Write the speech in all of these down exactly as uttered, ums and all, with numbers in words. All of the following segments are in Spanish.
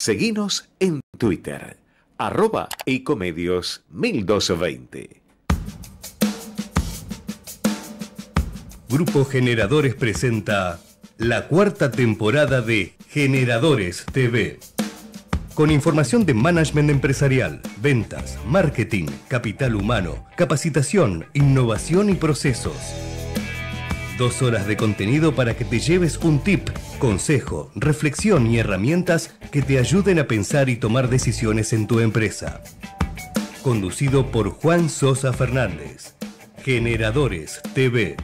Seguinos en Twitter, arroba ecomedios mil doscientos veinte. Grupo Generadores presenta la cuarta temporada de Generadores T V. Con información de management empresarial, ventas, marketing, capital humano, capacitación, innovación y procesos. Dos horas de contenido para que te lleves un tip, consejo, reflexión y herramientas que te ayuden a pensar y tomar decisiones en tu empresa. Conducido por Juan Sosa Fernández. Generadores T V.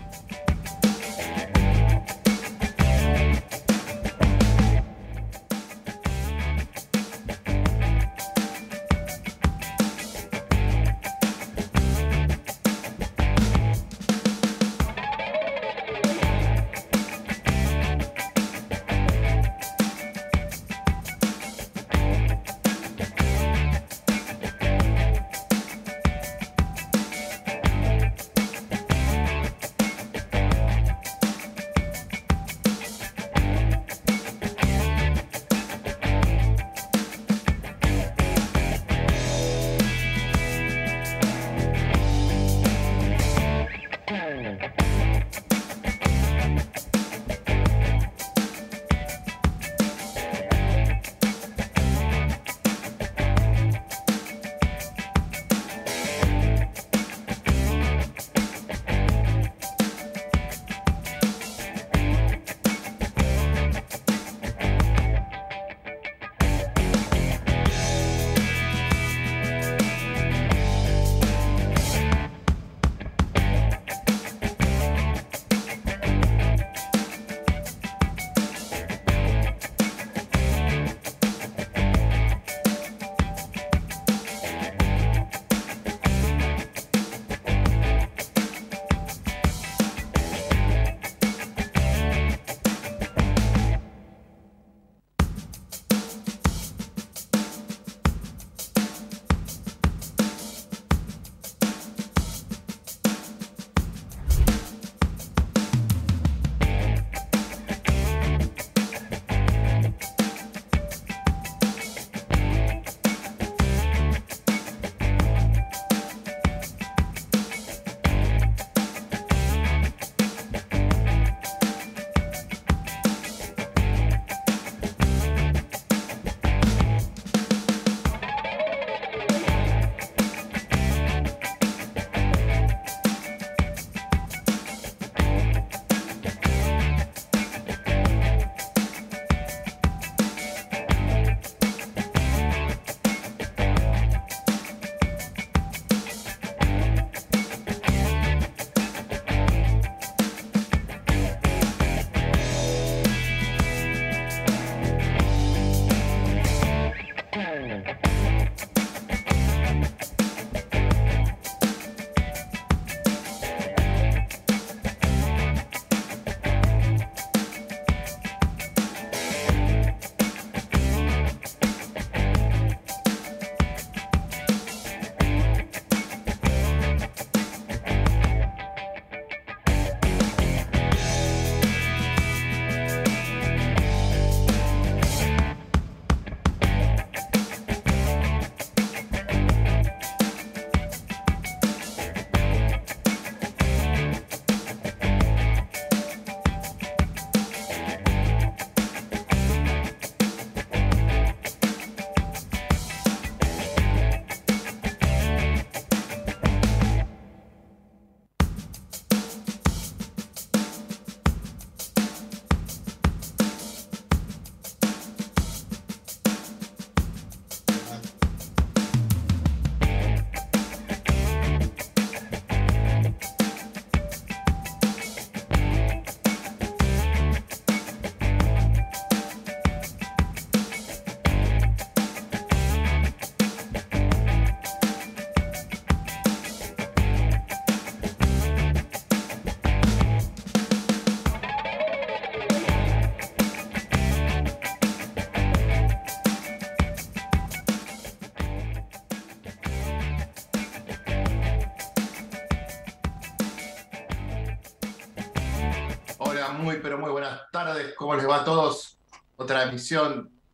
Hola, muy pero muy buenas tardes. ¿Cómo les va a todos? Otra emisión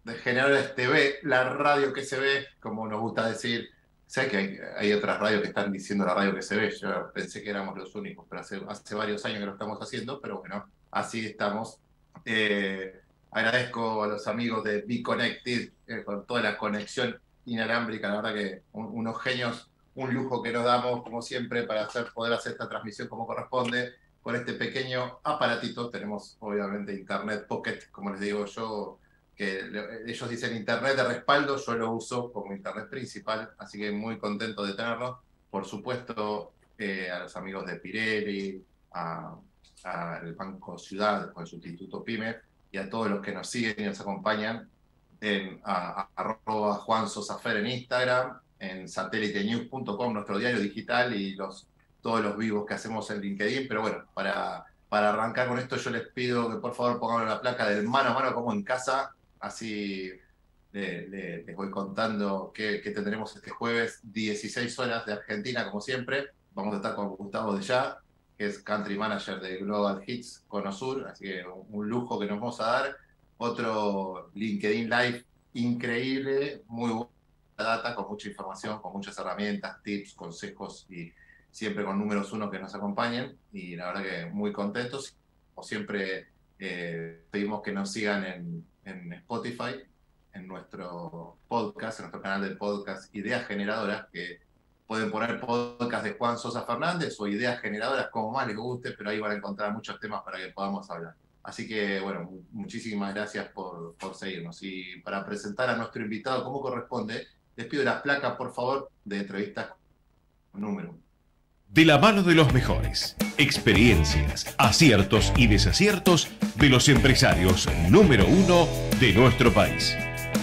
de Generadores T V, la radio que se ve, como nos gusta decir. Sé que hay, hay otras radios que están diciendo la radio que se ve, yo pensé que éramos los únicos, pero hace, hace varios años que lo estamos haciendo, pero bueno, así estamos. Eh, agradezco a los amigos de Be Connected eh, con toda la conexión inalámbrica, la verdad que un, unos genios, un lujo que nos damos, como siempre, para hacer, poder hacer esta transmisión como corresponde. Con este pequeño aparatito tenemos obviamente Internet Pocket, como les digo yo, que ellos dicen Internet de respaldo, yo lo uso como Internet principal, así que muy contento de tenerlo. Por supuesto, eh, a los amigos de Pirelli, al Banco Ciudad, con su Instituto PYME, y a todos los que nos siguen y nos acompañan en a, a, arroba Juan Sosafer en Instagram, en satellite news punto com, nuestro diario digital, y los, todos los vivos que hacemos en LinkedIn. Pero bueno, para, para arrancar con esto, yo les pido que por favor pongan la placa del mano a mano como en casa, así le, le, les voy contando qué, qué tendremos este jueves, dieciséis horas de Argentina, como siempre. Vamos a estar con Gustavo de Ya, que es Country Manager de Global Hits Conosur, así que un, un lujo que nos vamos a dar. Otro LinkedIn Live increíble, muy buena data, con mucha información, con muchas herramientas, tips, consejos, y siempre con números uno que nos acompañen, y la verdad que muy contentos. Como siempre, eh, pedimos que nos sigan en, en Spotify, en nuestro podcast, en nuestro canal de podcast Ideas Generadoras, que pueden poner podcast de Juan Sosa Fernández o Ideas Generadoras, como más les guste, pero ahí van a encontrar muchos temas para que podamos hablar. Así que, bueno, muchísimas gracias por, por seguirnos. Y para presentar a nuestro invitado como corresponde, les pido las placas, por favor, de entrevistas número. De la mano de los mejores, experiencias, aciertos y desaciertos de los empresarios número uno de nuestro país.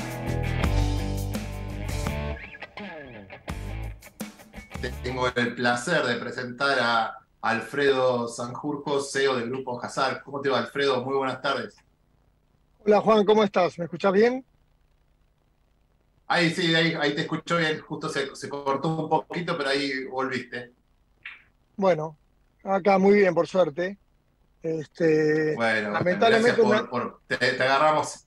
Tengo el placer de presentar a Alfredo Sanjurjo, C E O del Grupo Hazard. ¿Cómo te va, Alfredo? Muy buenas tardes. Hola, Juan, ¿cómo estás? ¿Me escuchás bien? Ahí sí, ahí, ahí te escucho bien. Justo se, se cortó un poquito, pero ahí volviste. Bueno, acá muy bien, por suerte. Este, bueno, lamentablemente gracias por, una... por te, te agarramos.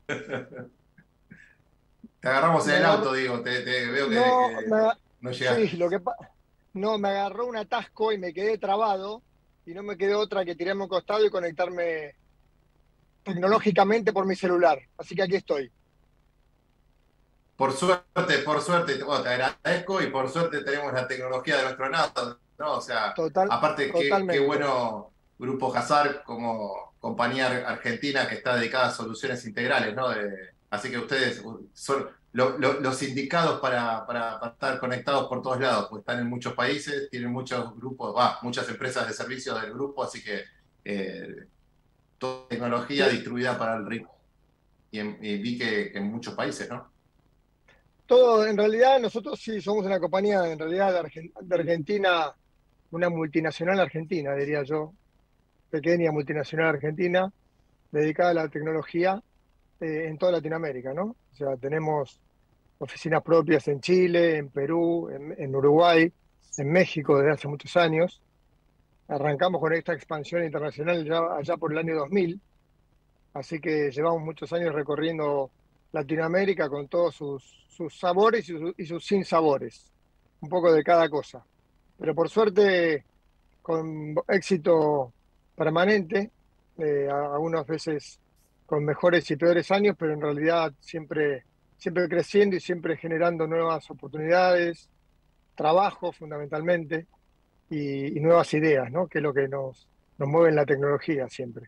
Te agarramos en el agarró... auto, digo. Te, te veo que, no, que me... no llegaste. Sí, lo que pa... no, me agarró un atasco y me quedé trabado y no me quedó otra que tirarme a un costado y conectarme tecnológicamente por mi celular. Así que aquí estoy. Por suerte, por suerte, bueno, te agradezco, y por suerte tenemos la tecnología de nuestro lado, ¿no? O sea, Total, aparte, qué, qué totalmente. bueno Grupo Hazard como compañía argentina que está dedicada a soluciones integrales, ¿no? De, así que ustedes son lo, lo, los indicados para, para, para estar conectados por todos lados, porque están en muchos países, tienen muchos grupos, ah, muchas empresas de servicios del grupo, así que eh, toda tecnología Sí. distribuida para el ritmo. Y, en, y vi que, que en muchos países, ¿no? Todo, en realidad, nosotros sí somos una compañía, en realidad, de, Argen- de Argentina, una multinacional argentina, diría yo, pequeña multinacional argentina, dedicada a la tecnología eh, en toda Latinoamérica, ¿no? O sea, tenemos oficinas propias en Chile, en Perú, en, en Uruguay, en México desde hace muchos años. Arrancamos con esta expansión internacional ya allá por el año dos mil, así que llevamos muchos años recorriendo Latinoamérica con todos sus, sus sabores y sus, y sus sinsabores, un poco de cada cosa. Pero por suerte, con éxito permanente, eh, algunas veces con mejores y peores años, pero en realidad siempre, siempre creciendo y siempre generando nuevas oportunidades, trabajo fundamentalmente, y, y nuevas ideas, ¿no? Que es lo que nos, nos mueve en la tecnología siempre.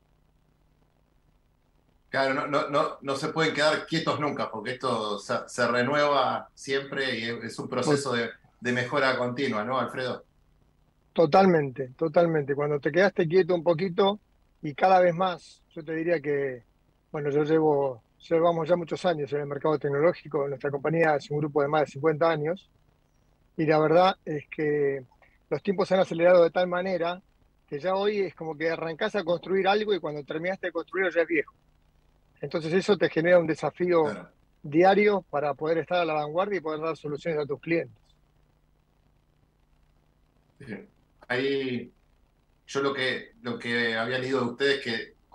Claro, no, no, no, no se pueden quedar quietos nunca, porque esto se, se renueva siempre y es, es un proceso de, de mejora continua, ¿no, Alfredo? Totalmente, totalmente. Cuando te quedaste quieto un poquito y cada vez más, yo te diría que, bueno, yo llevo, llevamos ya muchos años en el mercado tecnológico, nuestra compañía es un grupo de más de cincuenta años, y la verdad es que los tiempos se han acelerado de tal manera que ya hoy es como que arrancás a construir algo y cuando terminaste de construirlo ya es viejo. Entonces eso te genera un desafío Claro. diario para poder estar a la vanguardia y poder dar soluciones a tus clientes. Sí. Ahí yo lo que, lo que había leído de ustedes, que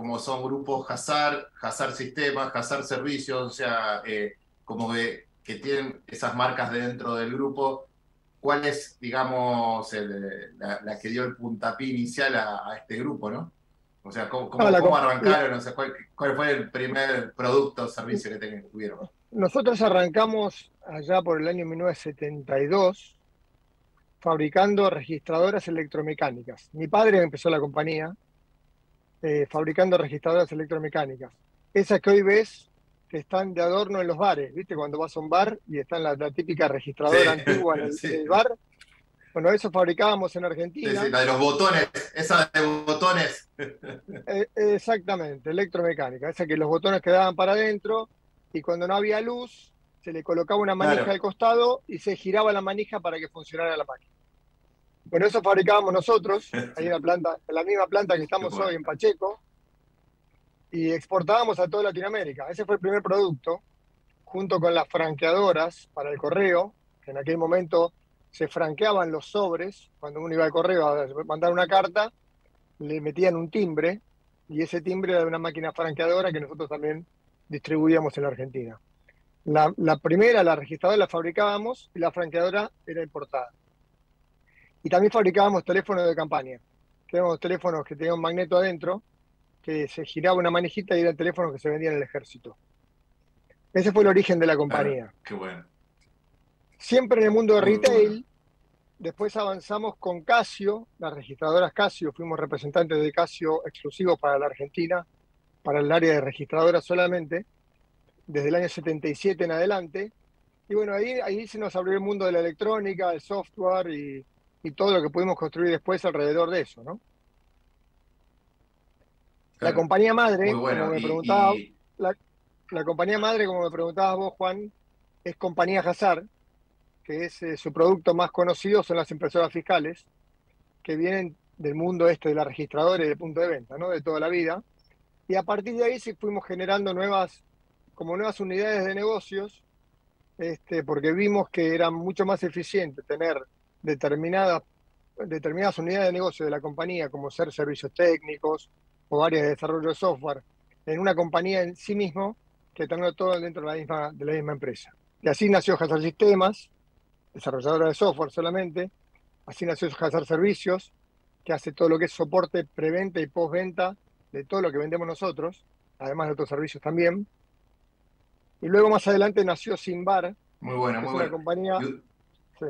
como son grupos Hazard, Hazard Sistemas, Hazard Servicios, o sea, eh, como que, que tienen esas marcas dentro del grupo, ¿cuál es, digamos, el, la, la que dio el puntapié inicial a, a este grupo, ¿no? O sea, ¿cómo, cómo, No, la, cómo la, arrancaron? O sea, ¿cuál, ¿cuál fue el primer producto o servicio que ten- tuvieron? nosotros arrancamos allá por el año mil novecientos setenta y dos fabricando registradoras electromecánicas. Mi padre empezó la compañía eh, fabricando registradoras electromecánicas. Esas que hoy ves que están de adorno en los bares, ¿viste? Cuando vas a un bar y está la, la típica registradora Sí, antigua en el, en sí, el bar. Bueno, eso fabricábamos en sí, sí, Argentina. la de los botones, esa de botones. Eh, exactamente, electromecánica. Esa que los botones quedaban para adentro y cuando no había luz se le colocaba una manija Claro. al costado y se giraba la manija para que funcionara la máquina. Bueno, eso fabricábamos nosotros, ahí en la planta, en la misma planta que Qué estamos hoy bueno. en Pacheco, y exportábamos a toda Latinoamérica. Ese fue el primer producto, junto con las franqueadoras para el correo, que en aquel momento se franqueaban los sobres, cuando uno iba al correo a mandar una carta, le metían un timbre, y ese timbre era de una máquina franqueadora que nosotros también distribuíamos en la Argentina. La, la primera, la registradora, la fabricábamos y la franqueadora era importada. Y también fabricábamos teléfonos de campaña, que eran teléfonos que tenían un magneto adentro, que se giraba una manijita y eran teléfonos que se vendían en el ejército. Ese fue el origen de la Claro, compañía. qué bueno. Siempre en el mundo de Muy retail, bueno. después avanzamos con Casio, las registradoras Casio, fuimos representantes de Casio exclusivos para la Argentina, para el área de registradoras solamente, desde el año setenta y siete en adelante. Y bueno, ahí, ahí se nos abrió el mundo de la electrónica, el software y, y todo lo que pudimos construir después alrededor de eso, ¿no? La Claro, compañía muy madre, como bueno. me Y, preguntaba, y la, la compañía madre, como me preguntabas vos, Juan, es Compañía Hazard, que es eh, su producto más conocido, son las impresoras fiscales, que vienen del mundo este de la registradora y del punto de venta, ¿no? De toda la vida. Y a partir de ahí sí fuimos generando nuevas, como nuevas unidades de negocios, este, porque vimos que era mucho más eficiente tener determinadas, determinadas unidades de negocio de la compañía, como ser servicios técnicos o áreas de desarrollo de software, en una compañía en sí mismo, que tenerlo todo dentro de la misma, de la misma empresa. Y así nació Hazard Sistemas, desarrolladora de software solamente. Así nació Hazard Servicios, que hace todo lo que es soporte preventa y postventa de todo lo que vendemos nosotros, además de otros servicios también. Y luego más adelante nació Simbar, muy bueno, que es muy una bueno. compañía... Y, Sí.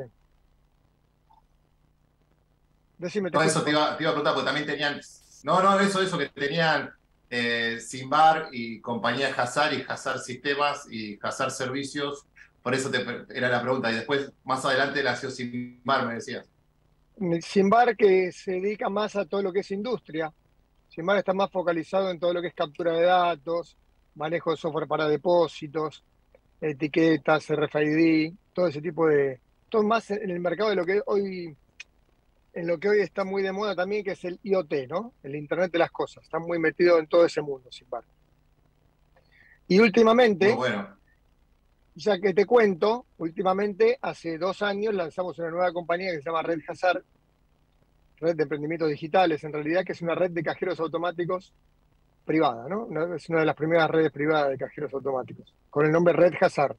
Decime, te no, escucho, eso te Juan. iba, te iba a preguntar, porque también tenían. No, no, eso, eso que tenían eh, Simbar y compañía Hazard y Hazard Sistemas y Hazard Servicios. Por eso te, era la pregunta. Y después, más adelante, nació Simbar, me decías. Simbar que se dedica más a todo lo que es industria. Simbar está más focalizado en todo lo que es captura de datos, manejo de software para depósitos, etiquetas, R F I D, todo ese tipo de... Todo más en el mercado de lo que hoy, en lo que hoy está muy de moda también, que es el I O T, ¿no? El Internet de las cosas. Está muy metido en todo ese mundo, Simbar. Y Muy últimamente, bueno. ya que te cuento, últimamente, hace dos años lanzamos una nueva compañía que se llama Red Hazard, Red de Emprendimientos Digitales, en realidad, que es una red de cajeros automáticos privada, ¿no? Una- Es una de las primeras redes privadas de cajeros automáticos, con el nombre Red Hazard.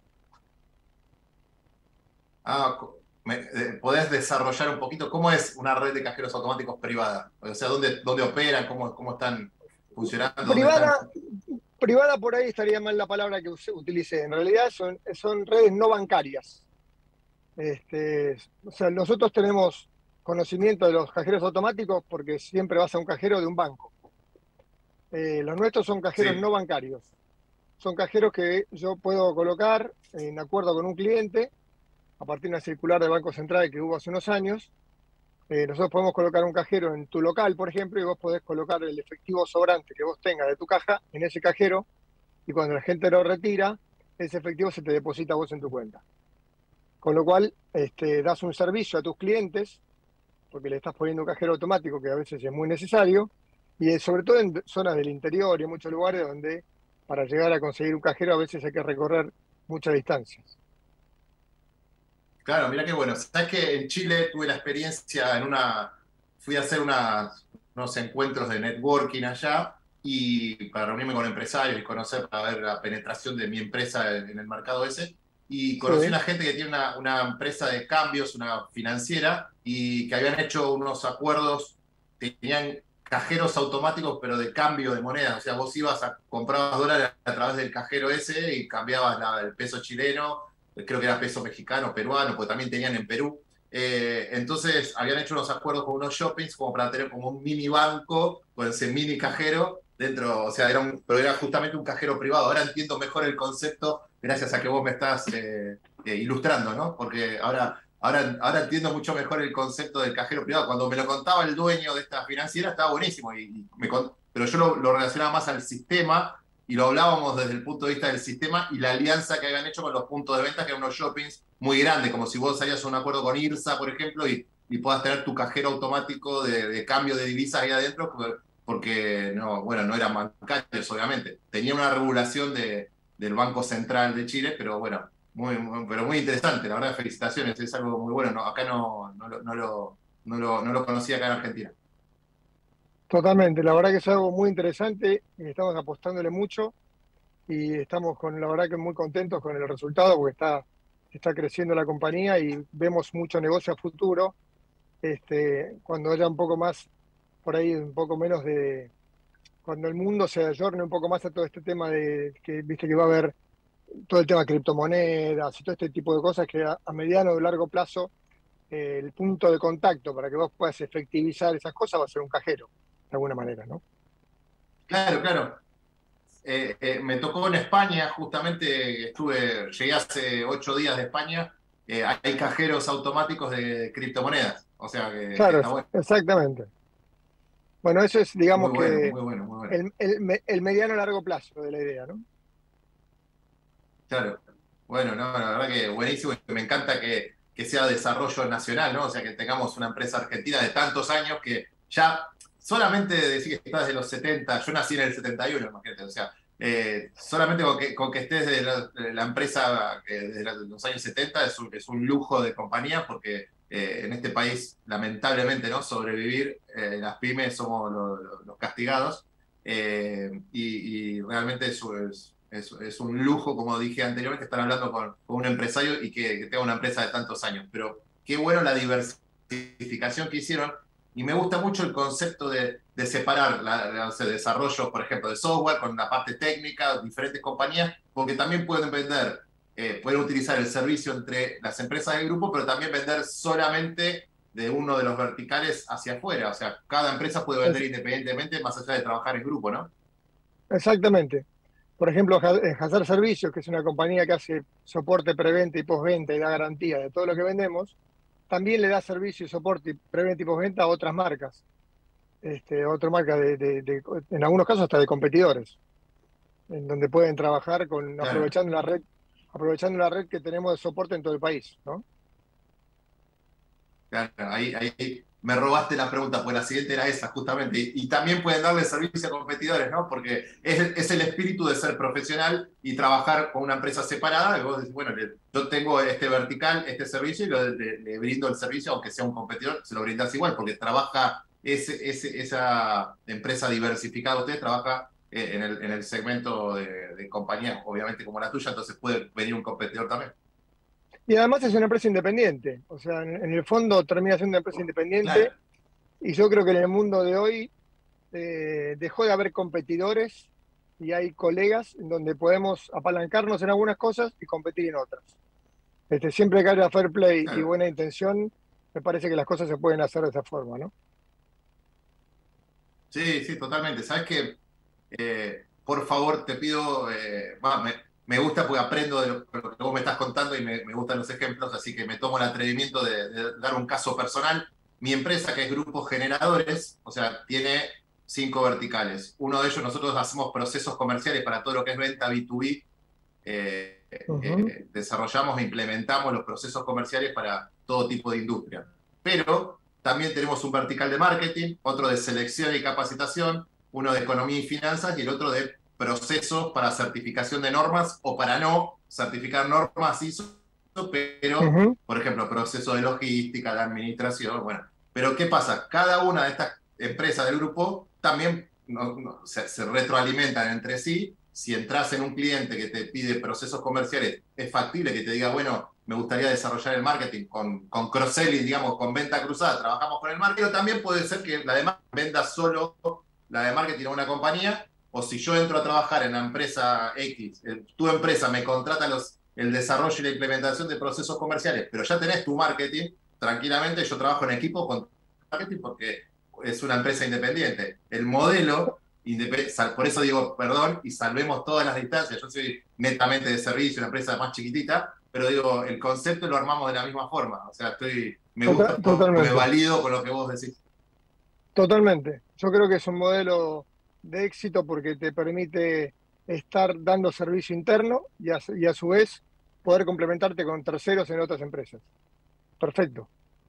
Ah, co- me- eh, ¿podés desarrollar un poquito cómo es una red de cajeros automáticos privada? O sea, ¿dónde, dónde operan? ¿Cómo, cómo están funcionando? ¿Dónde están? Privada, privada por ahí estaría mal la palabra que use- utilicé. En realidad son, son redes no bancarias. Este, o sea, nosotros tenemos conocimiento de los cajeros automáticos porque siempre vas a un cajero de un banco. Eh, los nuestros son cajeros Sí, no bancarios. Son cajeros que yo puedo colocar en acuerdo con un cliente a partir de una circular del Banco Central que hubo hace unos años. Eh, nosotros podemos colocar un cajero en tu local, por ejemplo, y vos podés colocar el efectivo sobrante que vos tengas de tu caja en ese cajero, y cuando la gente lo retira, ese efectivo se te deposita a vos en tu cuenta. Con lo cual, este, das un servicio a tus clientes, porque le estás poniendo un cajero automático que a veces es muy necesario, y eh, sobre todo en zonas del interior y en muchos lugares donde para llegar a conseguir un cajero a veces hay que recorrer muchas distancias. claro, mira qué bueno. Sabes que en Chile tuve la experiencia en una. Fui a hacer una, unos encuentros de networking allá y para reunirme con empresarios y conocer, para ver la penetración de mi empresa en, en el mercado ese. Y conocí Sí. una gente que tiene una, una empresa de cambios, una financiera, y que habían hecho unos acuerdos, tenían cajeros automáticos, pero de cambio de moneda. O sea, vos ibas a comprar dólares a través del cajero ese y cambiabas la, el peso chileno, creo que era peso mexicano, peruano, porque también tenían en Perú. Eh, entonces habían hecho unos acuerdos con unos shoppings como para tener como un mini banco con ese mini cajero dentro, o sea, era un, pero era justamente un cajero privado. Ahora entiendo mejor el concepto gracias a que vos me estás eh, eh, ilustrando, ¿no? Porque ahora, ahora, ahora entiendo mucho mejor el concepto del cajero privado. Cuando me lo contaba el dueño de esta financiera estaba buenísimo, y, y me pero yo lo, lo relacionaba más al sistema y lo hablábamos desde el punto de vista del sistema y la alianza que habían hecho con los puntos de venta, que eran unos shoppings muy grandes, como si vos hayas un acuerdo con IRSA, por ejemplo, y, y puedas tener tu cajero automático de, de cambio de divisas ahí adentro, porque, porque no, bueno, no eran bancarios, obviamente. Tenía una regulación de, del Banco Central de Chile, pero bueno, muy, muy, pero muy interesante, la verdad, felicitaciones, es algo muy bueno. No, acá no, no, no, no, lo, no, lo, no lo conocía acá en Argentina. Totalmente, la verdad que es algo muy interesante y estamos apostándole mucho y estamos con, la verdad que muy contentos con el resultado porque está, está creciendo la compañía y vemos mucho negocio a futuro. Este, cuando haya un poco más, por ahí un poco menos de, cuando el mundo se ayorne un poco más a todo este tema de que viste que va a haber todo el tema de criptomonedas y todo este tipo de cosas que a, a mediano o largo plazo eh, el punto de contacto para que vos puedas efectivizar esas cosas va a ser un cajero, de alguna manera, ¿no? Claro, claro. Eh, eh, me tocó en España, justamente estuve, llegué hace ocho días de España, eh, hay cajeros automáticos de criptomonedas, o sea que, que Claro, está bueno. exactamente. Bueno, eso es, digamos Muy bueno, que muy bueno, muy bueno. el, el, el mediano largo plazo de la idea, ¿no? Claro. Bueno, no, la verdad que buenísimo, y me encanta que, que sea desarrollo nacional, ¿no? O sea, que tengamos una empresa argentina de tantos años que ya solamente decir que estás de los setenta, yo nací en el setenta y uno, imagínate, o sea, eh, solamente con que, con que estés de la, de la empresa que desde los años setenta es un, es un lujo de compañía, porque eh, en este país, lamentablemente, ¿no? Sobrevivir, eh, las pymes somos lo, lo, los castigados, eh, y, y realmente eso es... Es, es un lujo, como dije anteriormente, estar hablando con, con un empresario y que, que tenga una empresa de tantos años. Pero qué bueno la diversificación que hicieron. Y me gusta mucho el concepto de, de separar la, la, el desarrollo, por ejemplo, de software con la parte técnica, diferentes compañías, porque también pueden vender, eh, pueden utilizar el servicio entre las empresas del grupo, pero también vender solamente de uno de los verticales hacia afuera. O sea, cada empresa puede vender Es, independientemente, más allá de trabajar en grupo, ¿no? exactamente. Por ejemplo, Hazard Servicios, que es una compañía que hace soporte preventa y postventa y da garantía de todo lo que vendemos, también le da servicio y soporte y preventa y postventa a otras marcas. Este, otra marca de, de, de, en algunos casos hasta de competidores, en donde pueden trabajar con Claro. aprovechando la red, aprovechando la red que tenemos de soporte en todo el país, ¿no? Claro, ahí, ahí me robaste la pregunta, pues la siguiente era esa, justamente. Y, y también pueden darle servicio a competidores, ¿no? Porque es, es el espíritu de ser profesional y trabajar con una empresa separada. Y vos decís, bueno, yo tengo este vertical, este servicio, y lo, le, le brindo el servicio, aunque sea un competidor, se lo brindas igual, porque trabaja ese, ese, esa empresa diversificada, usted trabaja en el, en el segmento de, de compañía, obviamente como la tuya, entonces puede venir un competidor también. Y además es una empresa independiente, o sea, en, en el fondo termina siendo una empresa independiente, Claro. Y yo creo que en el mundo de hoy eh, dejó de haber competidores y hay colegas en donde podemos apalancarnos en algunas cosas y competir en otras. Este, siempre que haya fair play Claro. y buena intención, me parece que las cosas se pueden hacer de esa forma, ¿no? Sí, sí, totalmente. Sabes que, eh, por favor, te pido, eh, va, me, me gusta porque aprendo de lo, de lo que vos me estás contando y me, me gustan los ejemplos, así que me tomo el atrevimiento de, de dar un caso personal. Mi empresa, que es Grupo Generadores, o sea, tiene cinco verticales. Uno de ellos, nosotros hacemos procesos comerciales para todo lo que es venta B dos B. Eh, Uh-huh. eh, desarrollamos e implementamos los procesos comerciales para todo tipo de industria. Pero también tenemos un vertical de marketing, otro de selección y capacitación, uno de economía y finanzas y el otro de procesos para certificación de normas o para no certificar normas I S O, pero, Uh-huh. por ejemplo, proceso de logística, de administración, bueno. Pero ¿qué pasa? Cada una de estas empresas del grupo también no, no, se, se retroalimentan entre sí. Si entras en un cliente que te pide procesos comerciales, es factible que te diga, bueno, me gustaría desarrollar el marketing con, con cross-selling, digamos, con venta cruzada, trabajamos con el marketing, pero también puede ser que la demás venda solo la de marketing a una compañía, o si yo entro a trabajar en la empresa X, tu empresa me contrata los, el desarrollo y la implementación de procesos comerciales, pero ya tenés tu marketing, tranquilamente yo trabajo en equipo con marketing porque es una empresa independiente. El modelo, por eso digo, perdón, y salvemos todas las distancias, yo soy netamente de servicio, una empresa más chiquitita, pero digo, el concepto lo armamos de la misma forma, o sea, estoy, me gusta, Totalmente. me valido con lo que vos decís. Totalmente. Yo creo que es un modelo de éxito porque te permite estar dando servicio interno y a, y a su vez poder complementarte con terceros en otras empresas. Perfecto.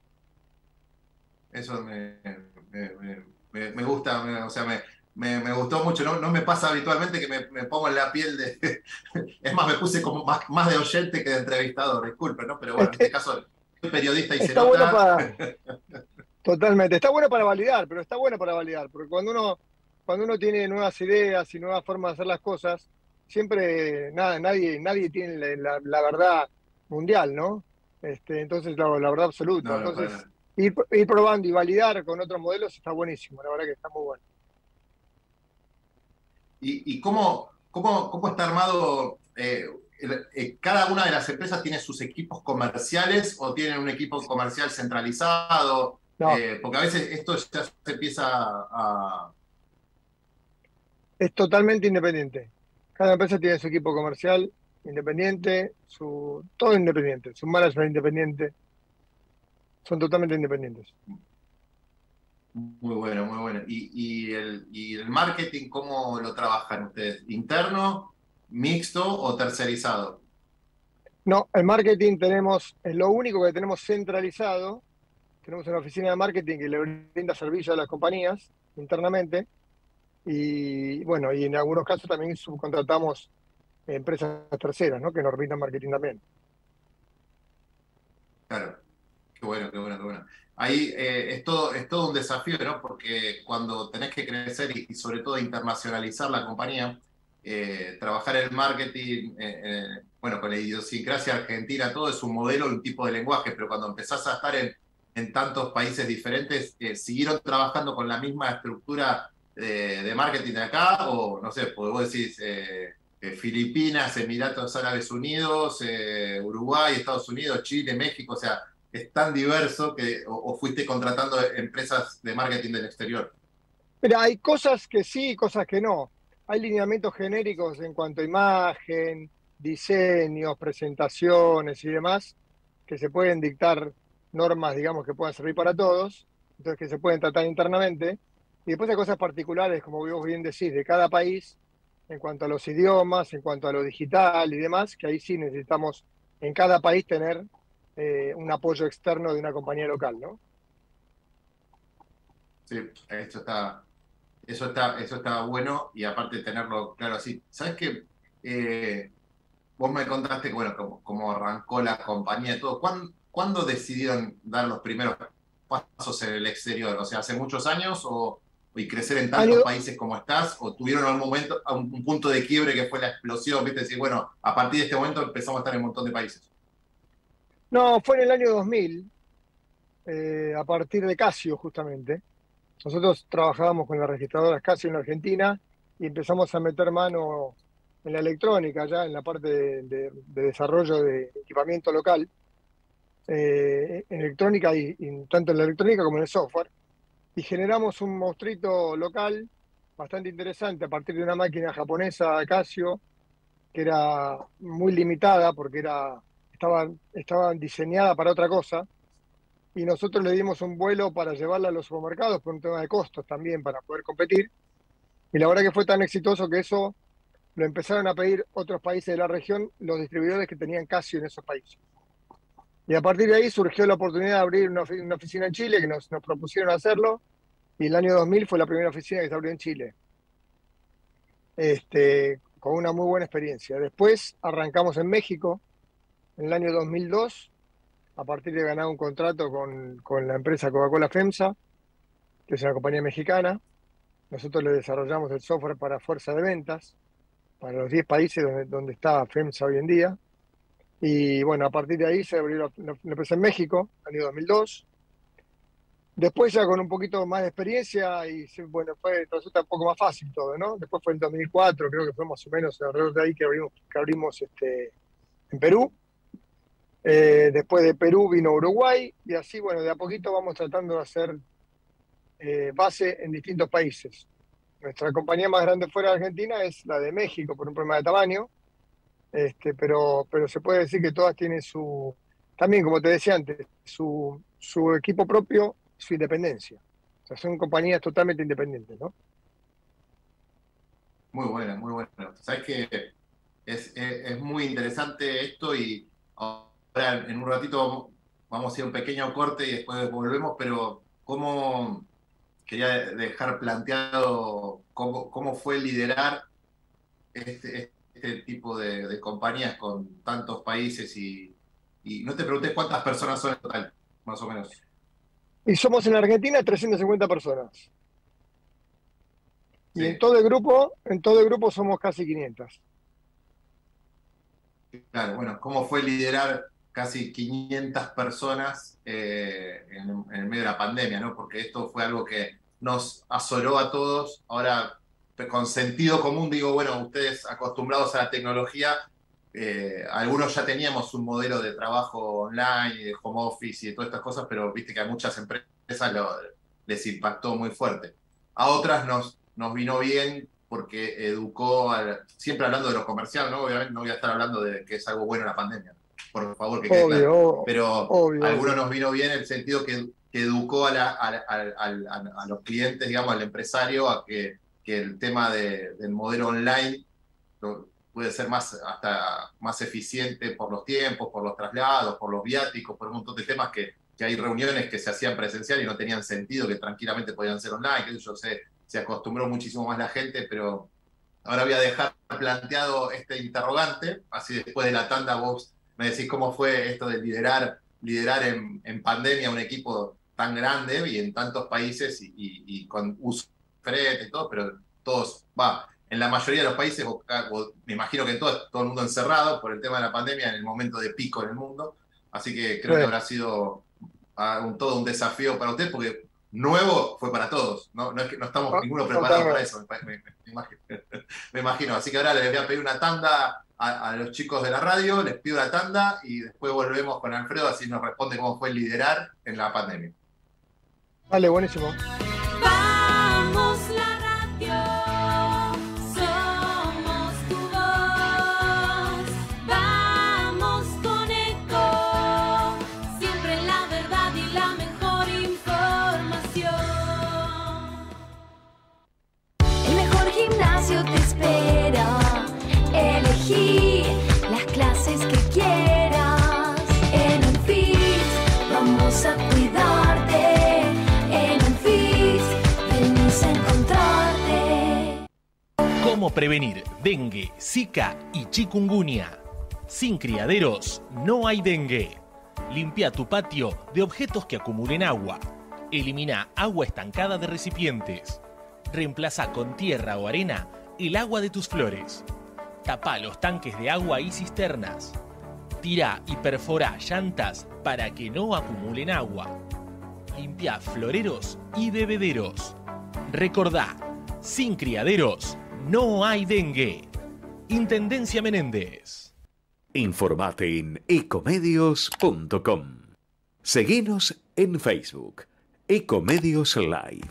Eso me, me, me, me gusta, me, o sea, me, me, me gustó mucho. No, no me pasa habitualmente que me, me pongo en la piel de... Es más, me puse como más, más de oyente que de entrevistador, disculpe, ¿no? Pero bueno, Este, en este caso soy periodista y se está nota. Bueno para, totalmente. Está bueno para validar, pero está bueno para validar, porque cuando uno, cuando uno tiene nuevas ideas y nuevas formas de hacer las cosas, siempre nada, nadie, nadie tiene la, la, la verdad mundial, ¿no? Este, entonces, la, la verdad absoluta. No, no, Entonces, para... ir, ir probando y validar con otros modelos está buenísimo, la verdad que está muy bueno. ¿Y, y cómo, cómo, cómo está armado? Eh, el, eh, ¿Cada una de las empresas tiene sus equipos comerciales o tienen un equipo comercial centralizado? No, Eh, porque a veces esto ya se empieza a... es totalmente independiente. Cada empresa tiene su equipo comercial independiente, su, todo independiente, su management independiente. Son totalmente independientes. Muy bueno, muy bueno. ¿Y, y, el, ¿Y el marketing cómo lo trabajan ustedes? ¿Interno, mixto o tercerizado? No, el marketing tenemos, es lo único que tenemos centralizado. Tenemos una oficina de marketing que le brinda servicio a las compañías internamente. Y bueno, y en algunos casos también subcontratamos empresas terceras, ¿no? Que nos brindan marketing también. Claro, qué bueno, qué bueno, qué bueno. Ahí eh, es, todo, es todo un desafío, ¿no? Porque cuando tenés que crecer y, y sobre todo internacionalizar la compañía, eh, trabajar el marketing, eh, eh, bueno, con la idiosincrasia argentina, todo es un modelo, un tipo de lenguaje, pero cuando empezás a estar en, en tantos países diferentes, eh, ¿siguieron trabajando con la misma estructura de, de marketing de acá? O, no sé, pues vos decís... Eh, eh, Filipinas, Emiratos Árabes Unidos, eh, Uruguay, Estados Unidos, Chile, México, o sea, es tan diverso que o, o fuiste contratando empresas de marketing del exterior. Mira, hay cosas que sí y cosas que no. Hay lineamientos genéricos en cuanto a imagen, diseños, presentaciones y demás, que se pueden dictar normas, digamos, que puedan servir para todos, entonces que se pueden tratar internamente. Y después hay cosas particulares, como vos bien decís, de cada país, en cuanto a los idiomas, en cuanto a lo digital y demás, que ahí sí necesitamos en cada país tener eh, un apoyo externo de una compañía local, ¿no? Sí, esto está, eso está, eso está bueno y aparte de tenerlo claro así. ¿Sabes qué? Eh, vos me contaste, bueno, cómo, cómo arrancó la compañía y todo. ¿Cuándo, ¿Cuándo decidieron dar los primeros pasos en el exterior? O sea, ¿hace muchos años o, y crecer en tantos Año, países como estás? ¿O tuvieron algún momento, un, un punto de quiebre que fue la explosión? ¿Viste? Decir, bueno, a partir de este momento empezamos a estar en un montón de países. no, fue en el año dos mil, eh, a partir de Casio, justamente. Nosotros trabajábamos con las registradoras Casio en la Argentina y empezamos a meter mano en la electrónica, ya en la parte de, de, de desarrollo de equipamiento local, eh, en electrónica y, y tanto en la electrónica como en el software. Y generamos un monstruito local bastante interesante a partir de una máquina japonesa Casio, que era muy limitada porque era, estaba, estaba diseñada para otra cosa. Y nosotros le dimos un vuelo para llevarla a los supermercados por un tema de costos también para poder competir. Y la verdad que fue tan exitoso que eso lo empezaron a pedir otros países de la región, los distribuidores que tenían Casio en esos países. Y a partir de ahí surgió la oportunidad de abrir una, una oficina en Chile, que nos, nos propusieron hacerlo, y el año dos mil fue la primera oficina que se abrió en Chile, este, con una muy buena experiencia. Después arrancamos en México en el año dos mil dos, a partir de ganar un contrato con, con la empresa Coca-Cola FEMSA, que es una compañía mexicana. Nosotros le desarrollamos el software para fuerza de ventas, para los diez países donde, donde está FEMSA hoy en día. Y bueno, a partir de ahí se abrió la, la- la empresa en México, en el año dos mil dos. Después ya con un poquito más de experiencia y se- bueno, fue, resulta un poco más fácil todo, ¿no? Después fue en dos mil cuatro, creo que fue más o menos alrededor de ahí que abrimos, que abrimos este, en Perú. Eh, después de Perú vino Uruguay y así, bueno, de a poquito vamos tratando de hacer eh, base en distintos países. Nuestra compañía más grande fuera de Argentina es la de México por un problema de tamaño, este, pero, pero se puede decir que todas tienen su, también como te decía antes, su, su equipo propio, su independencia. O sea, son compañías totalmente independientes, ¿no? Muy buena, muy buena. Sabes que es, es, es muy interesante esto y ahora en un ratito vamos, vamos a ir a un pequeño corte y después volvemos, pero cómo quería dejar planteado cómo, cómo fue liderar este, este tipo de, de compañías con tantos países y, y no te pregunté cuántas personas son en total, más o menos. Y somos en Argentina trescientas cincuenta personas. Y en Sí, todo el grupo, en todo el grupo somos casi quinientas. claro, bueno, cómo fue liderar casi quinientas personas eh, en, en el medio de la pandemia, ¿no? Porque esto fue algo que nos asoló a todos. Ahora, con sentido común, digo, bueno, ustedes acostumbrados a la tecnología, eh, algunos ya teníamos un modelo de trabajo online y de home office y de todas estas cosas, pero viste que a muchas empresas lo- les impactó muy fuerte. A otras nos, nos vino bien porque educó, al- siempre hablando de lo comercial, ¿no? Obviamente no voy a estar hablando de que es algo bueno la pandemia, por favor, que quede claro. Obvio, Pero a obvio, algunos obvio. nos vino bien en el sentido que, que educó a, la- a, a- a- a los clientes, digamos, al empresario, a que, que el tema de- del modelo online lo- puede ser más, hasta más eficiente por los tiempos, por los traslados, por los viáticos, por un montón de temas que, que hay reuniones que se hacían presencial y no tenían sentido, que tranquilamente podían ser online, que yo sé, se acostumbró muchísimo más la gente, pero ahora voy a dejar planteado este interrogante, así después de la tanda vos me decís cómo fue esto de liderar, liderar en, en pandemia un equipo tan grande y en tantos países y, y, y con uso diferente y todo, pero todos, va, en la mayoría de los países, o, o, me imagino que en todo, todo el mundo encerrado por el tema de la pandemia en el momento de pico en el mundo, así que creo que Sí. habrá sido uh, un, todo un desafío para usted, porque nuevo fue para todos, no, no, es que no estamos Ah, ninguno preparados para totalmente. eso, me, me, me imagino. Me imagino, así que ahora les voy a pedir una tanda a, a los chicos de la radio, les pido una tanda y después volvemos con Alfredo, así nos responde cómo fue liderar en la pandemia. Vale, buenísimo. Vamos la radio, somos tu voz. Vamos con Eco, siempre la verdad y la mejor información. El mejor gimnasio te espera. Elegí las clases que quieras. En Unfit vamos a cuidarte. En Unfit venimos a encontrarte. ¿Cómo prevenir dengue, zika y chikungunya? Sin criaderos no hay dengue. Limpia tu patio de objetos que acumulen agua. Elimina agua estancada de recipientes. Reemplaza con tierra o arena el agua de tus flores. Tapa los tanques de agua y cisternas. Tira y perfora llantas para que no acumulen agua. Limpia floreros y bebederos. Recordá, sin criaderos no hay dengue. Intendencia Menéndez. Informate en ecomedios punto com. Seguinos en Facebook, Ecomedios Live.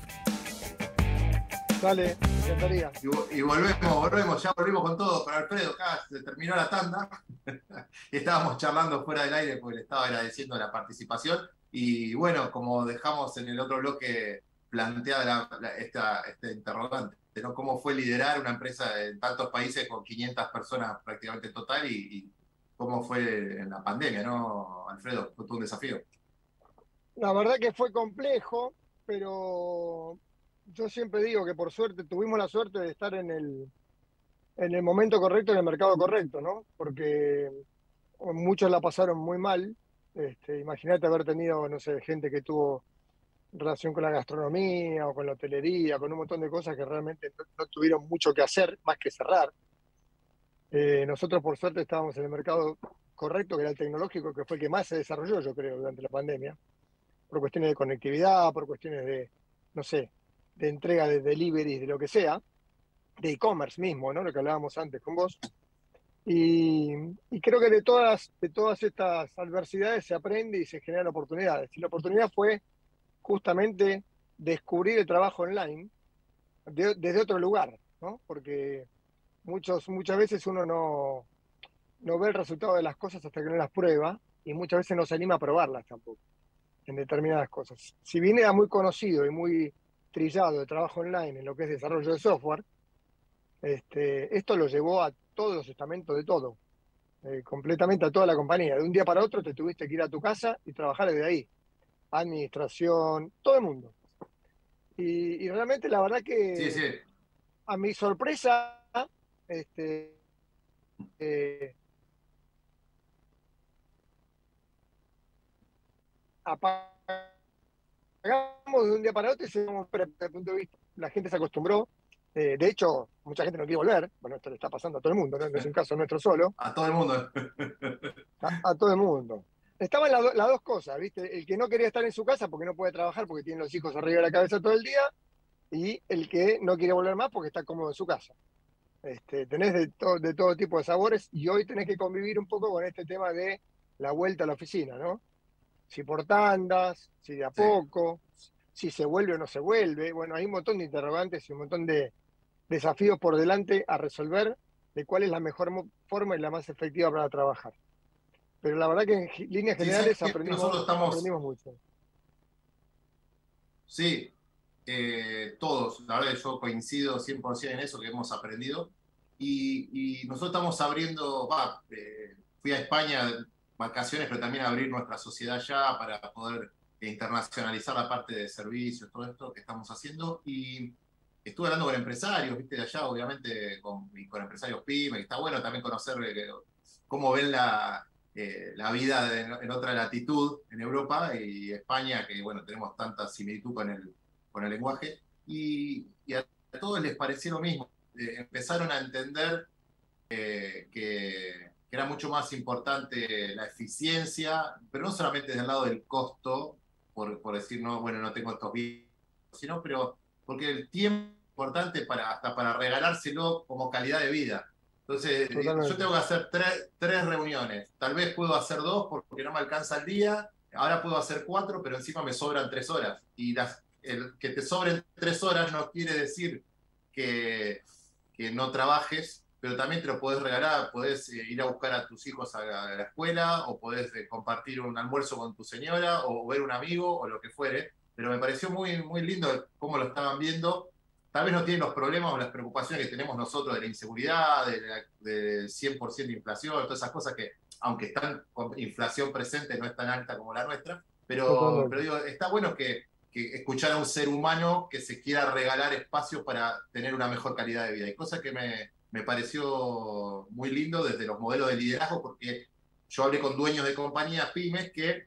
Dale, me encantaría. Y, y volvemos, volvemos, ya volvimos con todo, con Alfredo, acá se terminó la tanda. Y estábamos charlando fuera del aire porque le estaba agradeciendo la participación. Y bueno, como dejamos en el otro bloque planteada la, la, esta, este interrogante, ¿no? ¿Cómo fue liderar una empresa en tantos países con quinientas personas prácticamente en total? Y, y cómo fue en la pandemia, ¿no, Alfredo? Fue todo un desafío. La verdad que fue complejo, pero yo siempre digo que por suerte tuvimos la suerte de estar en el, en el momento correcto, en el mercado correcto, ¿no? Porque muchos la pasaron muy mal. Este, imagínate haber tenido, no sé, gente que tuvo relación con la gastronomía o con la hotelería, con un montón de cosas que realmente no, no tuvieron mucho que hacer, más que cerrar. Eh, nosotros, por suerte, estábamos en el mercado correcto, que era el tecnológico, que fue el que más se desarrolló, yo creo, durante la pandemia, por cuestiones de conectividad, por cuestiones de, no sé, de entrega de deliveries, de lo que sea, de e-commerce mismo, ¿no? Lo que hablábamos antes con vos. Y, y creo que de todas, de todas estas adversidades se aprende y se generan oportunidades. Y la oportunidad fue justamente descubrir el trabajo online de- desde otro lugar, ¿no? Porque muchos, muchas veces uno no, no ve el resultado de las cosas hasta que no las prueba y muchas veces no se anima a probarlas tampoco en determinadas cosas. Si bien era muy conocido y muy trillado el trabajo online en lo que es desarrollo de software, este, esto lo llevó a todos los estamentos de todo, eh, completamente a toda la compañía. De un día para otro te tuviste que ir a tu casa y trabajar desde ahí. Administración, todo el mundo. Y, y realmente la verdad Sí, sí. que a mi sorpresa, este, eh, apagamos de un día para otro y se desde el punto de vista. La gente se acostumbró. Eh, de hecho, mucha gente no quiere volver. Bueno, esto le está pasando a todo el mundo, no, no es un caso nuestro solo. A todo el mundo. A, a todo el mundo. Estaban las, do- las dos cosas, ¿viste? El que no quería estar en su casa porque no puede trabajar porque tiene los hijos arriba de la cabeza todo el día, y el que no quiere volver más porque está cómodo en su casa. Este, tenés de, to- de todo tipo de sabores y hoy tenés que convivir un poco con este tema de la vuelta a la oficina, ¿no? Si por tandas, si de a Sí. poco, si se vuelve o no se vuelve. Bueno, hay un montón de interrogantes y un montón de desafíos por delante a resolver de cuál es la mejor mo- forma y la más efectiva para trabajar. Pero la verdad que en gi- líneas Sí, generales ¿sabes qué? Nosotros aprendimos, estamos, aprendimos mucho. sí, eh, todos, la verdad que yo coincido cien por ciento en eso que hemos aprendido. Y, y nosotros estamos abriendo, va, eh, fui a España vacaciones, pero también abrir nuestra sociedad ya para poder internacionalizar la parte de servicios, todo esto que estamos haciendo. Y estuve hablando con empresarios, viste, de allá, obviamente, con, y con empresarios pyme, que está bueno también conocer eh, cómo ven la, eh, la vida de- en otra latitud, en Europa y España, que bueno, tenemos tanta similitud con el, con el lenguaje. Y, y a todos les pareció lo mismo. Eh, empezaron a entender eh, que, que era mucho más importante la eficiencia, pero no solamente desde el lado del costo, por, por decir, no, bueno, no tengo estos bienes, sino, pero porque el tiempo es importante para, hasta para regalárselo como calidad de vida. Entonces, eh, yo Totalmente. tengo que hacer tres, tres reuniones. Tal vez puedo hacer dos porque no me alcanza el día. Ahora puedo hacer cuatro, pero encima me sobran tres horas. Y las, el, que te sobren tres horas no quiere decir que, que no trabajes, pero también te lo podés regalar, podés eh, ir a buscar a tus hijos a la, a la escuela, o podés eh, compartir un almuerzo con tu señora, o ver un amigo, o lo que fuere. Pero me pareció muy, muy lindo cómo lo estaban viendo. Tal vez no tienen los problemas o las preocupaciones que tenemos nosotros de la inseguridad, de la, del cien por ciento de inflación, todas esas cosas que, aunque están con inflación presente, no es tan alta como la nuestra. Pero, pero Totalmente. digo, está bueno que, que escuchar a un ser humano que se quiera regalar espacios para tener una mejor calidad de vida. Y cosa que me, me pareció muy lindo desde los modelos de liderazgo, porque yo hablé con dueños de compañías pymes que eh,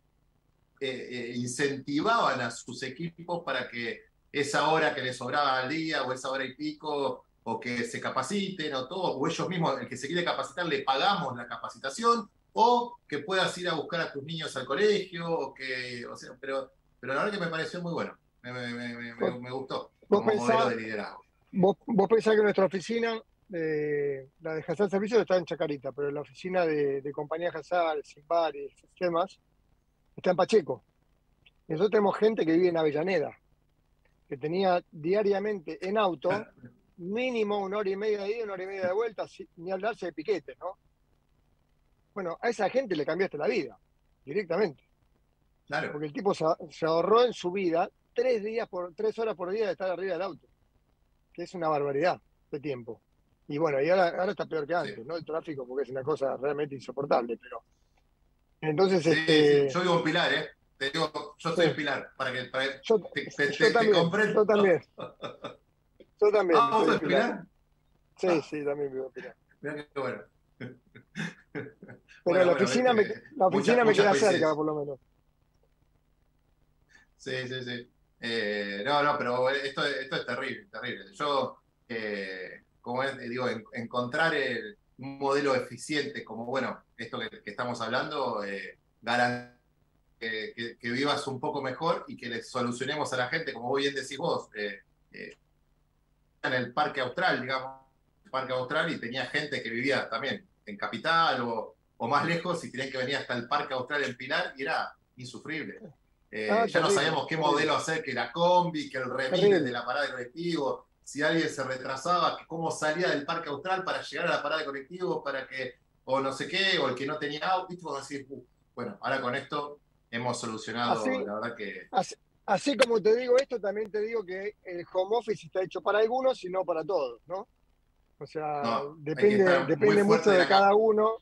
eh, incentivaban a sus equipos para que esa hora que les sobraba al día o esa hora y pico, o que se capaciten o todo, o ellos mismos, el que se quiere capacitar, le pagamos la capacitación, o que puedas ir a buscar a tus niños al colegio, o que, o sea, pero, pero la verdad que me pareció muy bueno, me, me, me, me, me gustó Vos como modelo pensás, de liderazgo. vos, vos pensás que nuestra oficina, eh, la de Hazard Servicios, está en Chacarita, pero la oficina de, de compañía Hazard, Simbar y sistemas está en Pacheco. Y nosotros tenemos gente que vive en Avellaneda, que tenía diariamente en auto mínimo una hora y media de ida, una hora y media de vuelta, si- ni hablarse de piquetes, ¿no? Bueno, a esa gente le cambiaste la vida, directamente. Claro. Porque el tipo se, se ahorró en su vida tres días por, tres horas por día de estar arriba del auto, que es una barbaridad de tiempo. Y bueno, y ahora, ahora está peor que antes, Sí. ¿no? El tráfico, porque es una cosa realmente insoportable, pero. Entonces, Sí, sí, este. yo vivo en Pilar, ¿eh? Te digo, yo estoy Sí, en Pilar, para que, para que yo, te, te, yo te, te también, comprendo. yo también, yo también Ah, ¿vos estoy sos en de Pilar. Pilar? Sí, sí, también vivo en Pilar. Mirá qué bueno. Pero Bueno, la bueno, oficina me, viste, la muchas oficina me muchas queda cerca, coincidencias. por lo menos. Sí, sí, sí. Eh, no, no, pero esto, esto es terrible, terrible. Yo, eh, como es, digo, en- encontrar el- un modelo eficiente como, bueno, esto que, que estamos hablando, eh, garan- que, que- que vivas un poco mejor y que le solucionemos a la gente, como bien decís vos, eh, eh, en el Parque Austral, digamos, el Parque Austral, y tenía gente que vivía también en Capital o, o más lejos y tenían que venir hasta el Parque Austral en Pilar y era insufrible. Eh, Ah, ya no terrible, sabíamos qué terrible, modelo hacer, que la combi, que el remis desde terrible. la parada de colectivo, si alguien se retrasaba, que cómo salía del Parque Austral para llegar a la parada de colectivo, para que, o no sé qué, o el que no tenía auto, ¿viste? Vos decís, "Uh, bueno, ahora con esto hemos solucionado, Así, la verdad que... así, así como te digo esto, también te digo que el home office está hecho para algunos y no para todos, ¿no? O sea, No, hay que depende, estar muy depende fuerte mucho de de la cabeza. cada uno.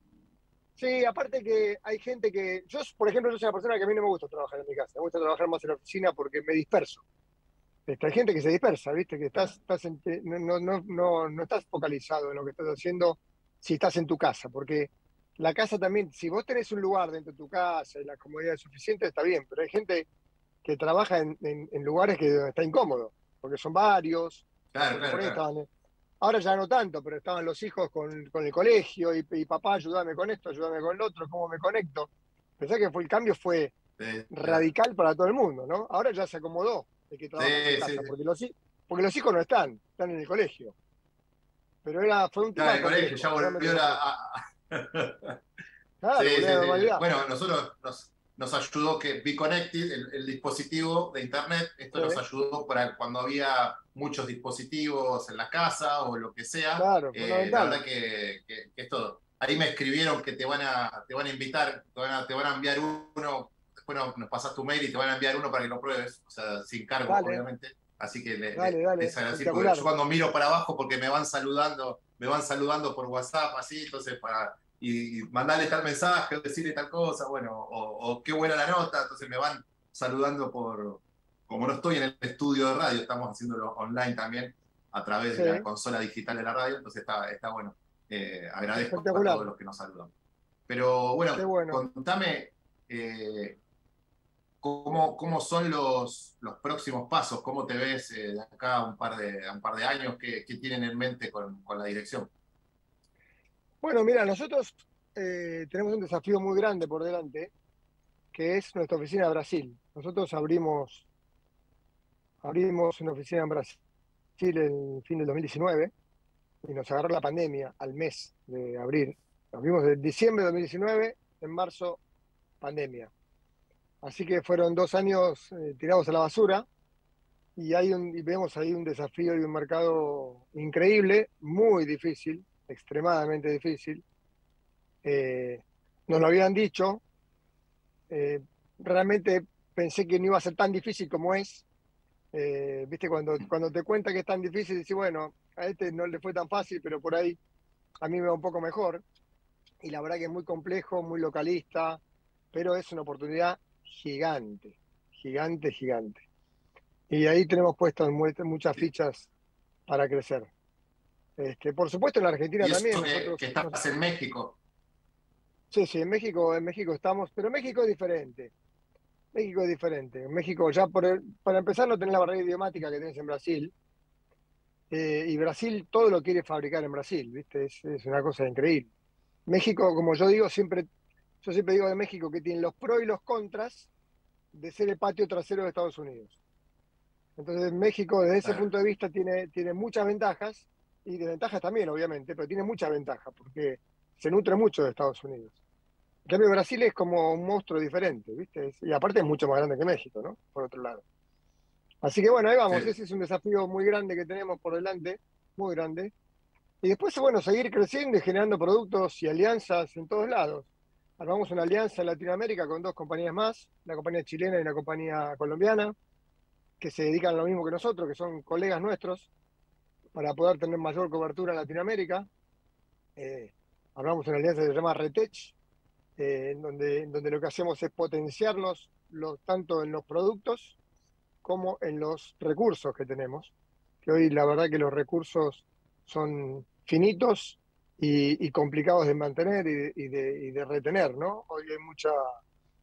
Sí, aparte que hay gente que, yo, por ejemplo, yo soy una persona que a mí no me gusta trabajar en mi casa, me gusta trabajar más en la oficina porque me disperso. Este, hay gente que se dispersa, ¿viste? Que estás, estás en- no, no, no, no, no estás focalizado en lo que estás haciendo si estás en tu casa, porque la casa también, si vos tenés un lugar dentro de tu casa y la comodidad es suficiente, está bien, pero hay gente que trabaja en, en- en lugares que está incómodo, porque son varios, o Claro, porque claro, por ahí claro. estaban, ahora ya no tanto, pero estaban los hijos con, con el colegio y, y papá, ayúdame con esto, ayúdame con lo otro, ¿cómo me conecto? Pensá que fue, el cambio fue Sí, claro. radical para todo el mundo, ¿no? Ahora ya se acomodó el que Sí, trabaja en su sí, casa, sí. porque los, hi- porque los hijos no están, están en el colegio. Pero era, fue un Claro, tema el colegio ya complejo, realmente volvió la... complejo. a- a- Claro, Sí, volvió a sí, la sí. normalidad. Bueno, nosotros nos, nos ayudó que Be Connected, el, el dispositivo de Internet, esto Sí, nos ayudó para cuando había muchos dispositivos en la casa o lo que sea. claro, Eh, la fundamental. verdad que, que- que es todo. Ahí me escribieron que te van a, te van a invitar, te van a, te van a enviar uno, después nos, nos pasas tu mail y te van a enviar uno para que lo pruebes, o sea, sin cargo, Dale, obviamente. Así que le- le- dale, dale, les agradecí, porque yo espectacular. cuando miro para abajo, porque me van saludando, me van saludando por WhatsApp, así, entonces para y, y mandarle tal mensaje o decirle tal cosa, bueno, o, o qué buena la nota, entonces me van saludando por, como no estoy en el estudio de radio, estamos haciéndolo online también a través Sí, de la consola digital de la radio, entonces está, está bueno. Eh, agradezco a todos espectacular. los que nos saludan. Pero Qué bueno, bueno. contame eh, cómo, cómo son los, los próximos pasos, cómo te ves eh, de acá a un par de, a un par de años, qué, qué tienen en mente con, con la dirección. Bueno, mira, nosotros eh, tenemos un desafío muy grande por delante, que es nuestra oficina de Brasil. Nosotros abrimos, abrimos una oficina en Brasil el fin del dos mil diecinueve y nos agarró la pandemia al mes de abrir. Abrimos en diciembre de dos mil diecinueve, en marzo, pandemia. Así que fueron dos años eh, tirados a la basura y, hay un, y vemos ahí un desafío y un mercado increíble, muy difícil, extremadamente difícil. Eh, nos lo habían dicho, eh, realmente pensé que no iba a ser tan difícil como es. Eh, Viste, cuando, cuando te cuenta que es tan difícil, dices, bueno, a este no le fue tan fácil, pero por ahí a mí me va un poco mejor. Y la verdad que es muy complejo, muy localista, pero es una oportunidad gigante, gigante, gigante. Y ahí tenemos puestas mu- muchas fichas para crecer. Este, por supuesto, en la Argentina Y también, eso que, nosotros, que nos- estás en México. sí, sí, en México, en México estamos, pero México es diferente. México es diferente. En México, ya por el- para empezar, no tenés la barrera idiomática que tenés en Brasil. Eh, y Brasil todo lo quiere fabricar en Brasil, ¿viste? Es, es una cosa increíble. México, como yo digo, siempre, yo siempre digo de México que tiene los pros y los contras de ser el patio trasero de Estados Unidos. Entonces, México, desde ese Claro. punto de vista, tiene, tiene muchas ventajas, y desventajas también, obviamente, pero tiene muchas ventajas, porque se nutre mucho de Estados Unidos. En cambio, Brasil es como un monstruo diferente, ¿viste? Es- y aparte es mucho más grande que México, ¿no? Por otro lado. Así que bueno, ahí Sí. vamos, ese es un desafío muy grande que tenemos por delante, muy grande. Y después, bueno, seguir creciendo y generando productos y alianzas en todos lados. Armamos una alianza en Latinoamérica con dos compañías más, la compañía chilena y la compañía colombiana, que se dedican a lo mismo que nosotros, que son colegas nuestros, para poder tener mayor cobertura en Latinoamérica. Eh, Hablamos una alianza que se llama Retech, eh, en donde, en donde lo que hacemos es potenciarnos los, tanto en los productos como en los recursos que tenemos, que hoy la verdad que los recursos son finitos y, y complicados de mantener y de, y de, y de retener, ¿no? Hoy hay mucha,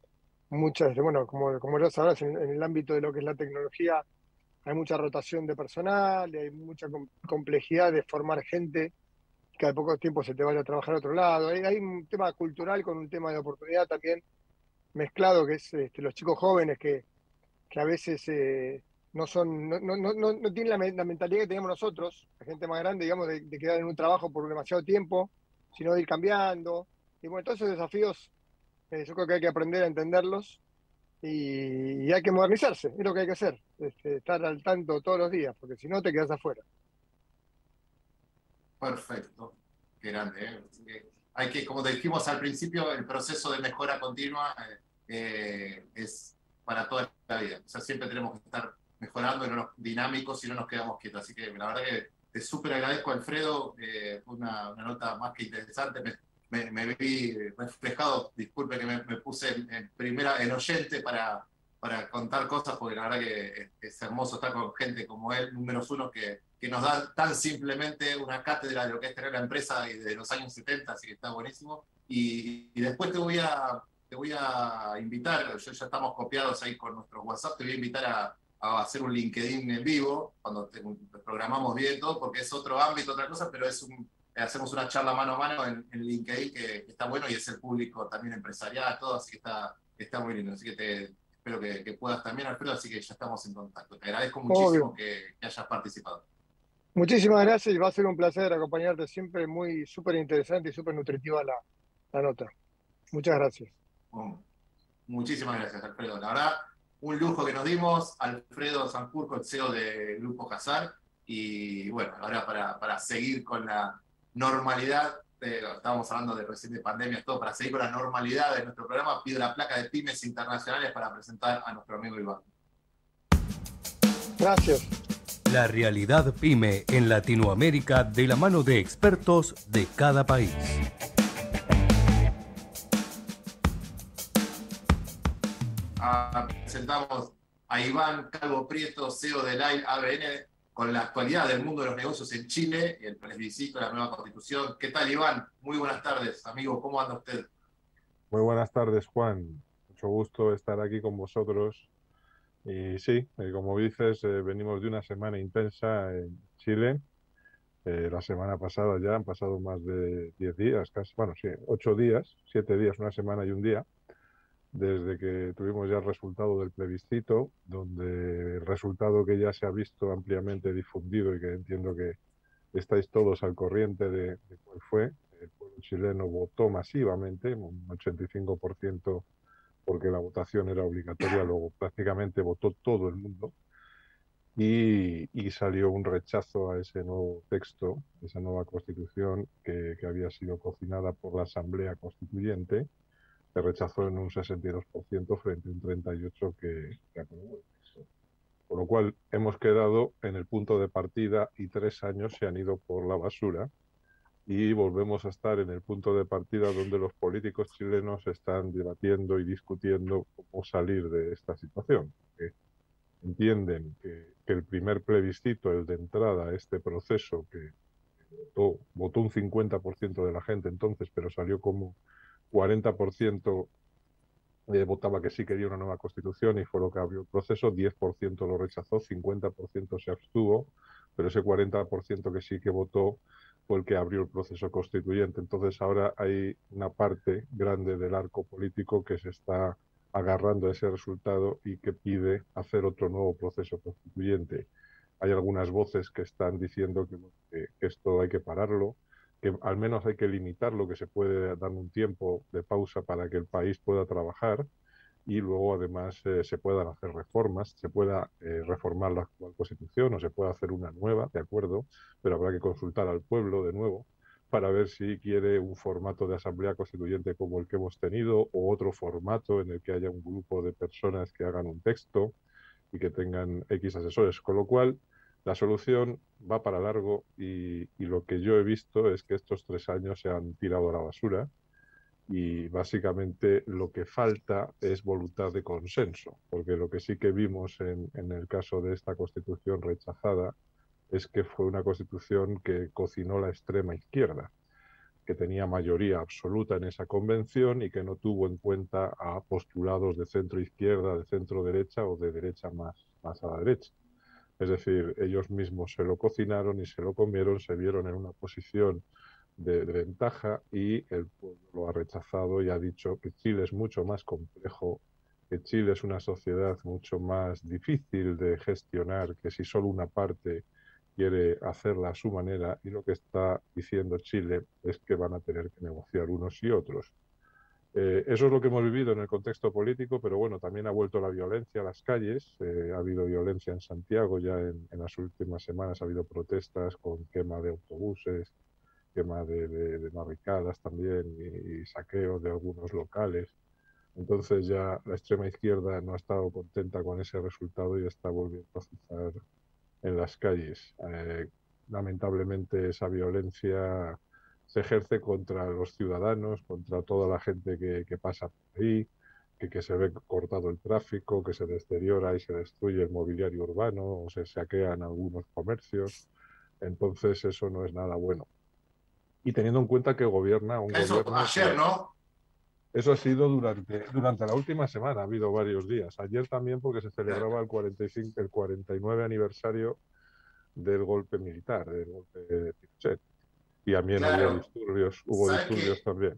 muchas, bueno, como, como ya sabrás, en, en el ámbito de lo que es la tecnología hay mucha rotación de personal, y hay mucha com- complejidad de formar gente que al poco tiempo se te vaya a trabajar a otro lado. Hay, hay un tema cultural con un tema de oportunidad también mezclado, que es este, los chicos jóvenes que, que a veces eh, no son, no, no, no, no no tienen la, me- la mentalidad que teníamos nosotros, la gente más grande, digamos, de, de quedar en un trabajo por demasiado tiempo, sino de ir cambiando. Y bueno, todos esos desafíos eh, yo creo que hay que aprender a entenderlos y, y hay que modernizarse, es lo que hay que hacer, este, estar al tanto todos los días, porque si no te quedas afuera. Perfecto, qué grande. ¿Eh? Así que hay que, como dijimos al principio, el proceso de mejora continua eh, eh, es para toda la vida. O sea, siempre tenemos que estar mejorando, y no nos, dinámicos y no nos quedamos quietos. Así que la verdad que te súper agradezco, Alfredo. Eh, fue una, una nota más que interesante. Me, me, me vi reflejado, disculpe que me, me puse en, en primera, en oyente para, para contar cosas, porque la verdad que es, es hermoso estar con gente como él, números uno, que que nos da tan simplemente una cátedra de lo que es tener la empresa de los años setenta, así que está buenísimo. Y, y después te voy, a, te voy a invitar, yo, ya estamos copiados ahí con nuestro WhatsApp, te voy a invitar a, a hacer un LinkedIn en vivo, cuando te, programamos bien todo, porque es otro ámbito, otra cosa, pero es un, hacemos una charla mano a mano en, en LinkedIn que, que está bueno, y es el público también empresarial, todo, así que está, está muy lindo. Así que te, espero que, que puedas también, Alfredo, así que ya estamos en contacto. Te agradezco muchísimo Obvio. que, que hayas participado. Muchísimas gracias y va a ser un placer acompañarte siempre, muy súper interesante y súper nutritiva la, la nota. Muchas gracias. Bueno, muchísimas gracias, Alfredo. La verdad, un lujo que nos dimos. Alfredo Sanjurjo, el C E O de Grupo Casar. Y bueno, ahora para, para seguir con la normalidad, eh, estábamos hablando de recién de pandemia, todo, para seguir con la normalidad de nuestro programa, pido la placa de pymes internacionales para presentar a nuestro amigo Iván. Gracias. La realidad pyme en Latinoamérica de la mano de expertos de cada país. Ah, presentamos a Iván Calvo Prieto, C E O de Line A B N, con la actualidad del mundo de los negocios en Chile y el plebiscito de la nueva constitución. ¿Qué tal, Iván? Muy buenas tardes, amigo. ¿Cómo anda usted? Muy buenas tardes, Juan. Mucho gusto estar aquí con vosotros. Y sí, eh, como dices, eh, venimos de una semana intensa en Chile. Eh, la semana pasada ya han pasado más de diez días, casi, bueno, sí, ocho días, siete días, una semana y un día, desde que tuvimos ya el resultado del plebiscito, donde el resultado que ya se ha visto ampliamente difundido y que entiendo que estáis todos al corriente de, de cuál fue. El pueblo chileno votó masivamente, un ochenta y cinco por ciento, porque la votación era obligatoria, luego prácticamente votó todo el mundo, y, y salió un rechazo a ese nuevo texto, esa nueva constitución que, que había sido cocinada por la Asamblea Constituyente. Se rechazó en un sesenta y dos por ciento frente a un treinta y ocho por ciento que, que aprobó el texto. Por lo cual hemos quedado en el punto de partida y tres años se han ido por la basura, y volvemos a estar en el punto de partida donde los políticos chilenos están debatiendo y discutiendo cómo salir de esta situación. Que entienden que, que el primer plebiscito, el de entrada a este proceso, que votó, votó un cincuenta por ciento de la gente entonces, pero salió como cuarenta por ciento eh, votaba que sí quería una nueva constitución y fue lo que abrió el proceso, diez por ciento lo rechazó, cincuenta por ciento se abstuvo, pero ese cuarenta por ciento que sí que votó fue el que abrió el proceso constituyente. Entonces ahora hay una parte grande del arco político que se está agarrando a ese resultado y que pide hacer otro nuevo proceso constituyente. Hay algunas voces que están diciendo que, que, que esto hay que pararlo, que al menos hay que limitarlo, que se puede dar un tiempo de pausa para que el país pueda trabajar y luego además eh, se puedan hacer reformas, se pueda eh, reformar la actual constitución o se pueda hacer una nueva, de acuerdo, pero habrá que consultar al pueblo de nuevo para ver si quiere un formato de asamblea constituyente como el que hemos tenido o otro formato en el que haya un grupo de personas que hagan un texto y que tengan X asesores, con lo cual la solución va para largo y, y lo que yo he visto es que estos tres años se han tirado a la basura y básicamente lo que falta es voluntad de consenso, porque lo que sí que vimos en, en el caso de esta constitución rechazada es que fue una constitución que cocinó la extrema izquierda. que tenía mayoría absoluta en esa convención y que no tuvo en cuenta a postulados de centro-izquierda, de centro-derecha o de derecha más, más a la derecha. Es decir, ellos mismos se lo cocinaron y se lo comieron, se vieron en una posición de, de ventaja y el pueblo lo ha rechazado y ha dicho que Chile es mucho más complejo, que Chile es una sociedad mucho más difícil de gestionar, que si solo una parte quiere hacerla a su manera, y lo que está diciendo Chile es que van a tener que negociar unos y otros. Eh, eso es lo que hemos vivido en el contexto político, pero bueno, también ha vuelto la violencia a las calles. Eh, ha habido violencia en Santiago, ya en, en las últimas semanas ha habido protestas con quema de autobuses, quema de, de, de barricadas también y, y saqueo de algunos locales. Entonces ya la extrema izquierda no ha estado contenta con ese resultado y está volviendo a cizar en las calles. Eh, lamentablemente esa violencia se ejerce contra los ciudadanos, contra toda la gente que, que pasa por ahí, que, que se ve cortado el tráfico, que se deteriora y se destruye el mobiliario urbano o se saquean algunos comercios. Entonces eso no es nada bueno. Y teniendo en cuenta que gobierna un Eso gobierno... ayer, que, ¿no? Eso ha sido durante, durante la última semana, ha habido varios días. Ayer también porque se celebraba el, cuarenta y cinco, el cuarenta y nueve aniversario del golpe militar, del golpe de Pinochet. Y también Claro. hubo disturbios, hubo disturbios que, también.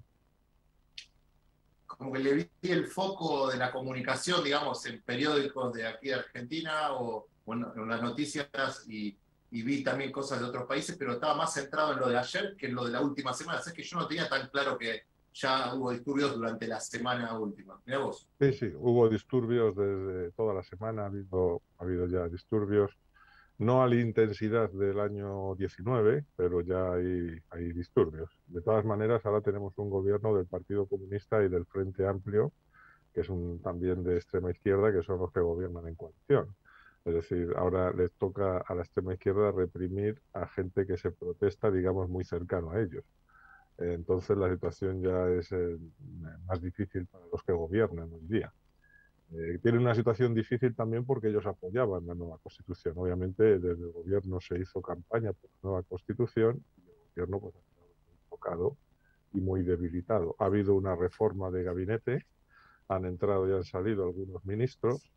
Como que le vi el foco de la comunicación, digamos, en periódicos de aquí de Argentina o bueno, en las noticias y, y vi también cosas de otros países, pero estaba más centrado en lo de ayer que en lo de la última semana. O sea, es que yo no tenía tan claro que ya hubo disturbios durante la semana última. Mirá vos. Sí, sí, hubo disturbios desde toda la semana, ha habido, ha habido ya disturbios. No a la intensidad del año diecinueve, pero ya hay, hay disturbios. De todas maneras, ahora tenemos un gobierno del Partido Comunista y del Frente Amplio, que es un, también de extrema izquierda, que son los que gobiernan en coalición. Es decir, ahora les toca a la extrema izquierda reprimir a gente que se protesta, digamos, muy cercano a ellos. Entonces la situación ya es eh, más difícil para los que gobiernan hoy día. Eh, tienen una situación difícil también porque ellos apoyaban la nueva Constitución. Obviamente desde el gobierno se hizo campaña por la nueva Constitución y el gobierno pues, ha estado muy tocado y muy debilitado. Ha habido una reforma de gabinete, han entrado y han salido algunos ministros,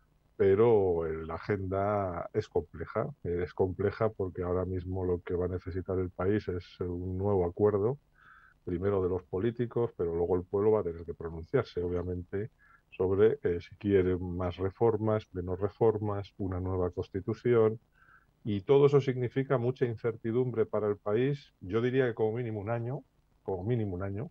pero la agenda es compleja. Es compleja porque ahora mismo lo que va a necesitar el país es un nuevo acuerdo, primero de los políticos, pero luego el pueblo va a tener que pronunciarse, obviamente, sobre eh, si quieren más reformas, menos reformas, una nueva constitución, y todo eso significa mucha incertidumbre para el país. Yo diría que como mínimo un año, como mínimo un año.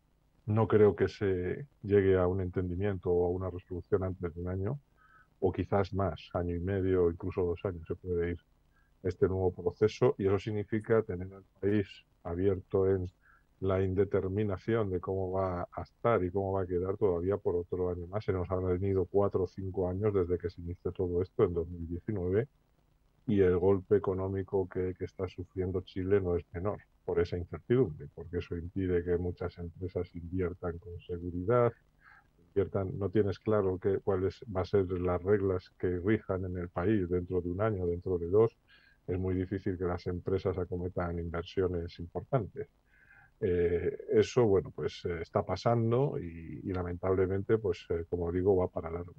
No creo que se llegue a un entendimiento o a una resolución antes de un año, o quizás más, año y medio o incluso dos años se puede ir este nuevo proceso, y eso significa tener al país abierto en la indeterminación de cómo va a estar y cómo va a quedar todavía por otro año más. Se nos han venido cuatro o cinco años desde que se inició todo esto en dos mil diecinueve y el golpe económico que, que está sufriendo Chile no es menor por esa incertidumbre, porque eso impide que muchas empresas inviertan con seguridad, inviertan, no tienes claro que, cuáles van a ser las reglas que rijan en el país dentro de un año, dentro de dos. Es muy difícil que las empresas acometan inversiones importantes. Eh, eso, bueno, pues eh, está pasando y, y lamentablemente, pues eh, como digo, va para largo.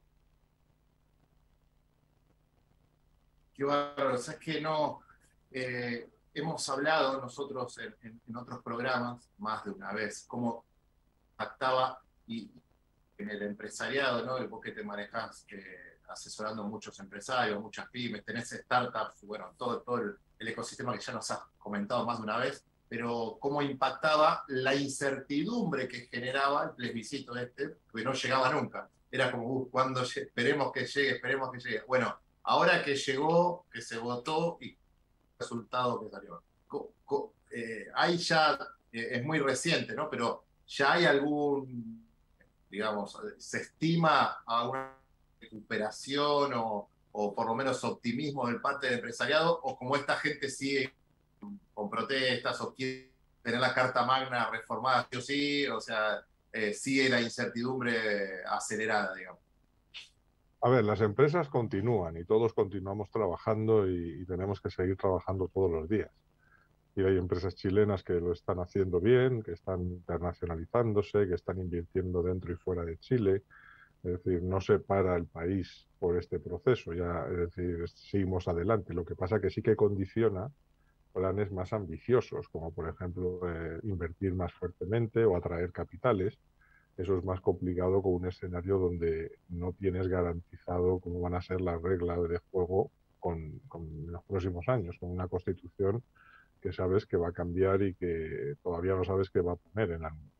Qué bárbaro, o sea, es que no, eh, hemos hablado nosotros en, en, en otros programas más de una vez, cómo actaba y en el empresariado, ¿no? Vos que te manejás eh, asesorando muchos empresarios, muchas pymes, tenés startups, bueno, todo, todo el, el ecosistema que ya nos has comentado más de una vez, pero cómo impactaba la incertidumbre que generaba el plebiscito este, que no llegaba nunca. Era como, uh, cuando esperemos que llegue, esperemos que llegue. Bueno, ahora que llegó, que se votó y el resultado que salió. Co, co, eh, ahí ya, eh, es muy reciente, ¿no? Pero ya hay algún, digamos, se estima a una recuperación o, o por lo menos optimismo del parte del empresariado, o como esta gente sigue con protestas o quiere tener la Carta Magna reformada sí o sí, o sea, eh, sigue la incertidumbre acelerada, digamos. A ver, las empresas continúan y todos continuamos trabajando y, y tenemos que seguir trabajando todos los días. y hay empresas chilenas que lo están haciendo bien, que están internacionalizándose, que están invirtiendo dentro y fuera de Chile. Es decir, no se para el país por este proceso, ya, es decir, seguimos adelante. Lo que pasa que sí que condiciona planes más ambiciosos, como por ejemplo eh, invertir más fuertemente o atraer capitales. Eso es más complicado con un escenario donde no tienes garantizado cómo van a ser las reglas de juego con, con los próximos años, con una constitución que sabes que va a cambiar y que todavía no sabes qué va a poner en la nube.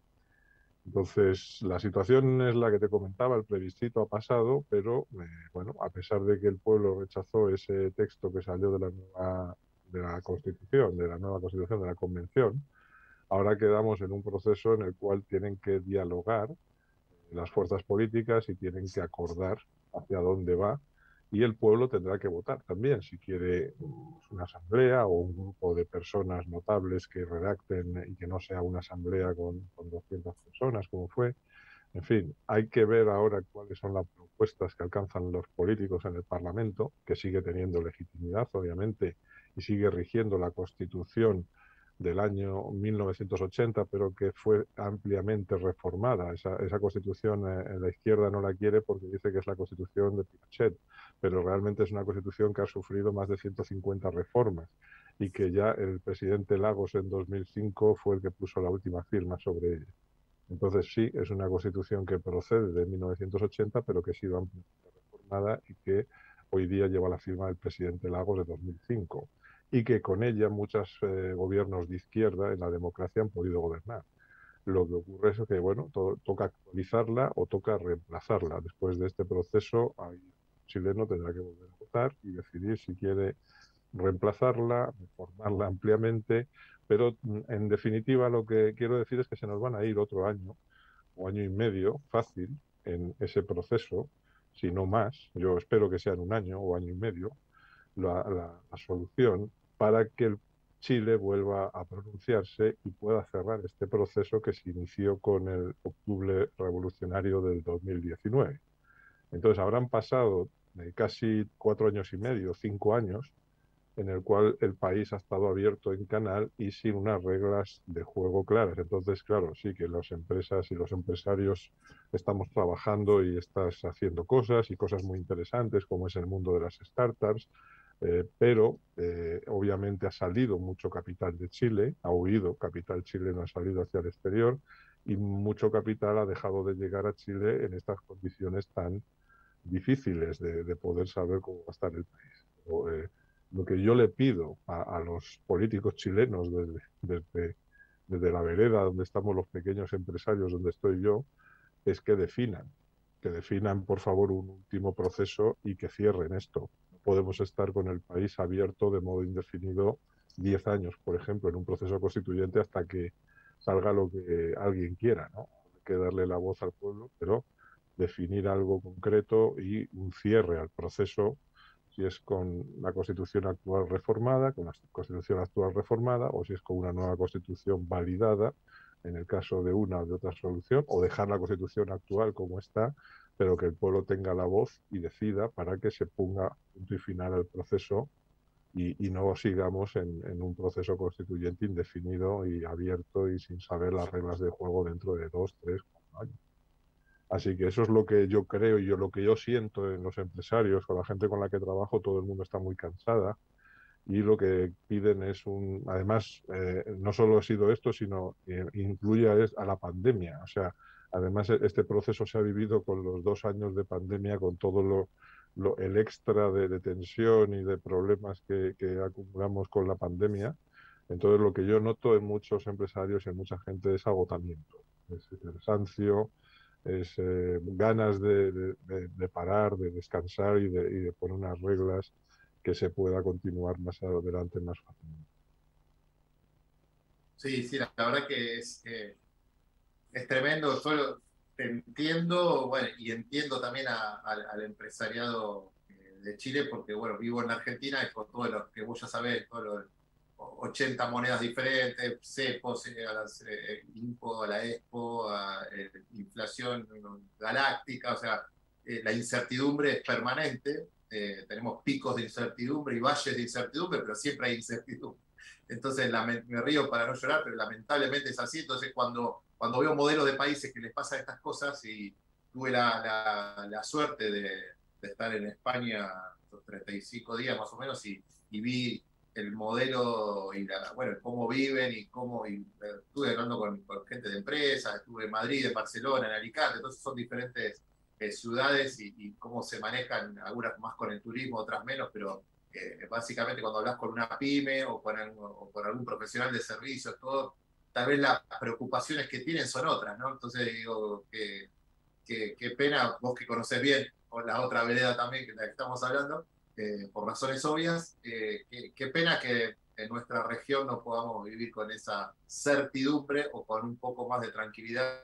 Entonces, la situación es la que te comentaba, el plebiscito ha pasado, pero eh, bueno, a pesar de que el pueblo rechazó ese texto que salió de la nueva de la Constitución, de la nueva Constitución, de la Convención, ahora quedamos en un proceso en el cual tienen que dialogar las fuerzas políticas y tienen que acordar hacia dónde va, y el pueblo tendrá que votar también si quiere una asamblea o un grupo de personas notables que redacten y que no sea una asamblea con, con doscientas personas como fue. En fin, hay que ver ahora cuáles son las propuestas que alcanzan los políticos en el Parlamento, que sigue teniendo legitimidad, obviamente, y sigue rigiendo la Constitución del año mil novecientos ochenta, pero que fue ampliamente reformada. Esa, esa Constitución eh, la izquierda no la quiere porque dice que es la Constitución de Pinochet, pero realmente es una Constitución que ha sufrido más de ciento cincuenta reformas y que ya el presidente Lagos en dos mil cinco fue el que puso la última firma sobre ella. Entonces sí, es una Constitución que procede de mil novecientos ochenta, pero que ha sido ampliamente reformada y que hoy día lleva la firma del presidente Lagos de dos mil cinco. Y que con ella muchos eh, gobiernos de izquierda en la democracia han podido gobernar. Lo que ocurre es que, bueno, to toca actualizarla o toca reemplazarla. Después de este proceso, el chileno tendrá que volver a votar y decidir si quiere reemplazarla, reformarla ampliamente, pero en definitiva lo que quiero decir es que se nos van a ir otro año o año y medio fácil en ese proceso, si no más. Yo espero que sea en un año o año y medio la, la, la solución para que el Chile vuelva a pronunciarse y pueda cerrar este proceso que se inició con el octubre revolucionario del dos mil diecinueve. Entonces habrán pasado eh, casi cuatro años y medio, cinco años, en el cual el país ha estado abierto en canal y sin unas reglas de juego claras. Entonces, claro, sí que las empresas y los empresarios estamos trabajando y estás haciendo cosas y cosas muy interesantes, como es el mundo de las startups, eh, pero eh, obviamente ha salido mucho capital de Chile, ha huido capital chileno, ha salido hacia el exterior, y mucho capital ha dejado de llegar a Chile en estas condiciones tan difíciles de, de poder saber cómo va a estar el país. O, eh, lo que yo le pido a, a los políticos chilenos desde, desde, desde la vereda donde estamos los pequeños empresarios, donde estoy yo, es que definan, que definan por favor un último proceso y que cierren esto. No podemos estar con el país abierto de modo indefinido diez años, por ejemplo, en un proceso constituyente hasta que salga lo que alguien quiera, ¿no? Hay que darle la voz al pueblo, pero definir algo concreto y un cierre al proceso, si es con la Constitución actual reformada, con la Constitución actual reformada, o si es con una nueva Constitución validada, en el caso de una o de otra solución, o dejar la Constitución actual como está, pero que el pueblo tenga la voz y decida para que se ponga punto y final al proceso y, y no sigamos en, en un proceso constituyente indefinido y abierto y sin saber las reglas de juego dentro de dos, tres, cuatro años. Así que eso es lo que yo creo y yo, lo que yo siento en los empresarios, con la gente con la que trabajo, todo el mundo está muy cansada y lo que piden es un... Además, eh, no solo ha sido esto, sino eh, incluye a, a la pandemia. O sea, además este proceso se ha vivido con los dos años de pandemia, con todo lo, lo el extra de, de tensión y de problemas que, que acumulamos con la pandemia. Entonces, lo que yo noto en muchos empresarios y en mucha gente es agotamiento, es cansancio, es eh, ganas de, de, de parar, de descansar y de, y de poner unas reglas que se pueda continuar más adelante más fácilmente. Sí, sí, la verdad que es, eh, es tremendo. Solo te entiendo, bueno, y entiendo también a, a, al empresariado de Chile, porque bueno, vivo en Argentina y con todo lo que vos ya sabés, todos los ochenta monedas diferentes, cepos, a las eh, INPO, a la EXPO, a eh, inflación galáctica, o sea, eh, la incertidumbre es permanente, eh, tenemos picos de incertidumbre y valles de incertidumbre, pero siempre hay incertidumbre. Entonces la, me río para no llorar, pero lamentablemente es así. Entonces cuando, cuando veo modelos de países que les pasa estas cosas, y tuve la, la, la suerte de, de estar en España los treinta y cinco días más o menos, y, y vi el modelo y la, bueno, cómo viven y cómo, y estuve hablando con, con gente de empresas, estuve en Madrid, en Barcelona, en Alicante, entonces son diferentes eh, ciudades y, y cómo se manejan, algunas más con el turismo, otras menos, pero eh, básicamente cuando hablas con una pyme o con, algún, o con algún profesional de servicios, todo, tal vez las preocupaciones que tienen son otras, ¿no? Entonces digo, que, que, qué pena, vos que conocés bien, con la otra vereda también que la que estamos hablando, Eh, por razones obvias, eh, qué, qué pena que en nuestra región no podamos vivir con esa certidumbre o con un poco más de tranquilidad.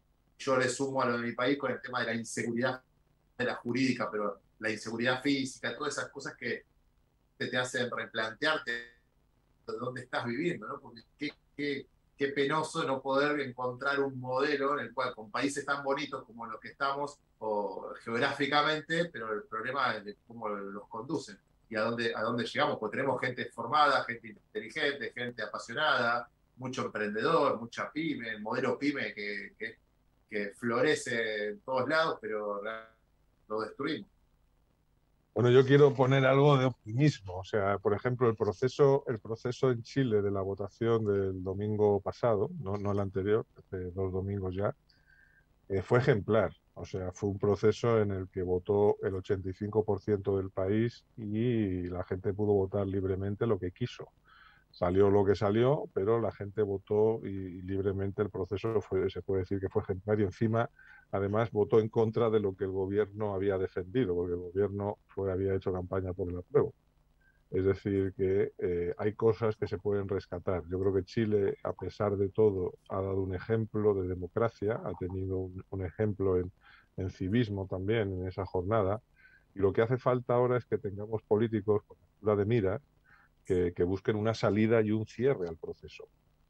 Yo le sumo a lo de mi país con el tema de la inseguridad de la jurídica, pero la inseguridad física, todas esas cosas que te, te hacen replantearte de dónde estás viviendo, ¿no? Porque qué, qué, qué penoso no poder encontrar un modelo en el cual, con países tan bonitos como los que estamos, o geográficamente, pero el problema es de cómo los conducen y a dónde, a dónde llegamos, porque tenemos gente formada, gente inteligente, gente apasionada, mucho emprendedor, mucha pyme, el modelo pyme que, que, que florece en todos lados, pero lo destruimos. Bueno, yo quiero poner algo de optimismo. O sea, por ejemplo, el proceso, el proceso en Chile de la votación del domingo pasado, no, no el anterior, hace dos domingos ya, eh, fue ejemplar. O sea, fue un proceso en el que votó el ochenta y cinco por ciento del país y la gente pudo votar libremente lo que quiso. Salió lo que salió, pero la gente votó y libremente el proceso fue, se puede decir que fue ejemplar, y encima, además, votó en contra de lo que el gobierno había defendido, porque el gobierno fue, había hecho campaña por el apruebo. Es decir, que eh, hay cosas que se pueden rescatar. Yo creo que Chile, a pesar de todo, ha dado un ejemplo de democracia, ha tenido un, un ejemplo en, en civismo también en esa jornada, y lo que hace falta ahora es que tengamos políticos con altura de miras que, que busquen una salida y un cierre al proceso.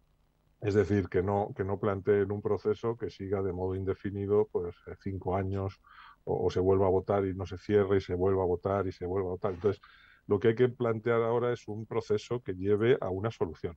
Es decir, que no, que no planteen un proceso que siga de modo indefinido pues cinco años o, o se vuelva a votar y no se cierre y se vuelva a votar y se vuelva a votar. Entonces, lo que hay que plantear ahora es un proceso que lleve a una solución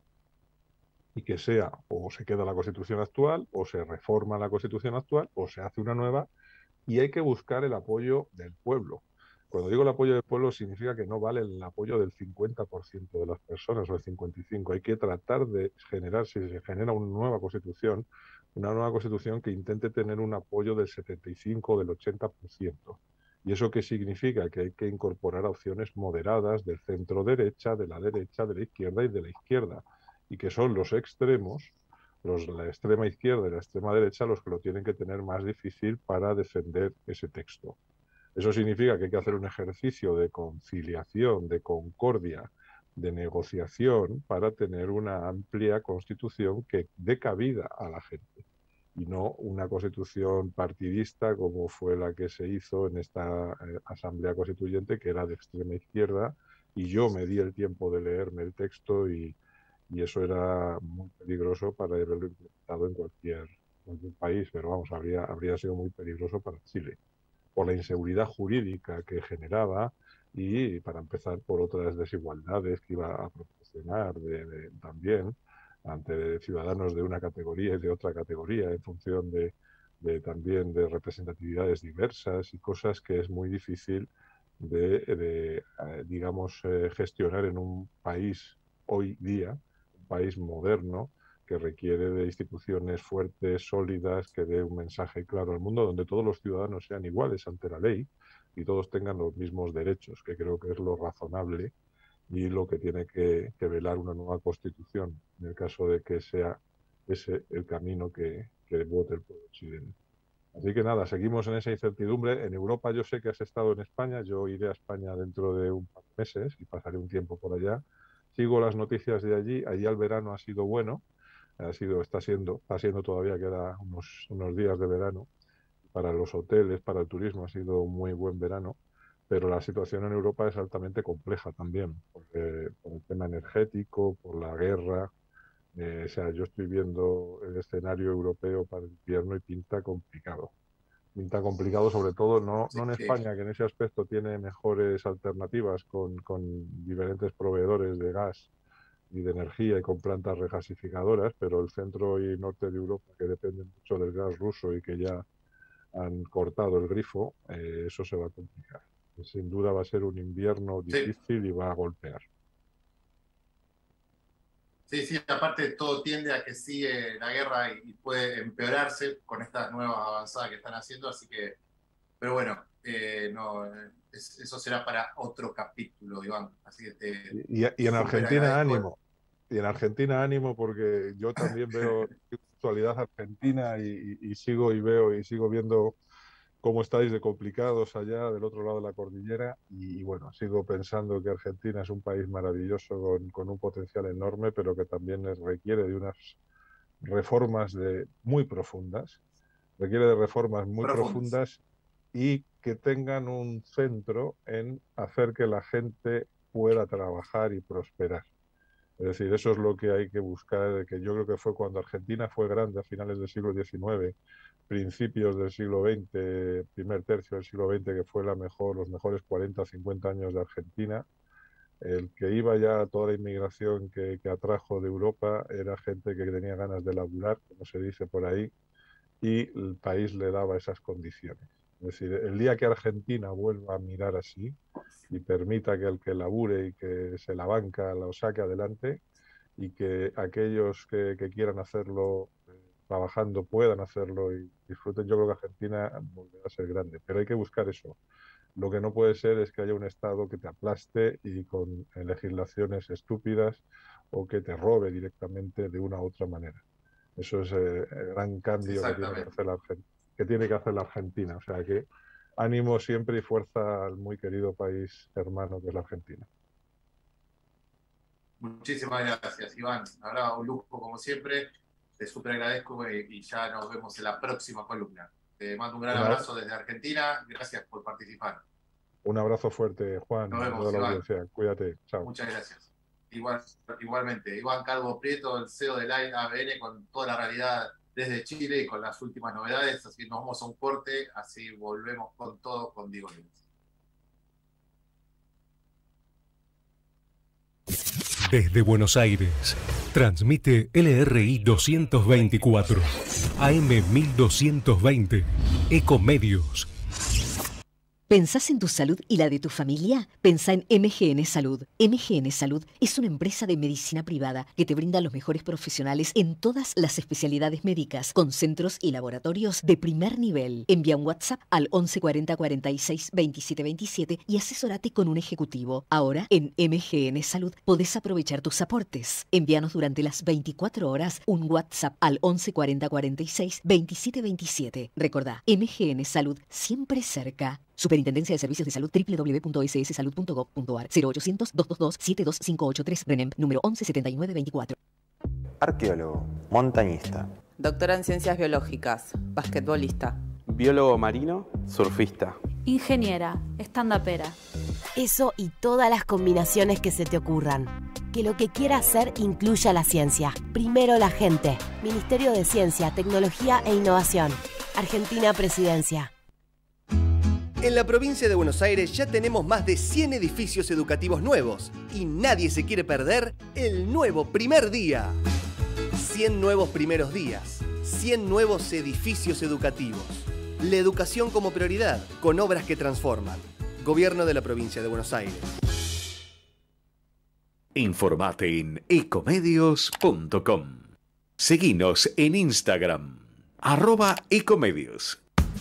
y que sea o se queda la Constitución actual o se reforma la Constitución actual o se hace una nueva, y hay que buscar el apoyo del pueblo. Cuando digo el apoyo del pueblo significa que no vale el apoyo del cincuenta por ciento de las personas o el cincuenta y cinco por ciento. Hay que tratar de generar, si se genera una nueva constitución, una nueva constitución que intente tener un apoyo del setenta y cinco o del ochenta por ciento. ¿Y eso qué significa? Que hay que incorporar opciones moderadas del centro derecha, de la derecha, de la izquierda y de la izquierda, y que son los extremos, los, la extrema izquierda y la extrema derecha, los que lo tienen que tener más difícil para defender ese texto. Eso significa que hay que hacer un ejercicio de conciliación, de concordia, de negociación para tener una amplia constitución que dé cabida a la gente y no una constitución partidista como fue la que se hizo en esta eh, asamblea constituyente, que era de extrema izquierda, y yo me di el tiempo de leerme el texto y, y eso era muy peligroso para haberlo implementado en cualquier, cualquier país, pero vamos, habría, habría sido muy peligroso para Chile, por la inseguridad jurídica que generaba y, para empezar, por otras desigualdades que iba a proporcionar de, de, también ante ciudadanos de una categoría y de otra categoría en función de, de también de representatividades diversas y cosas que es muy difícil de, de eh, digamos, eh, gestionar en un país hoy día, un país moderno, que requiere de instituciones fuertes, sólidas, que dé un mensaje claro al mundo, donde todos los ciudadanos sean iguales ante la ley y todos tengan los mismos derechos, que creo que es lo razonable y lo que tiene que, que velar una nueva constitución, en el caso de que sea ese el camino que, que vote el pueblo chileno. Así que nada, seguimos en esa incertidumbre. En Europa, yo sé que has estado en España, yo iré a España dentro de un par de meses y pasaré un tiempo por allá. Sigo las noticias de allí, allí el verano ha sido bueno. Ha sido, está siendo, está siendo todavía, queda unos, unos días de verano. Para los hoteles, para el turismo ha sido un muy buen verano, pero la situación en Europa es altamente compleja también, porque, por el tema energético, por la guerra. Eh, o sea, yo estoy viendo el escenario europeo para el invierno y pinta complicado. Pinta complicado, sobre todo no, no en España, que en ese aspecto tiene mejores alternativas con, con diferentes proveedores de gas y de energía y con plantas regasificadoras, pero el centro y norte de Europa, que dependen mucho del gas ruso y que ya han cortado el grifo, eh, eso se va a complicar. Sin duda va a ser un invierno difícil sí. y va a golpear. Sí, sí, aparte todo tiende a que sigue la guerra y, y puede empeorarse con estas nuevas avanzadas que están haciendo, así que, pero bueno, eh, no, es, eso será para otro capítulo, Iván. Así que te, y, y en Argentina ánimo, y en Argentina ánimo porque yo también veo actualidad argentina y, y, y sigo y veo y sigo viendo cómo estáis de complicados allá del otro lado de la cordillera y, y bueno, sigo pensando que Argentina es un país maravilloso con, con un potencial enorme, pero que también requiere de unas reformas de, muy profundas, requiere de reformas muy profundas. profundas y que tengan un centro en hacer que la gente pueda trabajar y prosperar. Es decir, eso es lo que hay que buscar, que yo creo que fue cuando Argentina fue grande a finales del siglo diecinueve, principios del siglo veinte, primer tercio del siglo veinte, que fue la mejor, los mejores cuarenta o cincuenta años de Argentina. El que iba ya toda la inmigración que, que atrajo de Europa era gente que tenía ganas de laburar, como se dice por ahí, y el país le daba esas condiciones. Es decir, el día que Argentina vuelva a mirar así y permita que el que labure y que se la banca lo saque adelante y que aquellos que, que quieran hacerlo eh, trabajando puedan hacerlo y disfruten, yo creo que Argentina volverá a ser grande. Pero hay que buscar eso. Lo que no puede ser es que haya un Estado que te aplaste y con legislaciones estúpidas o que te robe directamente de una u otra manera. Eso es eh, el gran cambio que tiene que, hacer la, que tiene que hacer la Argentina. O sea que ánimo siempre y fuerza al muy querido país hermano que es la Argentina. Muchísimas gracias, Iván. Ahora un lujo como siempre. Te súper agradezco y, y ya nos vemos en la próxima columna. Te mando un gran Una... abrazo desde Argentina. Gracias por participar. Un abrazo fuerte, Juan. Nos vemos, toda la Iván. audiencia. Cuídate. Chao. Muchas gracias. Igual, igualmente, Iván Calvo Prieto, el C E O de Line A B N, con toda la realidad desde Chile y con las últimas novedades. Así que nos vamos a un corte, así volvemos con todo con Diego Luis. Desde Buenos Aires, transmite L R I doscientos veinticuatro, A M mil doscientos veinte, Ecomedios. ¿Pensás en tu salud y la de tu familia? Pensá en M G N Salud. M G N Salud es una empresa de medicina privada que te brinda a los mejores profesionales en todas las especialidades médicas, con centros y laboratorios de primer nivel. Envía un WhatsApp al once cuarenta cuarenta y seis veintisiete veintisiete y asesórate con un ejecutivo. Ahora, en M G N Salud, podés aprovechar tus aportes. Envíanos durante las veinticuatro horas un WhatsApp al once cuarenta cuarenta y seis veintisiete veintisiete. Recordá, M G N Salud, siempre cerca. Superintendencia de Servicios de Salud, doble u doble u doble u punto ese ese salud punto gov punto ar, cero ochocientos, doscientos veintidós, setenta y dos quinientos ochenta y tres, RENEM, número once setenta y nueve veinticuatro. Arqueólogo, montañista. Doctora en Ciencias Biológicas, basquetbolista. Biólogo marino, surfista. Ingeniera, stand-upera. Eso y todas las combinaciones que se te ocurran. Que lo que quieras hacer incluya la ciencia. Primero la gente. Ministerio de Ciencia, Tecnología e Innovación. Argentina Presidencia. En la provincia de Buenos Aires ya tenemos más de cien edificios educativos nuevos y nadie se quiere perder el nuevo primer día. cien nuevos primeros días, cien nuevos edificios educativos. La educación como prioridad, con obras que transforman. Gobierno de la provincia de Buenos Aires. Informate en ecomedios punto com. Seguinos en Instagram, arroba ecomedios.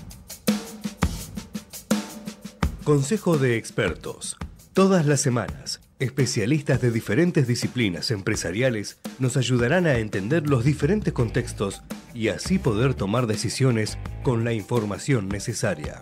Consejo de expertos. Todas las semanas, especialistas de diferentes disciplinas empresariales nos ayudarán a entender los diferentes contextos y así poder tomar decisiones con la información necesaria.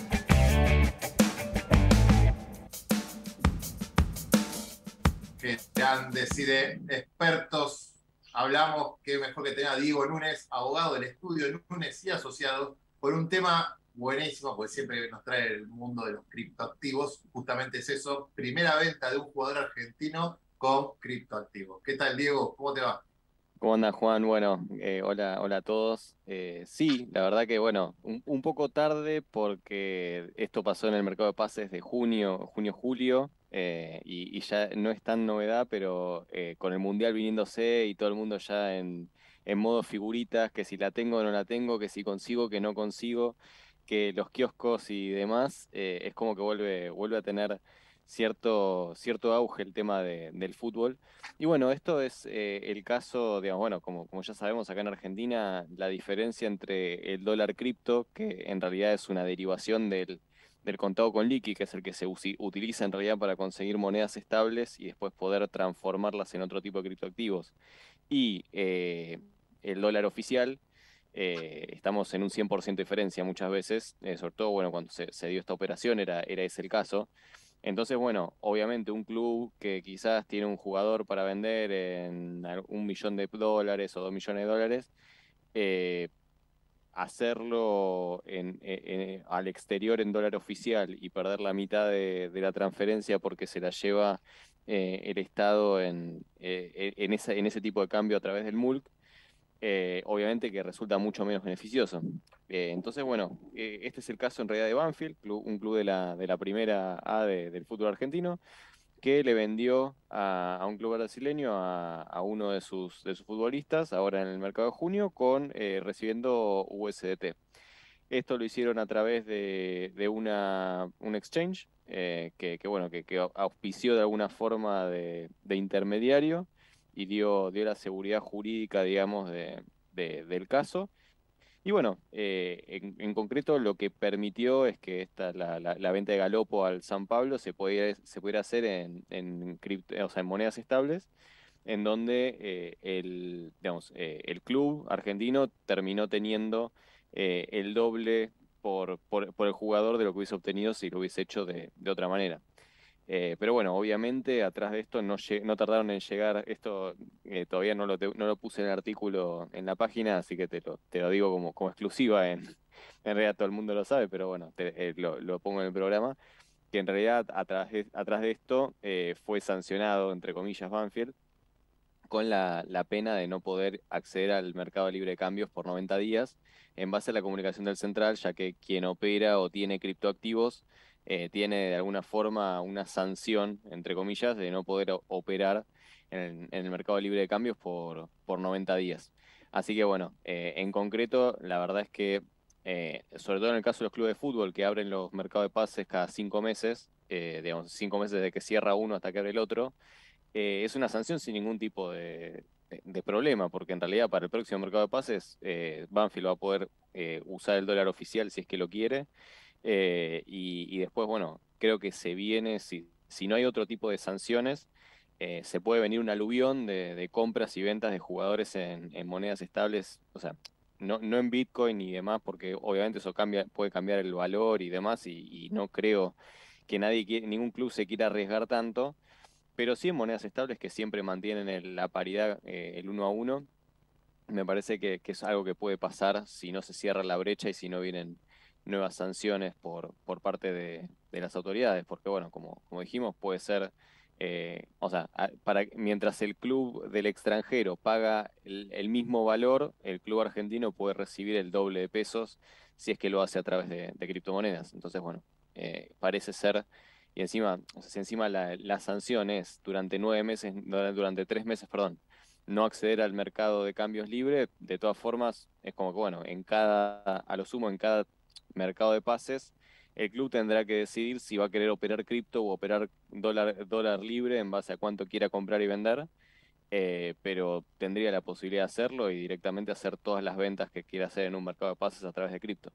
Que sean decide expertos. Hablamos, que mejor que tenga Diego Núñez, abogado del estudio Núñez y asociados, por un tema buenísimo, porque siempre nos trae el mundo de los criptoactivos. Justamente es eso, primera venta de un jugador argentino con criptoactivos. ¿Qué tal, Diego? ¿Cómo te va? ¿Cómo anda Juan? Bueno, eh, hola, hola a todos. Eh, sí, la verdad que bueno, un, un poco tarde porque esto pasó en el mercado de pases de junio, junio-julio, eh, y, y ya no es tan novedad, pero eh, con el Mundial viniéndose y todo el mundo ya en, en modo figuritas, que si la tengo o no la tengo, que si consigo, que no consigo, que los kioscos y demás, eh, es como que vuelve, vuelve a tener cierto, cierto auge el tema de- del fútbol. Y bueno, esto es eh, el caso, digamos, bueno, como, como ya sabemos acá en Argentina, la diferencia entre el dólar cripto, que en realidad es una derivación del, del contado con liqui, que es el que se usi- utiliza en realidad para conseguir monedas estables y después poder transformarlas en otro tipo de criptoactivos, y eh, el dólar oficial. Eh, estamos en un cien por ciento de diferencia muchas veces, eh, sobre todo, bueno, cuando se, se dio esta operación era, era ese el caso. Entonces, bueno, obviamente un club que quizás tiene un jugador para vender en al- un millón de dólares o dos millones de dólares, eh, hacerlo en, eh, eh, al exterior en dólar oficial y perder la mitad de, de la transferencia porque se la lleva eh, el Estado en, eh, en, esa- en ese tipo de cambio a través del M U L C, eh, obviamente que resulta mucho menos beneficioso. Eh, entonces, bueno, eh, este es el caso en realidad de Banfield, club- un club de la, de la primera A de- del fútbol argentino, que le vendió a, a un club brasileño a, a uno de sus, de sus futbolistas, ahora en el mercado de junio, con eh, recibiendo U S D T. Esto lo hicieron a través de, de una, un exchange, eh, que, que, bueno, que, que auspició de alguna forma de, de intermediario y dio, dio la seguridad jurídica, digamos, de, de- del caso. Y bueno, eh, en, en concreto lo que permitió es que esta, la, la- la venta de Galopo al San Pablo se pudiera, se pudiera hacer en, en, cripto- o sea, en monedas estables, en donde eh, el, digamos, eh, el club argentino terminó teniendo eh, el doble por, por, por el jugador de lo que hubiese obtenido si lo hubiese hecho de, de otra manera. Eh, pero bueno, obviamente atrás de esto no, lle- no tardaron en llegar, esto eh, todavía no lo, te- no lo puse en el artículo en la página, así que te lo, te lo digo como, como exclusiva, en, en realidad todo el mundo lo sabe, pero bueno, te- eh, lo, lo pongo en el programa, que en realidad atrás de, atrás de esto eh, fue sancionado, entre comillas, Banfield, con la, la pena de no poder acceder al mercado libre de cambios por noventa días en base a la comunicación del central, ya que quien opera o tiene criptoactivos eh, tiene de alguna forma una sanción, entre comillas, de no poder o- operar en, en el mercado libre de cambios por, por noventa días. Así que bueno, eh, en concreto, la verdad es que, eh, sobre todo en el caso de los clubes de fútbol que abren los mercados de pases cada cinco meses, eh, digamos, cinco meses desde que cierra uno hasta que abre el otro, eh, es una sanción sin ningún tipo de, de- de problema, porque en realidad para el próximo mercado de pases, eh, Banfield va a poder eh, usar el dólar oficial si es que lo quiere, eh, y, y después, bueno, creo que se viene, si, si no hay otro tipo de sanciones, eh, se puede venir un aluvión de, de compras y ventas de jugadores en, en monedas estables, o sea, no, no en Bitcoin y demás, porque obviamente eso cambia, puede cambiar el valor y demás, y, y no creo que nadie quiere- ningún club se quiera arriesgar tanto, pero sí en monedas estables que siempre mantienen el- la paridad, eh, el uno a uno. Me parece que, que es algo que puede pasar si no se cierra la brecha y si no vienen nuevas sanciones por, por parte de, de las autoridades, porque bueno, como, como dijimos, puede ser, eh, o sea, a- para, mientras el club del extranjero paga el, el mismo valor, el club argentino puede recibir el doble de pesos si es que lo hace a través de, de criptomonedas. Entonces, bueno, eh, parece ser, y encima, o sea, si encima la, la sanción es durante nueve meses, durante tres meses, perdón, no acceder al mercado de cambios libre, de todas formas, es como que, bueno, en cada, a lo sumo, en cada mercado de pases, el club tendrá que decidir si va a querer operar cripto o operar dólar, dólar libre en base a cuánto quiera comprar y vender, eh, pero tendría la posibilidad de hacerlo y directamente hacer todas las ventas que quiera hacer en un mercado de pases a través de cripto.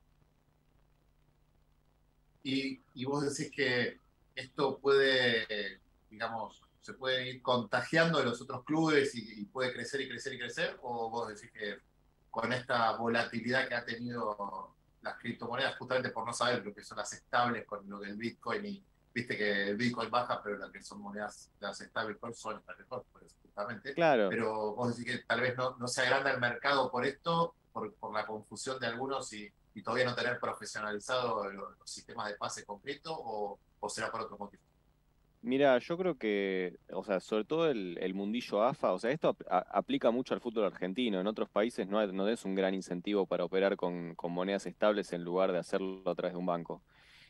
Y, y vos decís que esto puede, digamos, se puede ir contagiando de los otros clubes y, y puede crecer y crecer y crecer, o vos decís que con esta volatilidad que ha tenido las criptomonedas, justamente por no saber lo que son las estables con lo del Bitcoin, y viste que el Bitcoin baja, pero las que son monedas, las estables son estas mejor, por eso, justamente, Claro. pero vos decís que tal vez no, no se agranda el mercado por esto, por, por la confusión de algunos y, y todavía no tener profesionalizado los, los sistemas de pase completo, o, o será por otro motivo. Mira, yo creo que, o sea, sobre todo el, el mundillo A F A, o sea, esto ap- a- aplica mucho al fútbol argentino. En otros países no, hay- no es un gran incentivo para operar con, con monedas estables en lugar de hacerlo a través de un banco.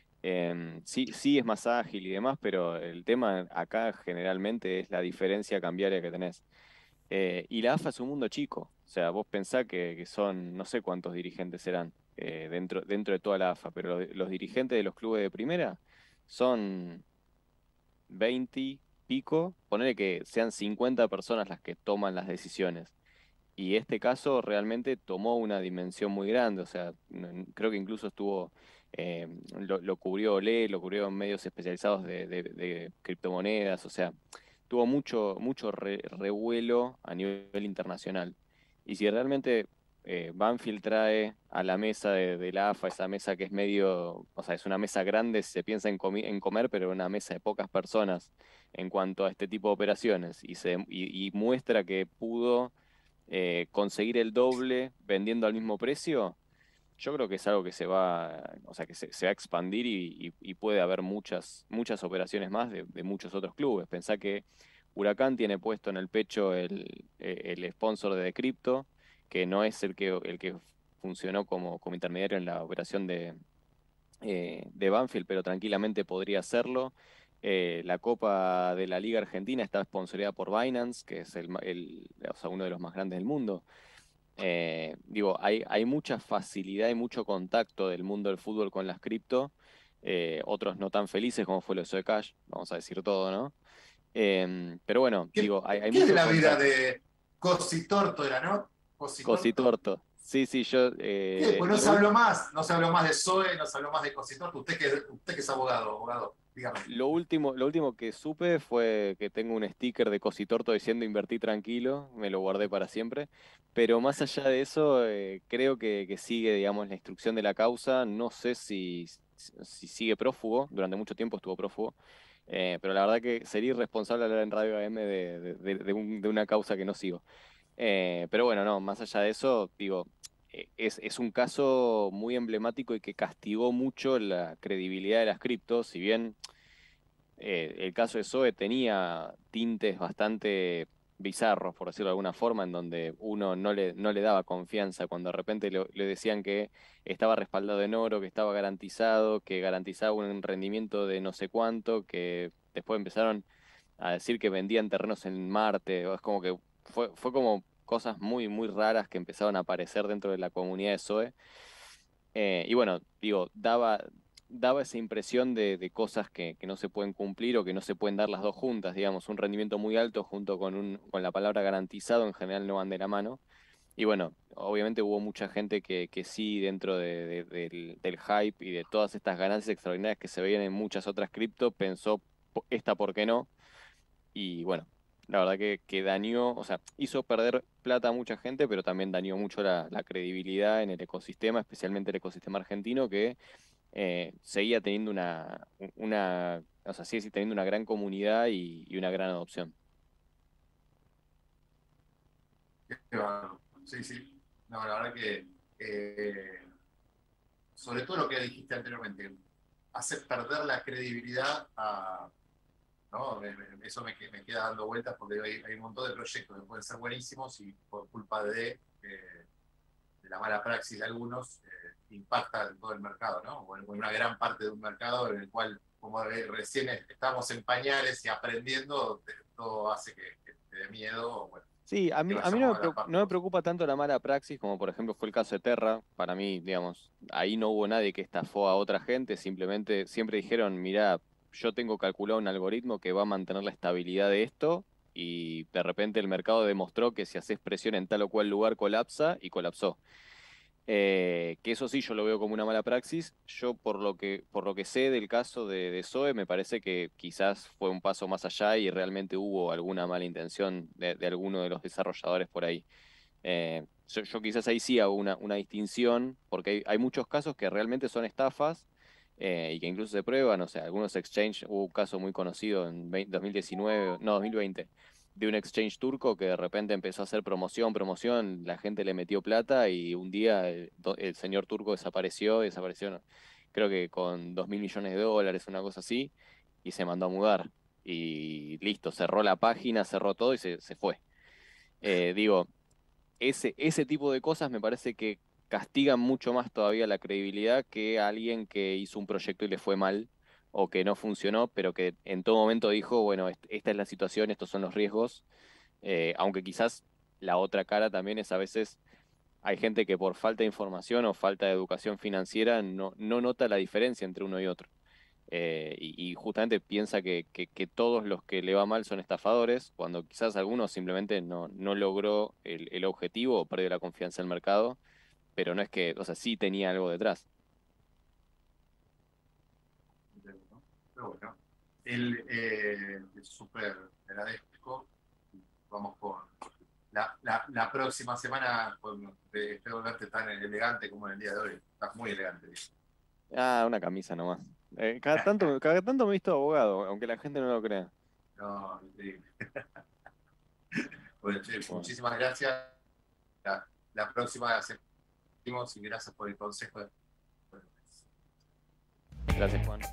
Em, sí, sí es más ágil y demás, pero el tema acá generalmente es la diferencia cambiaria que tenés. Eh, y la A F A es un mundo chico. O sea, vos pensás que, que son, no sé cuántos dirigentes serán eh, dentro, dentro de toda la A F A, pero los, los dirigentes de los clubes de primera son veinte pico, ponele que sean cincuenta personas las que toman las decisiones. Y este caso realmente tomó una dimensión muy grande, o sea, n- creo que incluso estuvo, eh, lo, lo cubrió Olé, lo cubrió en medios especializados de, de- de criptomonedas, o sea, tuvo mucho, mucho re- revuelo a nivel internacional. Y si realmente eh, Banfield trae a la mesa de, de la A F A, esa mesa que es medio, o sea, es una mesa grande, se piensa en, comi- en comer, pero una mesa de pocas personas en cuanto a este tipo de operaciones, y, se, y, y muestra que pudo eh, conseguir el doble vendiendo al mismo precio, yo creo que es algo que se va, o sea, que se, se va a expandir y, y- y puede haber muchas, muchas operaciones más de, de muchos otros clubes. Pensá que Huracán tiene puesto en el pecho el, eh, el sponsor de Decrypto, que no es el que, el que funcionó como, como intermediario en la operación de, eh, de Banfield, pero tranquilamente podría hacerlo. Eh, la Copa de la Liga Argentina está sponsoreada por Binance, que es el, ma- el- o sea, uno de los más grandes del mundo. Eh, digo, hay, hay mucha facilidad y mucho contacto del mundo del fútbol con las cripto, eh, otros no tan felices como fue lo de Zoe Cash, vamos a decir todo, ¿no? Em, pero bueno, ¿Qué, digo, hay, hay qué es de mucho la vida contacto. de Cositorto era, no? Cositorto. Cositorto. Sí, sí, yo ¿Qué? eh, Pues no lo, se ul- habló más, no se habló más de Zoe, no se habló más de Cositorto. Usted que, usted que es abogado, abogado, dígame. lo último, lo último que supe fue que tengo un sticker de Cositorto diciendo invertí tranquilo, me lo guardé para siempre. Pero más allá de eso, eh, creo que, que sigue, digamos, la instrucción de la causa. No sé si, si sigue prófugo, durante mucho tiempo estuvo prófugo. Eh, pero la verdad que sería irresponsable hablar en Radio A M de, de- de- de un- de una causa que no sigo. Eh, pero bueno, no, más allá de eso, digo, eh, es, es un caso muy emblemático y que castigó mucho la credibilidad de las criptos. Si bien eh, el caso de Zoe tenía tintes bastante bizarros, por decirlo de alguna forma, en donde uno no le, no le daba confianza cuando de repente le, le decían que estaba respaldado en oro, que estaba garantizado, que garantizaba un rendimiento de no sé cuánto, que después empezaron a decir que vendían terrenos en Marte. O es como que fue, fue como cosas muy, muy raras que empezaron a aparecer dentro de la comunidad de Zoe. Eh, y bueno, digo, daba, daba esa impresión de, de cosas que, que no se pueden cumplir o que no se pueden dar las dos juntas, digamos, un rendimiento muy alto junto con, un, con la palabra garantizado en general no van de la mano. Y bueno, obviamente hubo mucha gente que, que sí, dentro de- de- del, del hype y de todas estas ganancias extraordinarias que se veían en muchas otras cripto, pensó, "Po- esta, ¿por qué no?". Y bueno, la verdad que, que dañó, o sea, hizo perder plata a mucha gente, pero también dañó mucho la, la credibilidad en el ecosistema, especialmente el ecosistema argentino, que eh, seguía teniendo una, una, o sea, sigue teniendo una gran comunidad y, y una gran adopción. Qué bárbaro. Sí, sí. No, la verdad que, eh, sobre todo lo que dijiste anteriormente, hace perder la credibilidad a, ¿no? Me- me- Eso me, que- me queda dando vueltas porque hay, hay un montón de proyectos que pueden ser buenísimos y por culpa de, eh, de la mala praxis de algunos eh, impacta en todo el mercado, ¿no? O en, o en una gran parte de un mercado en el cual, como re- recién estamos en pañales y aprendiendo, te- todo hace que, que te dé miedo, o bueno, Sí, a que mí, a mí no vayamos me, a la preo- parte no me preocupa tanto la mala praxis como por ejemplo fue el caso de Terra. Para mí, digamos, ahí no hubo nadie que estafó a otra gente, simplemente siempre dijeron, mirá, yo tengo calculado un algoritmo que va a mantener la estabilidad de esto y de repente el mercado demostró que si haces presión en tal o cual lugar colapsa y colapsó. Eh, que eso sí yo lo veo como una mala praxis. Yo por lo que, por lo que sé del caso de, de Zoe, me parece que quizás fue un paso más allá y realmente hubo alguna mala intención de, de alguno de los desarrolladores por ahí. Eh, yo, yo quizás ahí sí hago una, una distinción, porque hay, hay muchos casos que realmente son estafas eh, y que incluso se prueban. O sea, algunos exchange, hubo un caso muy conocido en veinte dos mil diecinueve, no, dos mil veinte, de un exchange turco que de repente empezó a hacer promoción, promoción, la gente le metió plata y un día el, do- el señor turco desapareció, desapareció, no, creo que con dos mil millones de dólares, una cosa así, y se mandó a mudar. y listo, cerró la página, cerró todo y se, se fue. Eh, digo, ese, ese tipo de cosas me parece que castigan mucho más todavía la credibilidad que alguien que hizo un proyecto y le fue mal o que no funcionó, pero que en todo momento dijo, bueno, est- esta es la situación, estos son los riesgos, eh, aunque quizás la otra cara también es a veces, hay gente que por falta de información o falta de educación financiera no, no nota la diferencia entre uno y otro. Eh, y, y justamente piensa que, que- que todos los que le va mal son estafadores, cuando quizás algunos simplemente no, no logró el, el objetivo o perdió la confianza en el mercado, pero no es que, o sea, sí tenía algo detrás. Pero bueno, el eh, súper agradezco. Vamos con la, la, la próxima semana. Bueno, eh, espero verte tan elegante como en el día de hoy. Estás muy elegante. Ah, una camisa nomás. Eh, cada tanto, cada tanto me he visto abogado, aunque la gente no lo crea. No, increíble. Bueno, che, muchísimas gracias. La, la próxima la seguimos y gracias por el consejo. Gracias, Juan.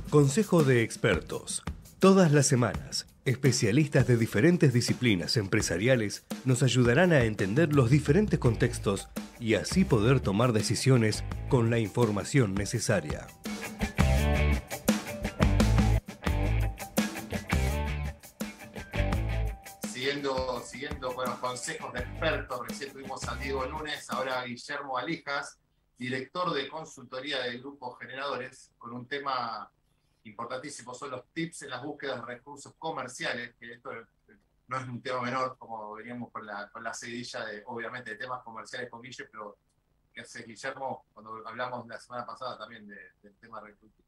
Consejo de expertos. Todas las semanas, especialistas de diferentes disciplinas empresariales nos ayudarán a entender los diferentes contextos y así poder tomar decisiones con la información necesaria. Siguiendo, siguiendo con los consejos de expertos, recién tuvimos a Diego Núñez, ahora a Guillermo Alijas, director de consultoría del Grupo Generadores, con un tema importantísimo, son los tips en las búsquedas de recursos comerciales, que esto no es un tema menor, como veníamos con la, con la seguidilla de, obviamente, de temas comerciales con Guille, pero ¿qué hace Guillermo cuando hablamos la semana pasada también de, del tema recruiting?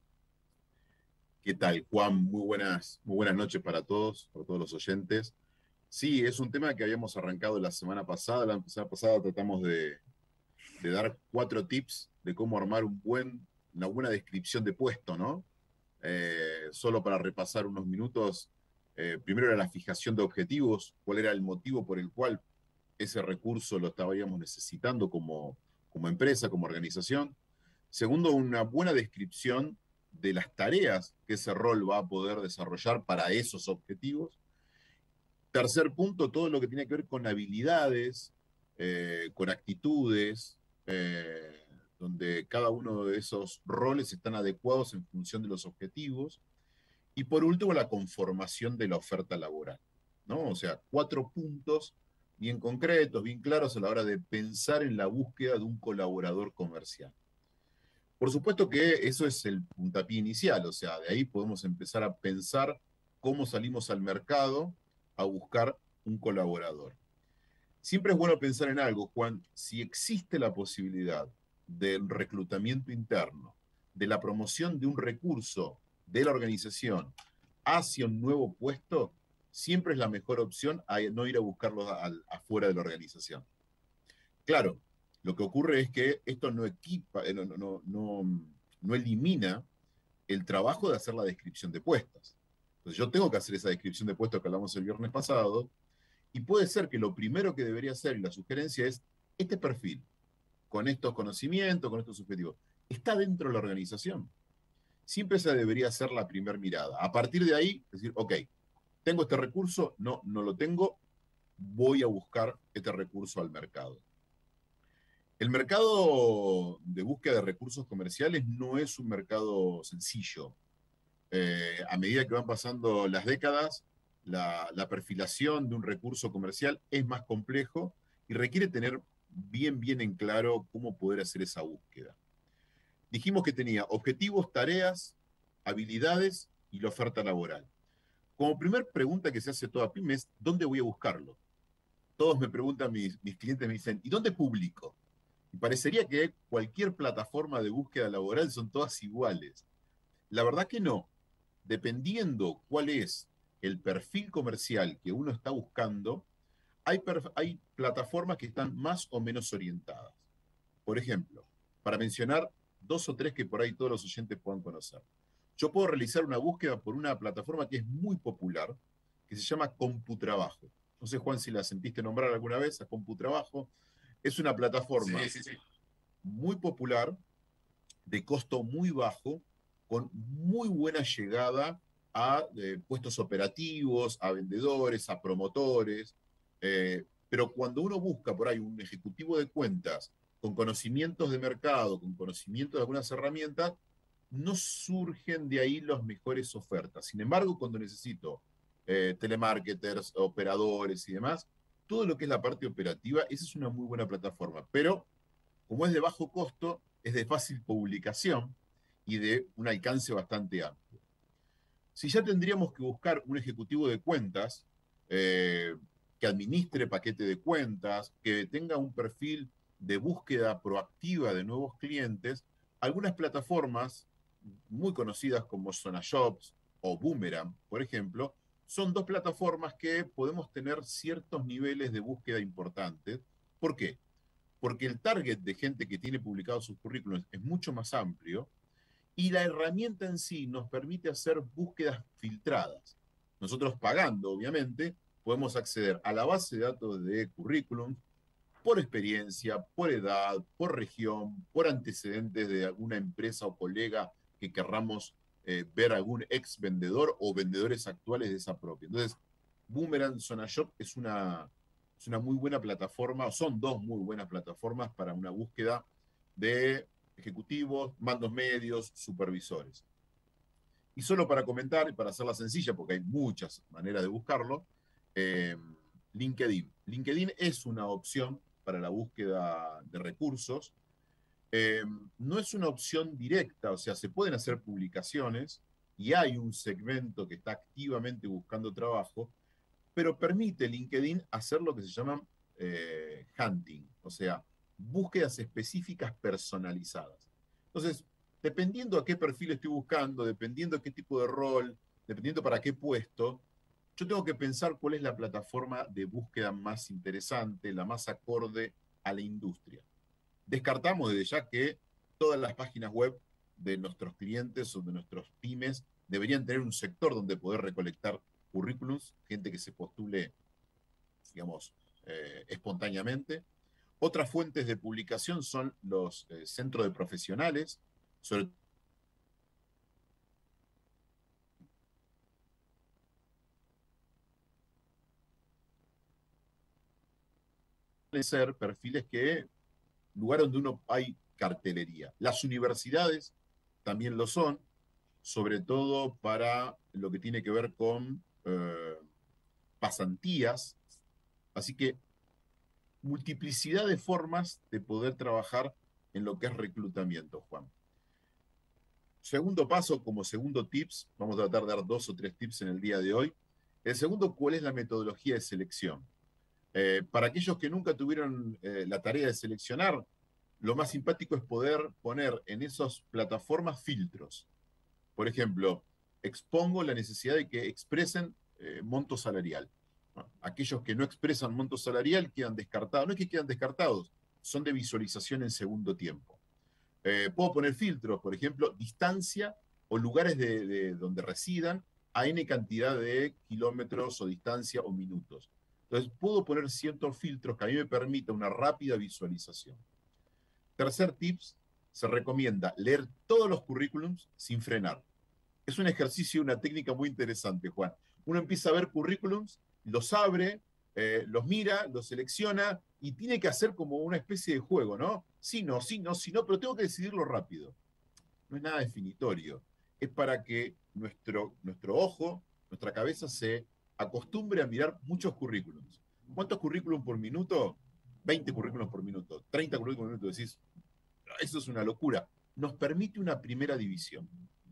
¿Qué tal, Juan? Muy buenas, muy buenas noches para todos, para todos los oyentes. Sí, es un tema que habíamos arrancado la semana pasada. La semana pasada tratamos de, de dar cuatro tips de cómo armar un buen, una buena descripción de puesto, ¿no? Eh, solo para repasar unos minutos, eh, primero era la fijación de objetivos, cuál era el motivo por el cual ese recurso lo estábamos necesitando como, como empresa, como organización. Segundo, una buena descripción de las tareas que ese rol va a poder desarrollar para esos objetivos. Tercer punto, todo lo que tiene que ver con habilidades, eh, con actitudes, eh, donde cada uno de esos roles están adecuados en función de los objetivos. Y por último, la conformación de la oferta laboral, ¿no? O sea, cuatro puntos bien concretos, bien claros a la hora de pensar en la búsqueda de un colaborador comercial. Por supuesto que eso es el puntapié inicial, o sea, de ahí podemos empezar a pensar cómo salimos al mercado a buscar un colaborador. Siempre es bueno pensar en algo, Juan, si existe la posibilidad del reclutamiento interno, de la promoción de un recurso de la organización hacia un nuevo puesto, siempre es la mejor opción a no ir a buscarlo al, afuera de la organización. Claro, lo que ocurre es que esto no equipa, no, no, no, no elimina el trabajo de hacer la descripción de puestos. Entonces yo tengo que hacer esa descripción de puestos que hablamos el viernes pasado, y puede ser que lo primero que debería hacer, y la sugerencia es, este perfil, con estos conocimientos, con estos objetivos, ¿está dentro de la organización? Siempre esa debería ser la primera mirada. A partir de ahí, decir, ok, ¿tengo este recurso? No, no lo tengo, voy a buscar este recurso al mercado. El mercado de búsqueda de recursos comerciales no es un mercado sencillo. Eh, a medida que van pasando las décadas, la, la perfilación de un recurso comercial es más complejo y requiere tener bien, bien en claro cómo poder hacer esa búsqueda. Dijimos que tenía objetivos, tareas, habilidades y la oferta laboral. Como primer pregunta que se hace toda pyme es, ¿dónde voy a buscarlo? Todos me preguntan, mis, mis clientes me dicen, ¿y dónde publico? Y parecería que cualquier plataforma de búsqueda laboral son todas iguales. La verdad que no. Dependiendo cuál es el perfil comercial que uno está buscando, hay, hay plataformas que están más o menos orientadas. Por ejemplo, para mencionar dos o tres que por ahí todos los oyentes puedan conocer. Yo puedo realizar una búsqueda por una plataforma que es muy popular, que se llama CompuTrabajo. No sé, Juan, si la sentiste nombrar alguna vez, a CompuTrabajo. Es una plataforma sí, sí, sí. muy popular, de costo muy bajo, con muy buena llegada a eh, puestos operativos, a vendedores, a promotores. Eh, pero cuando uno busca por ahí un ejecutivo de cuentas con conocimientos de mercado, con conocimientos de algunas herramientas, no surgen de ahí las mejores ofertas. Sin embargo, cuando necesito eh, telemarketers, operadores y demás, todo lo que es la parte operativa, esa es una muy buena plataforma. Pero, como es de bajo costo, es de fácil publicación y de un alcance bastante amplio. Si ya tendríamos que buscar un ejecutivo de cuentas eh, que administre paquete de cuentas, que tenga un perfil de búsqueda proactiva de nuevos clientes, algunas plataformas muy conocidas como Zonajobs o Boomerang, por ejemplo, son dos plataformas que podemos tener ciertos niveles de búsqueda importantes. ¿Por qué? Porque el target de gente que tiene publicados sus currículums es mucho más amplio y la herramienta en sí nos permite hacer búsquedas filtradas. Nosotros pagando, obviamente, podemos acceder a la base de datos de currículums por experiencia, por edad, por región, por antecedentes de alguna empresa o colega que querramos eh, ver algún ex vendedor o vendedores actuales de esa propia. Entonces, Boomerang Zona Shop es una, es una muy buena plataforma, son dos muy buenas plataformas para una búsqueda de ejecutivos, mandos medios, supervisores. Y solo para comentar, y para hacerla sencilla, porque hay muchas maneras de buscarlo, eh, LinkedIn. LinkedIn es una opción para la búsqueda de recursos. Eh, no es una opción directa, o sea, se pueden hacer publicaciones y hay un segmento que está activamente buscando trabajo, pero permite LinkedIn hacer lo que se llama eh, hunting, o sea, búsquedas específicas personalizadas. Entonces, dependiendo a qué perfil estoy buscando, dependiendo a qué tipo de rol, dependiendo para qué puesto, yo tengo que pensar cuál es la plataforma de búsqueda más interesante, la más acorde a la industria. Descartamos desde ya que todas las páginas web de nuestros clientes o de nuestros pymes deberían tener un sector donde poder recolectar currículums, gente que se postule, digamos, eh, espontáneamente. Otras fuentes de publicación son los eh, centros de profesionales, sobre ser perfiles que, lugar donde uno hay cartelería. Las universidades también lo son, sobre todo para lo que tiene que ver con eh, pasantías. Así que multiplicidad de formas de poder trabajar en lo que es reclutamiento, Juan. Segundo paso, como segundo tips, vamos a tratar de dar dos o tres tips en el día de hoy. El segundo, ¿cuál es la metodología de selección? Eh, para aquellos que nunca tuvieron eh, la tarea de seleccionar, lo más simpático es poder poner en esas plataformas filtros. Por ejemplo, expongo la necesidad de que expresen eh, monto salarial. Bueno, aquellos que no expresan monto salarial quedan descartados. No es que quedan descartados, son de visualización en segundo tiempo. Eh, puedo poner filtros, por ejemplo, distancia o lugares de, de donde residan a N cantidad de kilómetros o distancia o minutos. Entonces, puedo poner ciertos filtros que a mí me permitan una rápida visualización. Tercer tips, se recomienda leer todos los currículums sin frenar. Es un ejercicio, una técnica muy interesante, Juan. Uno empieza a ver currículums, los abre, eh, los mira, los selecciona y tiene que hacer como una especie de juego, ¿no? Sí, no, sí, no, sí, no, pero tengo que decidirlo rápido. No es nada definitorio. Es para que nuestro, nuestro ojo, nuestra cabeza se acostumbre a mirar muchos currículums. ¿Cuántos currículums por minuto? veinte currículums por minuto, treinta currículums por minuto. Decís, eso es una locura. Nos permite una primera división.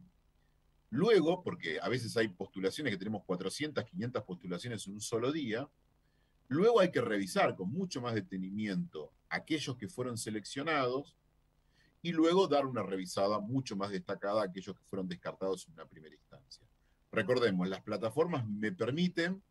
Luego, porque a veces hay postulaciones que tenemos cuatrocientas, quinientas postulaciones en un solo día, luego hay que revisar con mucho más detenimiento aquellos que fueron seleccionados y luego dar una revisada mucho más destacada a aquellos que fueron descartados en una primera instancia. Recordemos, las plataformas me permiten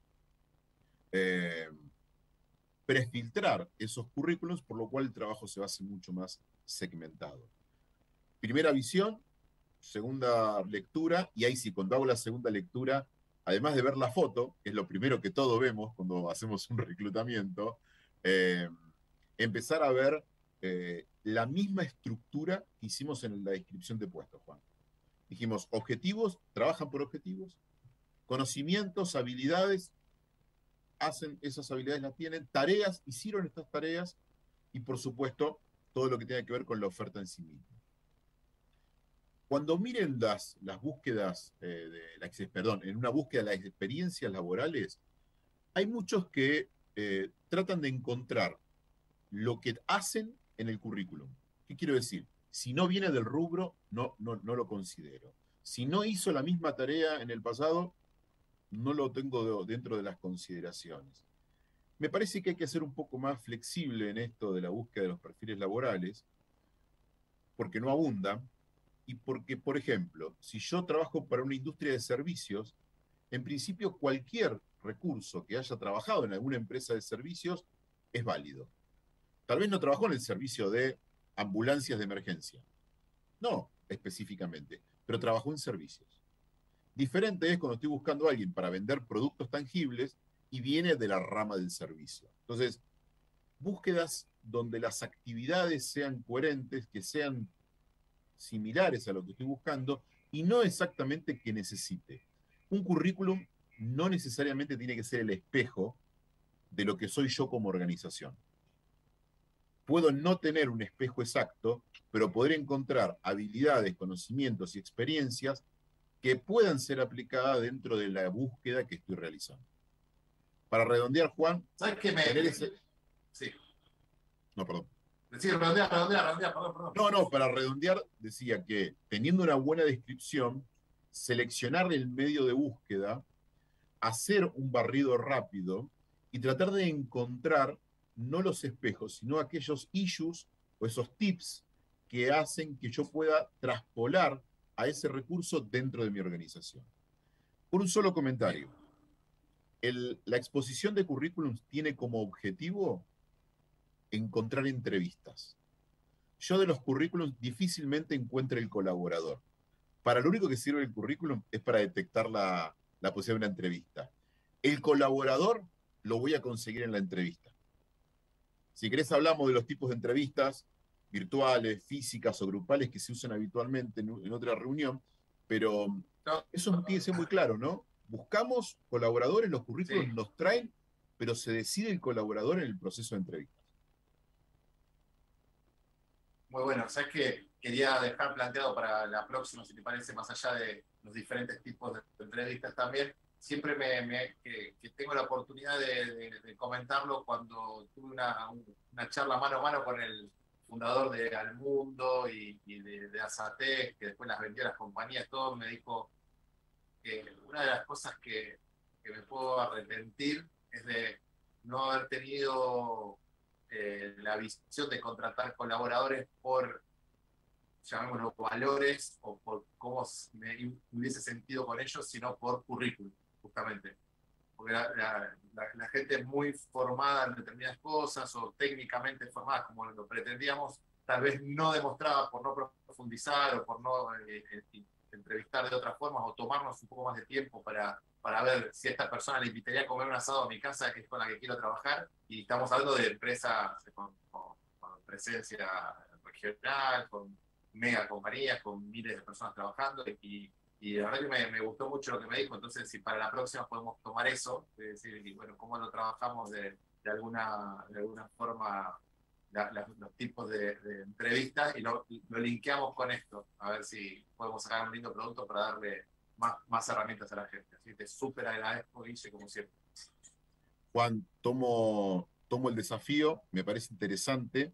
eh, prefiltrar esos currículos, por lo cual el trabajo se va a hacer mucho más segmentado. Primera visión, segunda lectura, y ahí sí, cuando hago la segunda lectura, además de ver la foto, que es lo primero que todos vemos cuando hacemos un reclutamiento, eh, empezar a ver eh, la misma estructura que hicimos en la descripción de puestos, Juan. Dijimos, objetivos, trabajan por objetivos, conocimientos, habilidades, hacen esas habilidades, las tienen, tareas, hicieron estas tareas, y por supuesto, todo lo que tiene que ver con la oferta en sí misma. Cuando miren las, las búsquedas, eh, de la, perdón, en una búsqueda de las experiencias laborales, hay muchos que eh, tratan de encontrar lo que hacen en el currículum. ¿Qué quiero decir? Si no viene del rubro, no, no, no lo considero. Si no hizo la misma tarea en el pasado, no lo tengo dentro de las consideraciones. Me parece que hay que ser un poco más flexible en esto de la búsqueda de los perfiles laborales, porque no abunda, y porque, por ejemplo, si yo trabajo para una industria de servicios, en principio cualquier recurso que haya trabajado en alguna empresa de servicios es válido. Tal vez no trabajó en el servicio de ambulancias de emergencia. No, específicamente, pero trabajó en servicios. Diferente es cuando estoy buscando a alguien para vender productos tangibles y viene de la rama del servicio. Entonces, búsquedas donde las actividades sean coherentes, que sean similares a lo que estoy buscando, y no exactamente que necesite. Un currículum no necesariamente tiene que ser el espejo de lo que soy yo como organización. Puedo no tener un espejo exacto, pero poder encontrar habilidades, conocimientos y experiencias que puedan ser aplicadas dentro de la búsqueda que estoy realizando. Para redondear, Juan, ¿sabes qué me...? tener ese... Sí. No, perdón. Sí, redondear, redondear, redondear, perdón, perdón. No, no, para redondear, decía que teniendo una buena descripción, seleccionar el medio de búsqueda, hacer un barrido rápido y tratar de encontrar no los espejos, sino aquellos issues o esos tips que hacen que yo pueda traspolar a ese recurso dentro de mi organización. Por un solo comentario, el, la exposición de currículums tiene como objetivo encontrar entrevistas. Yo de los currículums difícilmente encuentro el colaborador. Para lo único que sirve el currículum es para detectar la, la posibilidad de una entrevista. El colaborador lo voy a conseguir en la entrevista. Si querés hablamos de los tipos de entrevistas virtuales, físicas o grupales que se usan habitualmente en, en otra reunión, pero eso tiene que ser muy claro, ¿no? Buscamos colaboradores, los currículos sí. nos traen, pero se decide el colaborador en el proceso de entrevista. Muy bueno, sabes que quería dejar planteado para la próxima, si te parece, más allá de los diferentes tipos de entrevistas también, siempre me, me que, que tengo la oportunidad de, de, de comentarlo cuando tuve una, una charla mano a mano con el fundador de Almundo y, y de, de Azatec, que después las vendió a las compañías, todo, me dijo que una de las cosas que, que me puedo arrepentir es de no haber tenido eh, la visión de contratar colaboradores por, llamémoslo, valores o por cómo me hubiese sentido con ellos, sino por currículum, justamente. Porque la, la, la, la gente muy formada en determinadas cosas o técnicamente formada como lo pretendíamos, tal vez no demostraba por no profundizar o por no eh, eh, entrevistar de otras formas o tomarnos un poco más de tiempo para, para ver si a esta persona le invitaría a comer un asado a mi casa, que es con la que quiero trabajar. Y estamos hablando de empresas con, con, con presencia regional, con mega compañías, con miles de personas trabajando, y, y la verdad que me, me gustó mucho lo que me dijo. Entonces, si para la próxima podemos tomar eso, es decir, y bueno, cómo lo trabajamos de, de, alguna, de alguna forma, la, la, los tipos de, de entrevistas, y lo, lo linkeamos con esto, a ver si podemos sacar un lindo producto para darle más, más herramientas a la gente. Así que te súper agradezco, Guille, como siempre. Juan, tomo, tomo el desafío, me parece interesante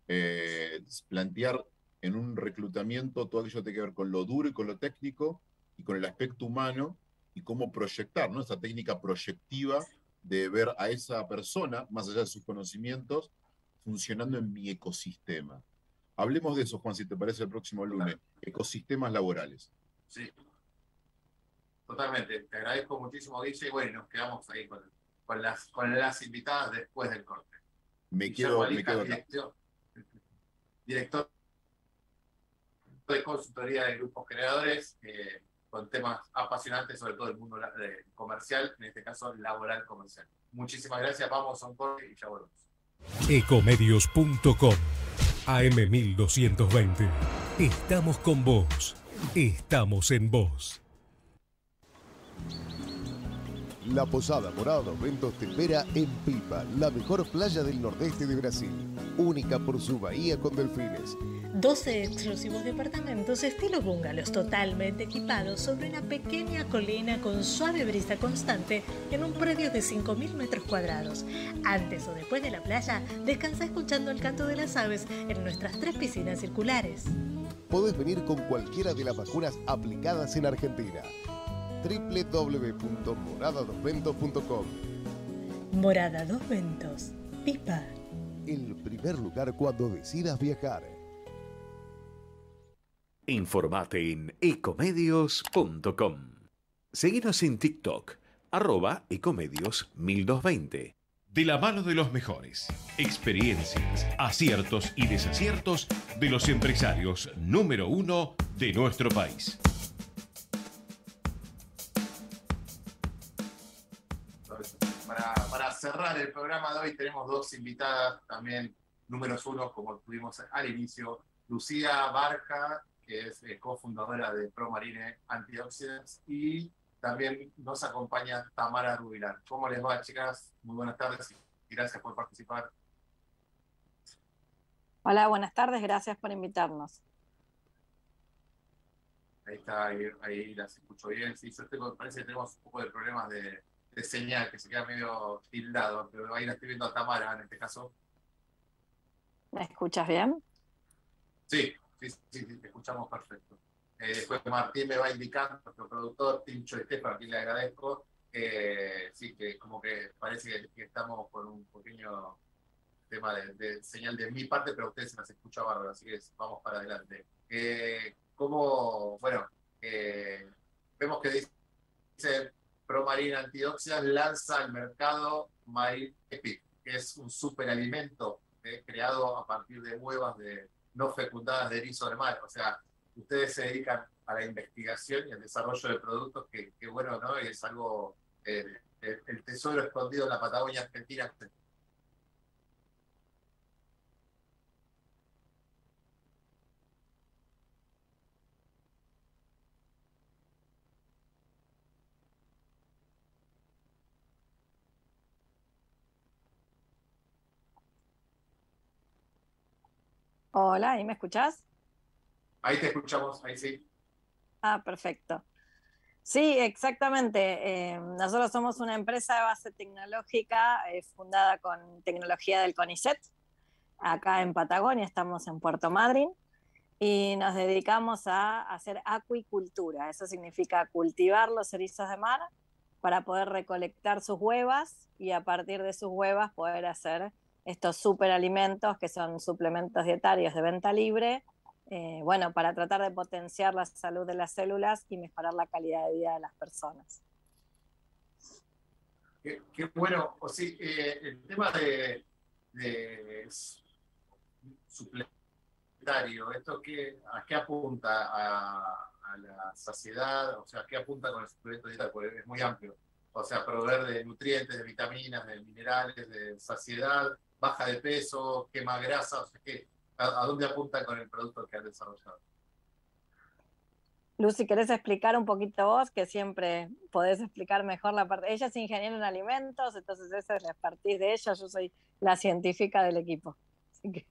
eh, plantear en un reclutamiento todo aquello que tiene que ver con lo duro y con lo técnico y con el aspecto humano y cómo proyectar, ¿no? Esa técnica proyectiva de ver a esa persona, más allá de sus conocimientos, funcionando en mi ecosistema. Hablemos de eso, Juan, si te parece, el próximo lunes. Ecosistemas laborales. Sí, totalmente. Te agradezco muchísimo, Guille, y bueno, nos quedamos ahí con, con, las, con las invitadas después del corte. Me quedo, Valija, me quedo acá. Director, director de consultoría de grupos creadores, eh, con temas apasionantes, sobre todo el mundo de comercial, en este caso laboral comercial. Muchísimas gracias, vamos a un corte y ya volvemos. Ecomedios punto com A M mil doscientos veinte. Estamos con vos. Estamos en vos. La Posada Morada dos Ventos te espera en Pipa, la mejor playa del nordeste de Brasil, única por su bahía con delfines. doce exclusivos departamentos estilo bungalows totalmente equipados sobre una pequeña colina con suave brisa constante en un predio de cinco mil metros cuadrados. Antes o después de la playa, descansa escuchando el canto de las aves en nuestras tres piscinas circulares. Podés venir con cualquiera de las vacunas aplicadas en Argentina. doble u doble u doble u punto morada dos ventos punto com. Morada dos Ventos, Pipa. El primer lugar cuando decidas viajar. Informate en ecomedios punto com. Seguinos en TikTok, arroba ecomedios mil doscientos veinte. De la mano de los mejores, experiencias, aciertos y desaciertos de los empresarios número uno de nuestro país. Para, para cerrar el programa de hoy tenemos dos invitadas también, números uno, como tuvimos al inicio, Lucía Barca, que es eh, cofundadora de ProMarine Antioxidants, y también nos acompaña Tamara Rubilar. ¿Cómo les va, chicas? Muy buenas tardes y gracias por participar. Hola, buenas tardes, gracias por invitarnos. Ahí está, ahí, ahí las escucho bien. Sí, yo tengo, parece que tenemos un poco de problemas de, de señal, que se queda medio tildado, pero ahí la estoy viendo a Tamara en este caso. ¿Me escuchas bien? Sí, sí, sí, sí, te escuchamos perfecto. Eh, después Martín me va indicando, nuestro productor, Tincho Estefan, a quien le agradezco, que sí, que como que parece que, que estamos con un pequeño tema de, de señal de mi parte, pero a ustedes se las escucha bárbaro, así que vamos para adelante. Eh, como, bueno, eh, vemos que dice ProMarine Antioxidants lanza al mercado Marine Epic, que es un superalimento eh, creado a partir de huevas de no fecundadas de erizo de mar. O sea, ustedes se dedican a la investigación y al desarrollo de productos que, que bueno, ¿no? Es algo, eh, el, el tesoro escondido en la Patagonia Argentina. Hola, ¿ahí me escuchás? Ahí te escuchamos, ahí sí. Ah, perfecto. Sí, exactamente. Eh, nosotros somos una empresa de base tecnológica eh, fundada con tecnología del CONICET. Acá en Patagonia, estamos en Puerto Madryn, y nos dedicamos a hacer acuicultura. Eso significa cultivar los erizos de mar para poder recolectar sus huevas y a partir de sus huevas poder hacer estos superalimentos que son suplementos dietarios de venta libre, eh, bueno, para tratar de potenciar la salud de las células y mejorar la calidad de vida de las personas. Qué, qué bueno, o sí, eh, el tema de, de suplementario, ¿esto qué, a qué apunta? ¿A, a la saciedad? O sea, ¿a qué apunta con el suplemento dietario? Porque es muy amplio. O sea, proveer de nutrientes, de vitaminas, de minerales, de saciedad, baja de peso, quema grasa, o sea, ¿qué, a, ¿a dónde apuntan con el producto que han desarrollado? Lucy, ¿querés explicar un poquito vos? Que siempre podés explicar mejor la parte. Ella es ingeniera en alimentos, entonces esa es la expertise de ella, yo soy la científica del equipo. Así que...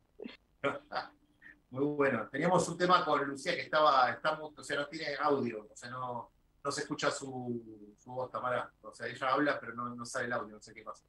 Muy bueno. Teníamos un tema con Lucía que estaba, estamos, o sea, no tiene audio, o sea, no, no se escucha su, su voz, Tamara. O sea, ella habla, pero no, no sale el audio, no sé qué pasa.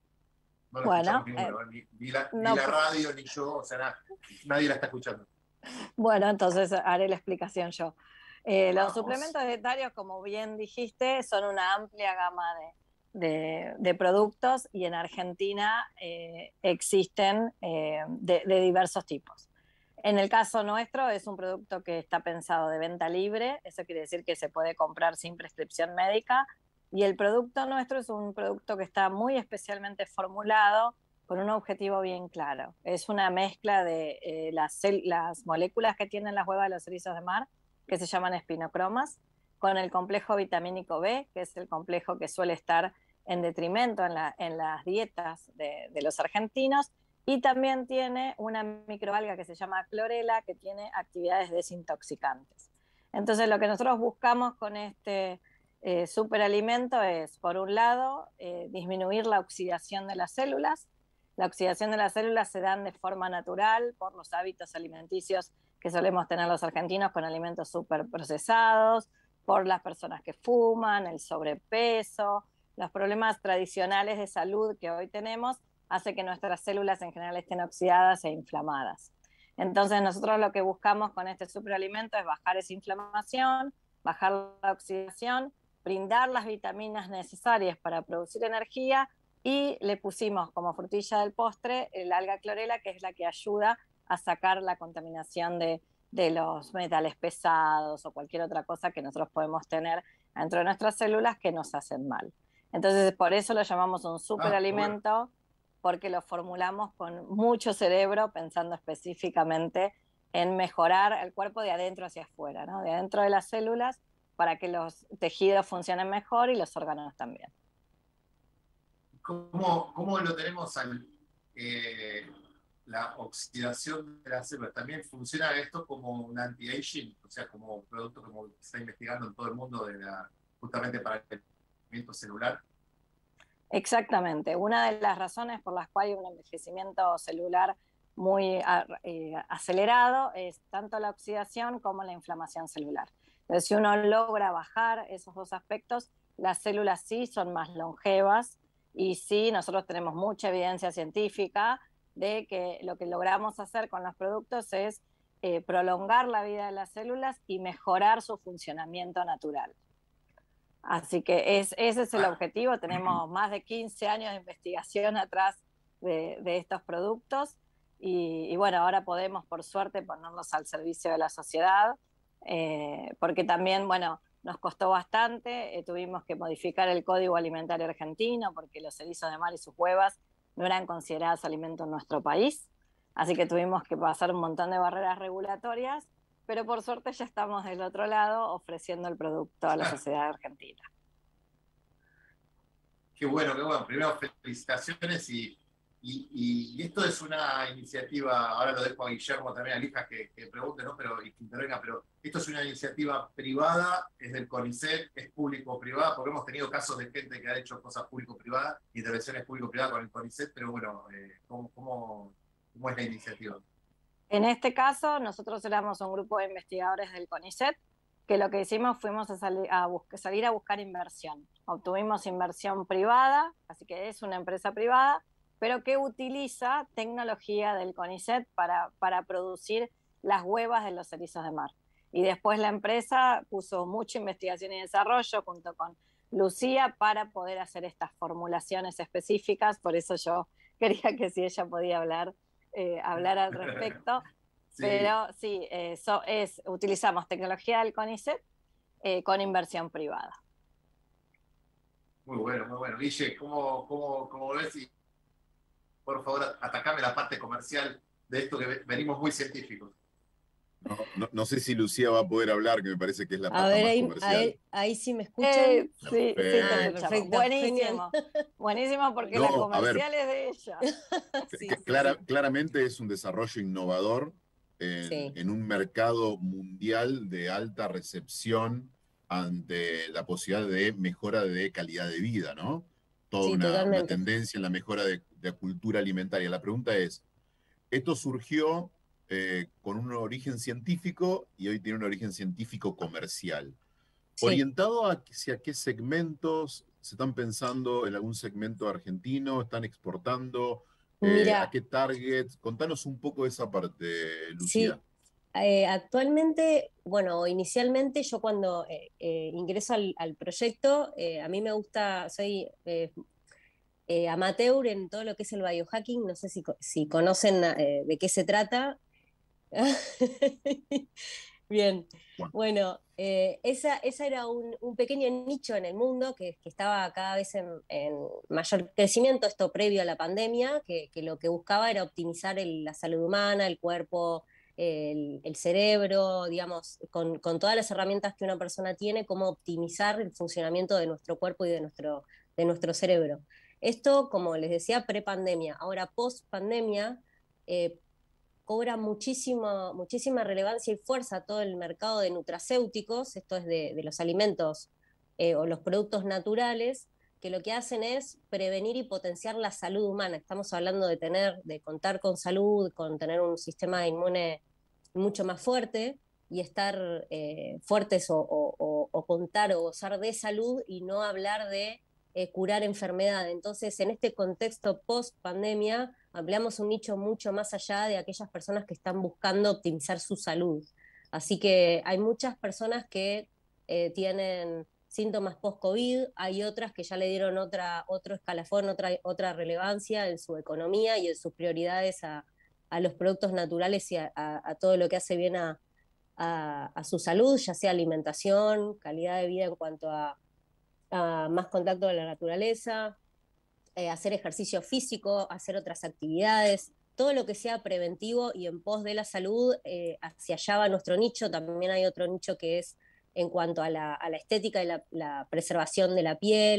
No la Bueno, escuchamos ninguno, eh, ni, ni, la, no, ni la radio, ni yo, o sea, na, nadie la está escuchando. Bueno, entonces haré la explicación yo. Eh, los Vamos. suplementos dietarios, como bien dijiste, son una amplia gama de, de, de productos y en Argentina eh, existen eh, de, de diversos tipos. En el caso nuestro es un producto que está pensado de venta libre, eso quiere decir que se puede comprar sin prescripción médica, y el producto nuestro es un producto que está muy especialmente formulado con un objetivo bien claro. Es una mezcla de eh, las, las moléculas que tienen las huevas de los erizos de mar, que se llaman espinocromas, con el complejo vitamínico B, que es el complejo que suele estar en detrimento en, la, en las dietas de, de los argentinos, y también tiene una microalga que se llama clorela, que tiene actividades desintoxicantes. Entonces lo que nosotros buscamos con este eh, superalimento es, por un lado, eh, disminuir la oxidación de las células. La oxidación de las células se dan de forma natural por los hábitos alimenticios que solemos tener los argentinos con alimentos súper procesados, por las personas que fuman, el sobrepeso, los problemas tradicionales de salud que hoy tenemos, hace que nuestras células en general estén oxidadas e inflamadas. Entonces nosotros lo que buscamos con este superalimento es bajar esa inflamación, bajar la oxidación, brindar las vitaminas necesarias para producir energía, y le pusimos como frutilla del postre el alga clorela, que es la que ayuda a sacar la contaminación de, de los metales pesados o cualquier otra cosa que nosotros podemos tener dentro de nuestras células que nos hacen mal. Entonces por eso lo llamamos un superalimento, ah, bueno. Porque lo formulamos con mucho cerebro, pensando específicamente en mejorar el cuerpo de adentro hacia afuera, ¿no? De adentro de las células, para que los tejidos funcionen mejor y los órganos también. ¿Cómo, cómo lo tenemos al, eh, la oxidación de las células. También funciona esto como un anti-aging, o sea, como producto como se está investigando en todo el mundo de la, justamente para el envejecimiento celular. Exactamente. Una de las razones por las cuales hay un envejecimiento celular muy eh, acelerado es tanto la oxidación como la inflamación celular. Entonces, si uno logra bajar esos dos aspectos, las células sí son más longevas y sí, nosotros tenemos mucha evidencia científica de que lo que logramos hacer con los productos es eh, prolongar la vida de las células y mejorar su funcionamiento natural. Así que es, ese es el objetivo. Tenemos más de quince años de investigación atrás de, de estos productos y, y bueno, ahora podemos por suerte ponerlos al servicio de la sociedad, eh, porque también, bueno, nos costó bastante, eh, tuvimos que modificar el Código Alimentario Argentino porque los erizos de mar y sus huevas no eran considerados alimentos en nuestro país, así que tuvimos que pasar un montón de barreras regulatorias, pero por suerte ya estamos del otro lado ofreciendo el producto a la sociedad argentina. Qué bueno, qué bueno. Primero, felicitaciones y, y, y esto es una iniciativa, ahora lo dejo a Guillermo también, a Lija que, que pregunte, ¿no? Pero, y que intervenga, pero esto es una iniciativa privada, es del CONICET, es público-privada, porque hemos tenido casos de gente que ha hecho cosas público-privadas, intervenciones público-privadas con el CONICET, pero bueno, eh, ¿cómo, cómo, ¿cómo es la iniciativa? En este caso, nosotros éramos un grupo de investigadores del CONICET, que lo que hicimos fuimos a, salir a, salir a buscar inversión. Obtuvimos inversión privada, así que es una empresa privada, pero que utiliza tecnología del CONICET para, para producir las huevas de los erizos de mar. Y después la empresa puso mucha investigación y desarrollo junto con Lucía para poder hacer estas formulaciones específicas, por eso yo quería que si ella podía hablar, eh, hablar al respecto. Sí. Pero sí, eh, so, es, utilizamos tecnología del CONICET eh, con inversión privada. Muy bueno, muy bueno. Guille, ¿cómo, cómo, cómo ves? Y por favor, atacame la parte comercial de esto que venimos muy científicos. No, no, no sé si Lucía va a poder hablar, que me parece que es la parte a ver, más ahí, comercial. Ahí, ahí sí me escuchan. Eh, sí, sí, ah, perfecto. Buenísimo. Buenísimo porque no, la comercial es de ella. sí, que, clara, sí. Claramente es un desarrollo innovador en, sí. en un mercado mundial de alta recepción ante la posibilidad de mejora de calidad de vida, ¿no? Toda sí, una, una tendencia en la mejora de, de cultura alimentaria. La pregunta es, ¿esto surgió eh, con un origen científico y hoy tiene un origen científico comercial? Sí. ¿Orientado hacia qué segmentos? ¿Se están pensando en algún segmento argentino? ¿Están exportando? Eh, ¿A qué target? Contanos un poco esa parte, Lucía. Sí. Eh, actualmente, bueno, inicialmente yo cuando eh, eh, ingreso al, al proyecto, eh, a mí me gusta, soy eh, eh, amateur en todo lo que es el biohacking, no sé si, si conocen eh, de qué se trata. Bien, bueno, bueno eh, esa, esa era un, un pequeño nicho en el mundo que, que estaba cada vez en, en mayor crecimiento, esto previo a la pandemia, que, que lo que buscaba era optimizar el, la salud humana, el cuerpo, el, el cerebro, digamos, con, con todas las herramientas que una persona tiene, cómo optimizar el funcionamiento de nuestro cuerpo y de nuestro, de nuestro cerebro. Esto, como les decía, pre-pandemia. Ahora, post-pandemia, eh, cobra muchísimo, muchísima relevancia y fuerza todo el mercado de nutracéuticos, esto es de, de los alimentos eh, o los productos naturales, que lo que hacen es prevenir y potenciar la salud humana. Estamos hablando de tener, de contar con salud, con tener un sistema inmune mucho más fuerte y estar eh, fuertes o, o, o contar o gozar de salud y no hablar de eh, curar enfermedad. Entonces, en este contexto post-pandemia, hablamos un nicho mucho más allá de aquellas personas que están buscando optimizar su salud. Así que hay muchas personas que eh, tienen síntomas post-COVID, hay otras que ya le dieron otra, otro escalafón, otra, otra relevancia en su economía y en sus prioridades a, a los productos naturales y a, a, a todo lo que hace bien a, a, a su salud, ya sea alimentación, calidad de vida en cuanto a, a más contacto con la naturaleza, eh, hacer ejercicio físico, hacer otras actividades, todo lo que sea preventivo y en pos de la salud, eh, hacia allá va nuestro nicho. También hay otro nicho que es en cuanto a la, a la estética y la, la preservación de la piel,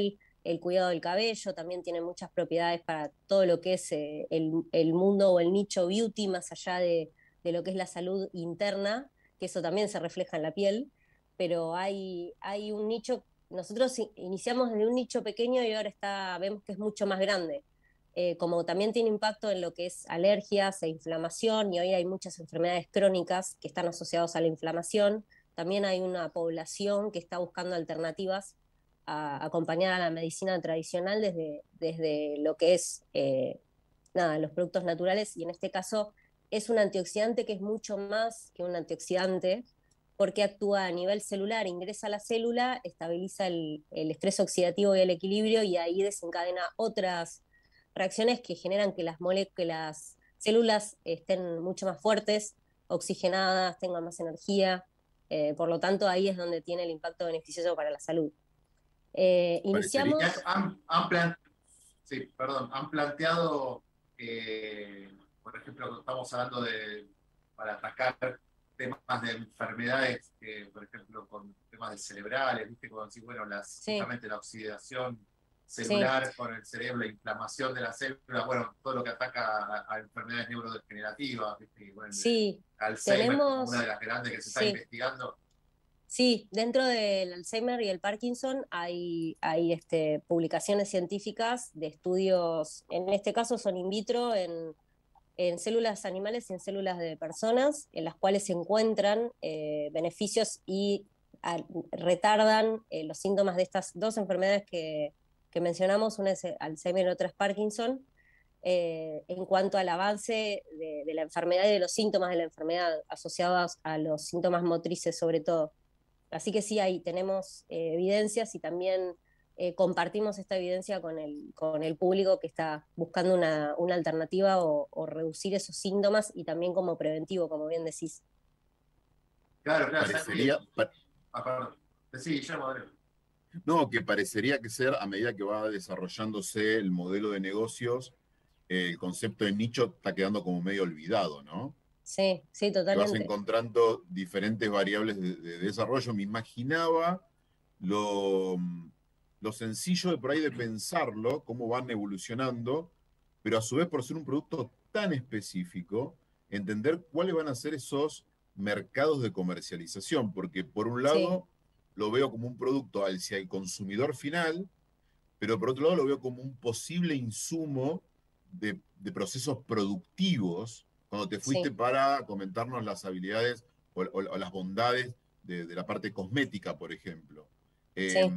el cuidado del cabello, también tiene muchas propiedades para todo lo que es eh, el, el mundo o el nicho beauty, más allá de, de lo que es la salud interna, que eso también se refleja en la piel, pero hay, hay un nicho, nosotros iniciamos desde un nicho pequeño y ahora está, vemos que es mucho más grande. Eh, como también tiene impacto en lo que es alergias e inflamación, y hoy hay muchas enfermedades crónicas que están asociadas a la inflamación, también hay una población que está buscando alternativas a acompañar a la medicina tradicional desde, desde lo que es eh, nada, los productos naturales, y en este caso es un antioxidante que es mucho más que un antioxidante, porque actúa a nivel celular, ingresa a la célula, estabiliza el, el estrés oxidativo y el equilibrio, y ahí desencadena otras reacciones que generan que las, mole que las células estén mucho más fuertes, oxigenadas, tengan más energía, eh, por lo tanto ahí es donde tiene el impacto beneficioso para la salud. Eh, iniciamos... Han, han, plan... sí, perdón, han planteado, eh, por ejemplo, estamos hablando de, para atacar temas de enfermedades, eh, por ejemplo, con temas de cerebrales, ¿viste? Como decir, bueno, las, sí. justamente la oxidación celular sí. con el cerebro, la inflamación de las células, bueno, todo lo que ataca a, a enfermedades neurodegenerativas, ¿viste? Bueno, sí, Alzheimer tenemos... como una de las grandes que se está sí. investigando. Sí, dentro del Alzheimer y el Parkinson hay, hay este, publicaciones científicas de estudios, en este caso son in vitro, en, en células animales y en células de personas, en las cuales se encuentran eh, beneficios y a, retardan eh, los síntomas de estas dos enfermedades que, que mencionamos, una es Alzheimer y otra es Parkinson, eh, en cuanto al avance de, de la enfermedad y de los síntomas de la enfermedad asociados a los síntomas motrices sobre todo. Así que sí, ahí tenemos eh, evidencias y también eh, compartimos esta evidencia con el, con el público que está buscando una, una alternativa o, o reducir esos síntomas, y también como preventivo, como bien decís. Claro, claro. Parecería, pa- ah, perdón. Sí, ya, madre. No, que parecería que ser, a medida que va desarrollándose el modelo de negocios, eh, el concepto de nicho está quedando como medio olvidado, ¿no? Sí, sí, totalmente. Que vas encontrando diferentes variables de, de desarrollo. Me imaginaba lo, lo sencillo de por ahí de pensarlo, cómo van evolucionando, pero a su vez por ser un producto tan específico, entender cuáles van a ser esos mercados de comercialización, porque por un lado sí. lo veo como un producto hacia el consumidor final, pero por otro lado lo veo como un posible insumo de, de procesos productivos, cuando te fuiste sí. para comentarnos las habilidades o, o, o las bondades de, de la parte cosmética, por ejemplo. Eh,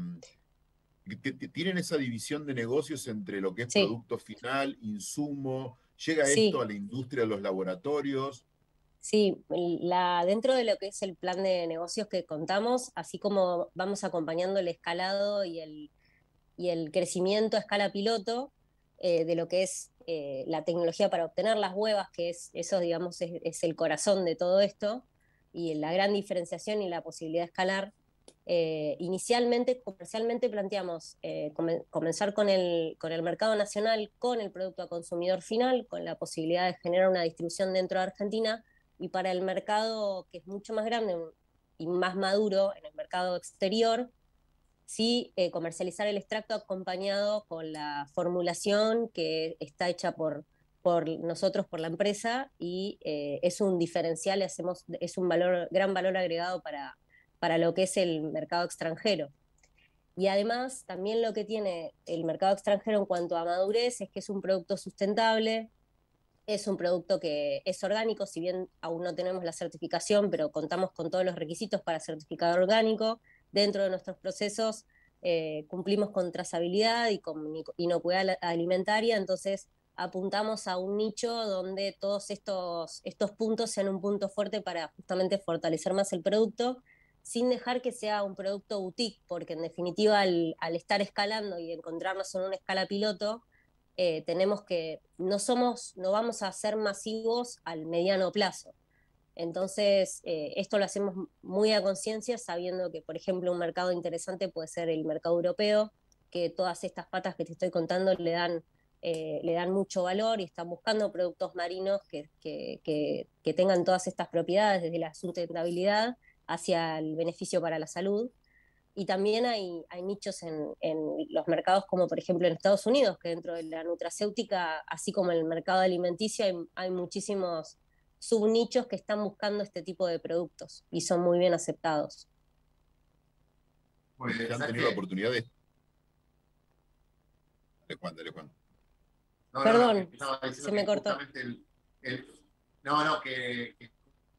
sí. ¿Tienen esa división de negocios entre lo que es sí. producto final, insumo? ¿Llega sí. esto a la industria de los laboratorios? Sí, la, dentro de lo que es el plan de negocios que contamos, así como vamos acompañando el escalado y el, y el crecimiento a escala piloto, eh, de lo que es eh, la tecnología para obtener las huevas, que es eso, digamos, es, es el corazón de todo esto, y la gran diferenciación y la posibilidad de escalar. Eh, inicialmente, comercialmente planteamos eh, com- comenzar con el, con el mercado nacional, con el producto a consumidor final, con la posibilidad de generar una distribución dentro de Argentina, y para el mercado que es mucho más grande y más maduro, en el mercado exterior, sí, eh, comercializar el extracto acompañado con la formulación que está hecha por, por nosotros, por la empresa, y eh, es un diferencial, hacemos, es un valor, gran valor agregado para, para lo que es el mercado extranjero. Y además, también lo que tiene el mercado extranjero en cuanto a madurez es que es un producto sustentable, es un producto que es orgánico, si bien aún no tenemos la certificación, pero contamos con todos los requisitos para certificado orgánico. Dentro de nuestros procesos eh, cumplimos con trazabilidad y con inocuidad alimentaria, entonces apuntamos a un nicho donde todos estos, estos puntos sean un punto fuerte para justamente fortalecer más el producto, sin dejar que sea un producto boutique, porque en definitiva al, al estar escalando y encontrarnos en una escala piloto, eh, tenemos que, no somos, no vamos a ser masivos al mediano plazo. Entonces, eh, esto lo hacemos muy a conciencia, sabiendo que, por ejemplo, un mercado interesante puede ser el mercado europeo, que todas estas patas que te estoy contando le dan, eh, le dan mucho valor y están buscando productos marinos que, que, que, que tengan todas estas propiedades, desde la sustentabilidad hacia el beneficio para la salud. Y también hay, hay nichos en, en los mercados como por ejemplo en Estados Unidos, que dentro de la nutracéutica, así como en el mercado alimenticio, hay, hay muchísimos subnichos que están buscando este tipo de productos y son muy bien aceptados. Muy bien, han tenido la oportunidad de... Dale, Juan, dale, Juan. No, Perdón, no, no, se me cortó. El, el, no, no, que, que,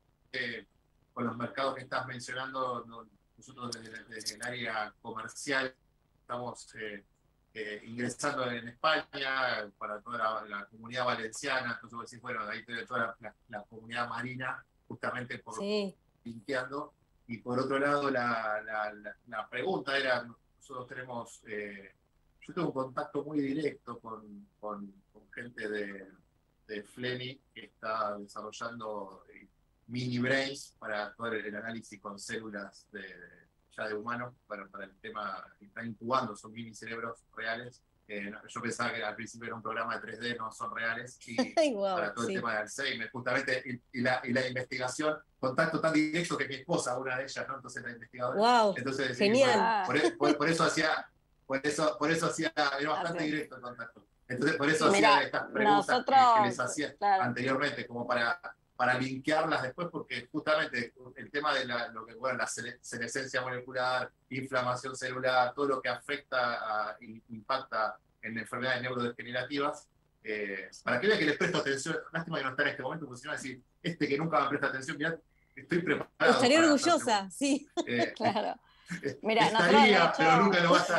que con los mercados que estás mencionando, no, nosotros desde, desde el área comercial estamos eh, eh, ingresando en España para toda la, la comunidad valenciana, entonces vos decís, bueno, ahí tiene toda la, la, la comunidad marina, justamente por sí. limpiando. Y por otro lado, la, la, la, la pregunta era, nosotros tenemos... Eh, yo tengo un contacto muy directo con, con, con gente de, de Fleni que está desarrollando eh, mini brains para todo el, el análisis con células de, de, ya de humanos para, para el tema que están incubando, son mini cerebros reales. Eh, yo pensaba que al principio era un programa de tres D, no son reales, y wow, para todo sí. el tema de Alzheimer, justamente, y, y, la, y la investigación, contacto tan directo que mi esposa, una de ellas, ¿no? Entonces la investigadora. Wow, entonces, genial. Bueno, por, por, por eso hacía... Por eso, por eso hacía, era bastante Así. directo el contacto. Entonces, por eso Mira, hacía estas preguntas nosotros, que, que les hacía claro. anteriormente, como para, para linkearlas después, porque justamente el tema de la, lo que, bueno, la senescencia molecular, inflamación celular, todo lo que afecta, a, impacta en enfermedades neurodegenerativas, eh, para que vean que les presto atención, lástima que no está en este momento, porque si no decir, este que nunca me presta atención, mirá, estoy preparado. Estaría orgullosa, sí. Eh, claro. Mira, estaría, nosotros, pero nunca lo vas a...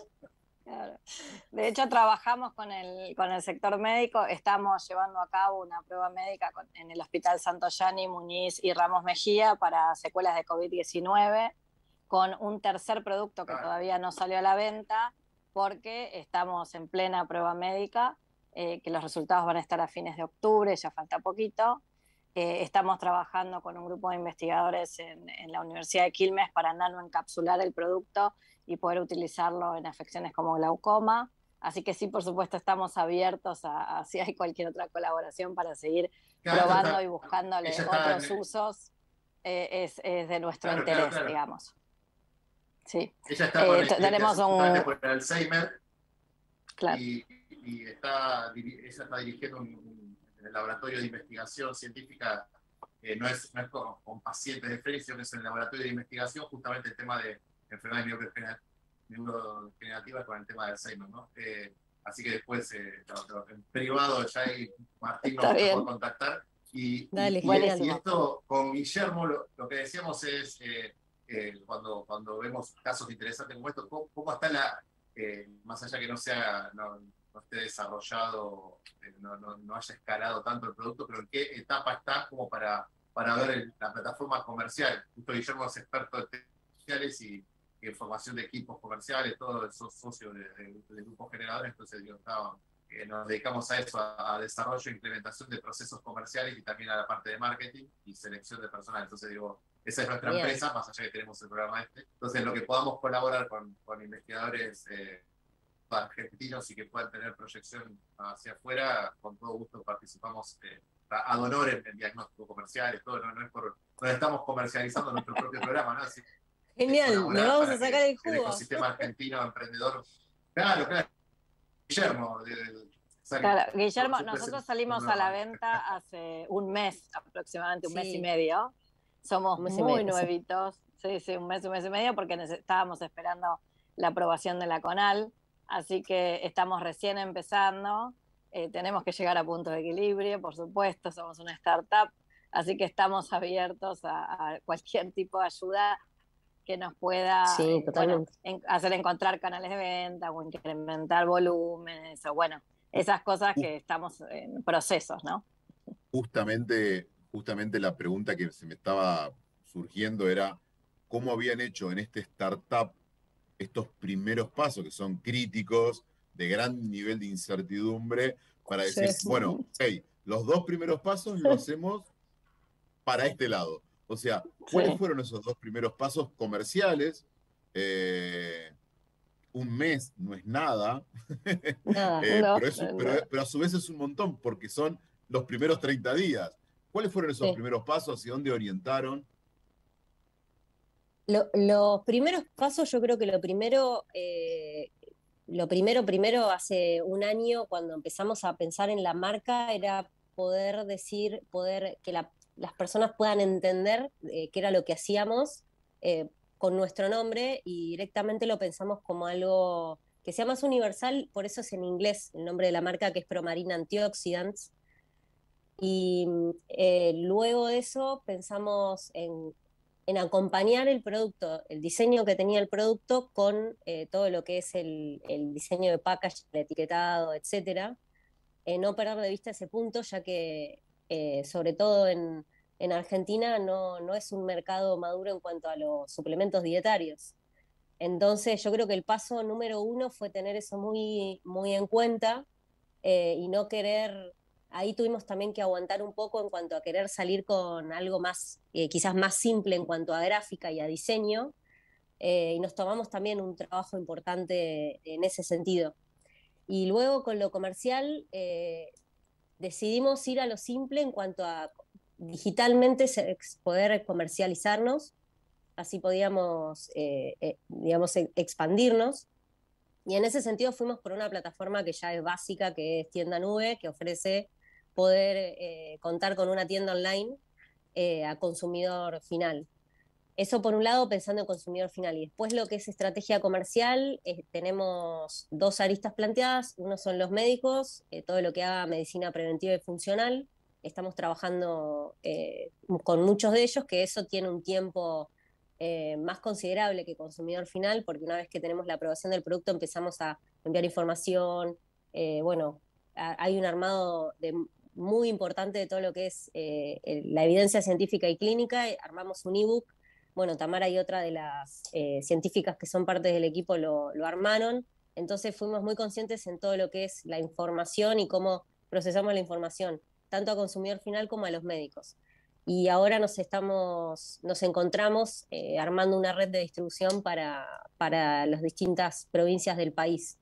Claro. De hecho, trabajamos con el, con el sector médico, estamos llevando a cabo una prueba médica con, en el Hospital Santo Yani, Muñiz y Ramos Mejía para secuelas de COVID diecinueve, con un tercer producto que todavía no salió a la venta, porque estamos en plena prueba médica, eh, que los resultados van a estar a fines de octubre, ya falta poquito. Eh, estamos trabajando con un grupo de investigadores en, en la Universidad de Quilmes para nanoencapsular el producto y poder utilizarlo en afecciones como glaucoma. Así que sí, por supuesto, estamos abiertos a, a si hay cualquier otra colaboración para seguir claro, probando está, y buscándole otros en... usos. Eh, es, es de nuestro claro, interés, claro, claro. digamos. Sí. Ella está con eh, tenemos un... por el Alzheimer claro. y, y está, ella está dirigiendo un, un, el laboratorio de investigación científica, eh, no es, no es con, con pacientes de Fleni, sino que es el laboratorio de investigación, justamente el tema de enfermedades neurodegenerativas con el tema de Alzheimer, ¿no? Eh, así que después, eh, en privado, ya hay, Martín nos puede contactar. Y, Dale, y, y, y esto con Guillermo, lo, lo que decíamos es, eh, eh, cuando, cuando vemos casos interesantes como estos, ¿cómo, cómo está la, eh, más allá que no sea, no, no esté desarrollado, eh, no, no, no haya escalado tanto el producto, pero en qué etapa está como para, para ver el, la plataforma comercial? Justo Guillermo es experto en comerciales y, y en formación de equipos comerciales, todos esos socios de, de, de grupos generadores, entonces digo, estaba, eh, nos dedicamos a eso, a, a desarrollo e implementación de procesos comerciales y también a la parte de marketing y selección de personal. Entonces digo, esa es nuestra Bien. empresa, más allá que tenemos el programa este. Entonces, lo que podamos colaborar con, con investigadores eh, argentinos y que puedan tener proyección hacia afuera, con todo gusto participamos eh, ad honor en, en diagnósticos comerciales, todo, no, no es por, no estamos comercializando nuestro propio programa, ¿no? Así, genial, le vamos a sacar el jugo. El ecosistema argentino emprendedor. Claro, claro. Guillermo. De, de, claro, Guillermo, nosotros salimos a la venta hace un mes, aproximadamente un sí. mes y medio. Somos muy medio, nuevitos. Sí. sí, sí, un mes, un mes y medio, porque estábamos esperando la aprobación de la CONAL. Así que estamos recién empezando. Eh, tenemos que llegar a punto de equilibrio, por supuesto, somos una startup. Así que estamos abiertos a, a cualquier tipo de ayuda que nos pueda sí, bueno, en, hacer encontrar canales de venta o incrementar volúmenes o bueno, esas cosas que estamos en procesos, ¿no? Justamente, justamente la pregunta que se me estaba surgiendo era cómo habían hecho en este startup estos primeros pasos que son críticos, de gran nivel de incertidumbre, para decir, sí, sí. bueno, hey, los dos primeros pasos los hacemos para este lado. O sea, ¿cuáles sí. fueron esos dos primeros pasos comerciales? Eh, un mes no es nada, nada eh, no, pero, es, no, pero, no. pero a su vez es un montón, porque son los primeros treinta días. ¿Cuáles fueron esos sí. primeros pasos y dónde orientaron? Lo, los primeros pasos, yo creo que lo primero, eh, lo primero, primero hace un año cuando empezamos a pensar en la marca era poder decir, poder que la, las personas puedan entender eh, qué era lo que hacíamos eh, con nuestro nombre, y directamente lo pensamos como algo que sea más universal, por eso es en inglés el nombre de la marca, que es ProMarine Antioxidants. Y eh, luego de eso pensamos en, en acompañar el producto, el diseño que tenía el producto con eh, todo lo que es el, el diseño de package, el etiquetado, etcétera. Eh, no perder de vista ese punto, ya que eh, sobre todo en, en Argentina no, no es un mercado maduro en cuanto a los suplementos dietarios. Entonces yo creo que el paso número uno fue tener eso muy, muy en cuenta eh, y no querer... Ahí tuvimos también que aguantar un poco en cuanto a querer salir con algo más, eh, quizás más simple en cuanto a gráfica y a diseño, eh, y nos tomamos también un trabajo importante en ese sentido. Y luego con lo comercial eh, decidimos ir a lo simple en cuanto a digitalmente poder comercializarnos, así podíamos, eh, eh, digamos, expandirnos. Y en ese sentido fuimos por una plataforma que ya es básica, que es Tienda Nube, que ofrece poder eh, contar con una tienda online eh, a consumidor final. Eso por un lado pensando en consumidor final. Y después lo que es estrategia comercial, eh, tenemos dos aristas planteadas. Uno son los médicos, eh, todo lo que haga medicina preventiva y funcional. Estamos trabajando eh, con muchos de ellos, que eso tiene un tiempo eh, más considerable que consumidor final, porque una vez que tenemos la aprobación del producto empezamos a enviar información. Eh, bueno, a, hay un armado de... muy importante de todo lo que es eh, la evidencia científica y clínica. Armamos un ebook. Bueno, Tamara y otra de las eh, científicas que son parte del equipo lo, lo armaron. Entonces fuimos muy conscientes en todo lo que es la información y cómo procesamos la información, tanto a consumidor final como a los médicos. Y ahora nos estamos, nos encontramos eh, armando una red de distribución para, para las distintas provincias del país.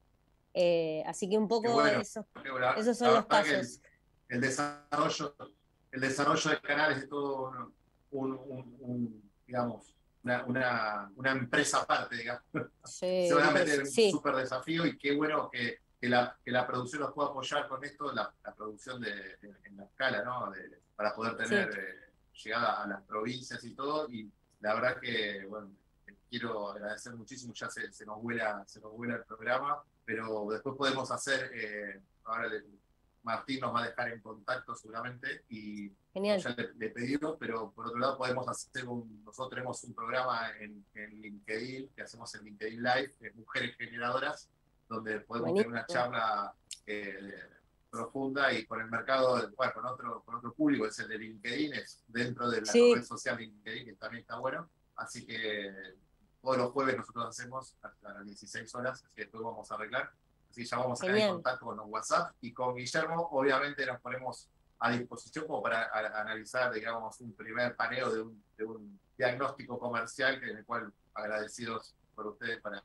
Eh, así que un poco bueno, eso, bueno, esos son los pasos. El, el, desarrollo, el desarrollo de canales es todo un, un, un digamos, una, una, una empresa aparte, digamos. Sí, se van a meter en sí. un súper desafío, y qué bueno que, que, la, que la producción los pueda apoyar con esto, la, la producción de, de, en la escala, ¿no? De, para poder tener sí. eh, llegada a las provincias y todo. Y la verdad que, bueno, quiero agradecer muchísimo. Ya se, se, nos vuela, se nos vuela el programa, pero después podemos hacer, eh, ahora le, Martín nos va a dejar en contacto seguramente, y Genial. ya le, le pedimos, pero por otro lado podemos hacer un, nosotros tenemos un programa en, en LinkedIn, que hacemos en LinkedIn Live, de Mujeres Generadoras, donde podemos Buenísimo. tener una charla eh, profunda y con el mercado, bueno, con otro, con otro público, es el de LinkedIn, es dentro de la sí. red social LinkedIn, que también está bueno. Así que todos los jueves nosotros hacemos hasta las dieciséis horas, así que después vamos a arreglar. Así ya vamos a estar en contacto con los WhatsApp, y con Guillermo obviamente nos ponemos a disposición como para a, a analizar, digamos, un primer paneo de un, de un diagnóstico comercial, en el cual agradecidos por ustedes para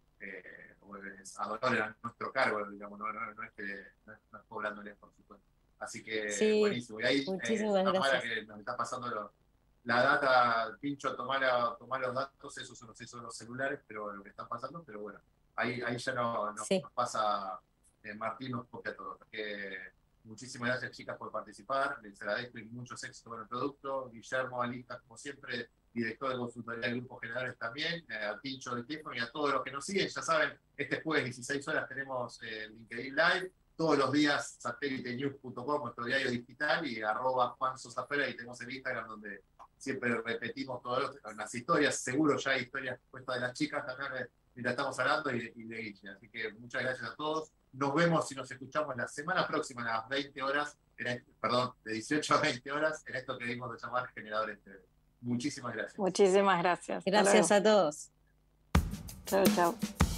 eh, pues, adorar a nuestro cargo, digamos, no, no, no es que no es, no es cobrándoles, por supuesto. Así que sí, buenísimo. Y ahí muchísimas eh, gracias. que nos está pasando lo, la data, Pincho, tomar, tomar los datos, esos son, esos son los celulares, pero lo que está pasando, pero bueno. Ahí, ahí ya no, no sí. nos pasa, eh, Martín nos copia todo. Que muchísimas gracias, chicas, por participar. Les agradezco y muchos éxitos con el producto. Guillermo, Alita, como siempre, director de consultoría del Grupo Generales también, eh, a Pincho de Teléfono y a todos los que nos siguen. Ya saben, este jueves dieciséis horas tenemos eh, LinkedIn Live. Todos los días satélite news punto com, nuestro diario digital, y arroba Juan Sosa Pera, y tenemos el Instagram donde siempre repetimos todas las historias. Seguro ya hay historias puestas de las chicas también. Mientras estamos hablando, y, y de Guille. Así que muchas gracias a todos. Nos vemos y nos escuchamos la semana próxima a las veinte horas, en este, perdón, de dieciocho a veinte horas, en esto que dimos de llamar Generadores T V. Muchísimas gracias. Muchísimas gracias. Gracias a todos. Chao, chao.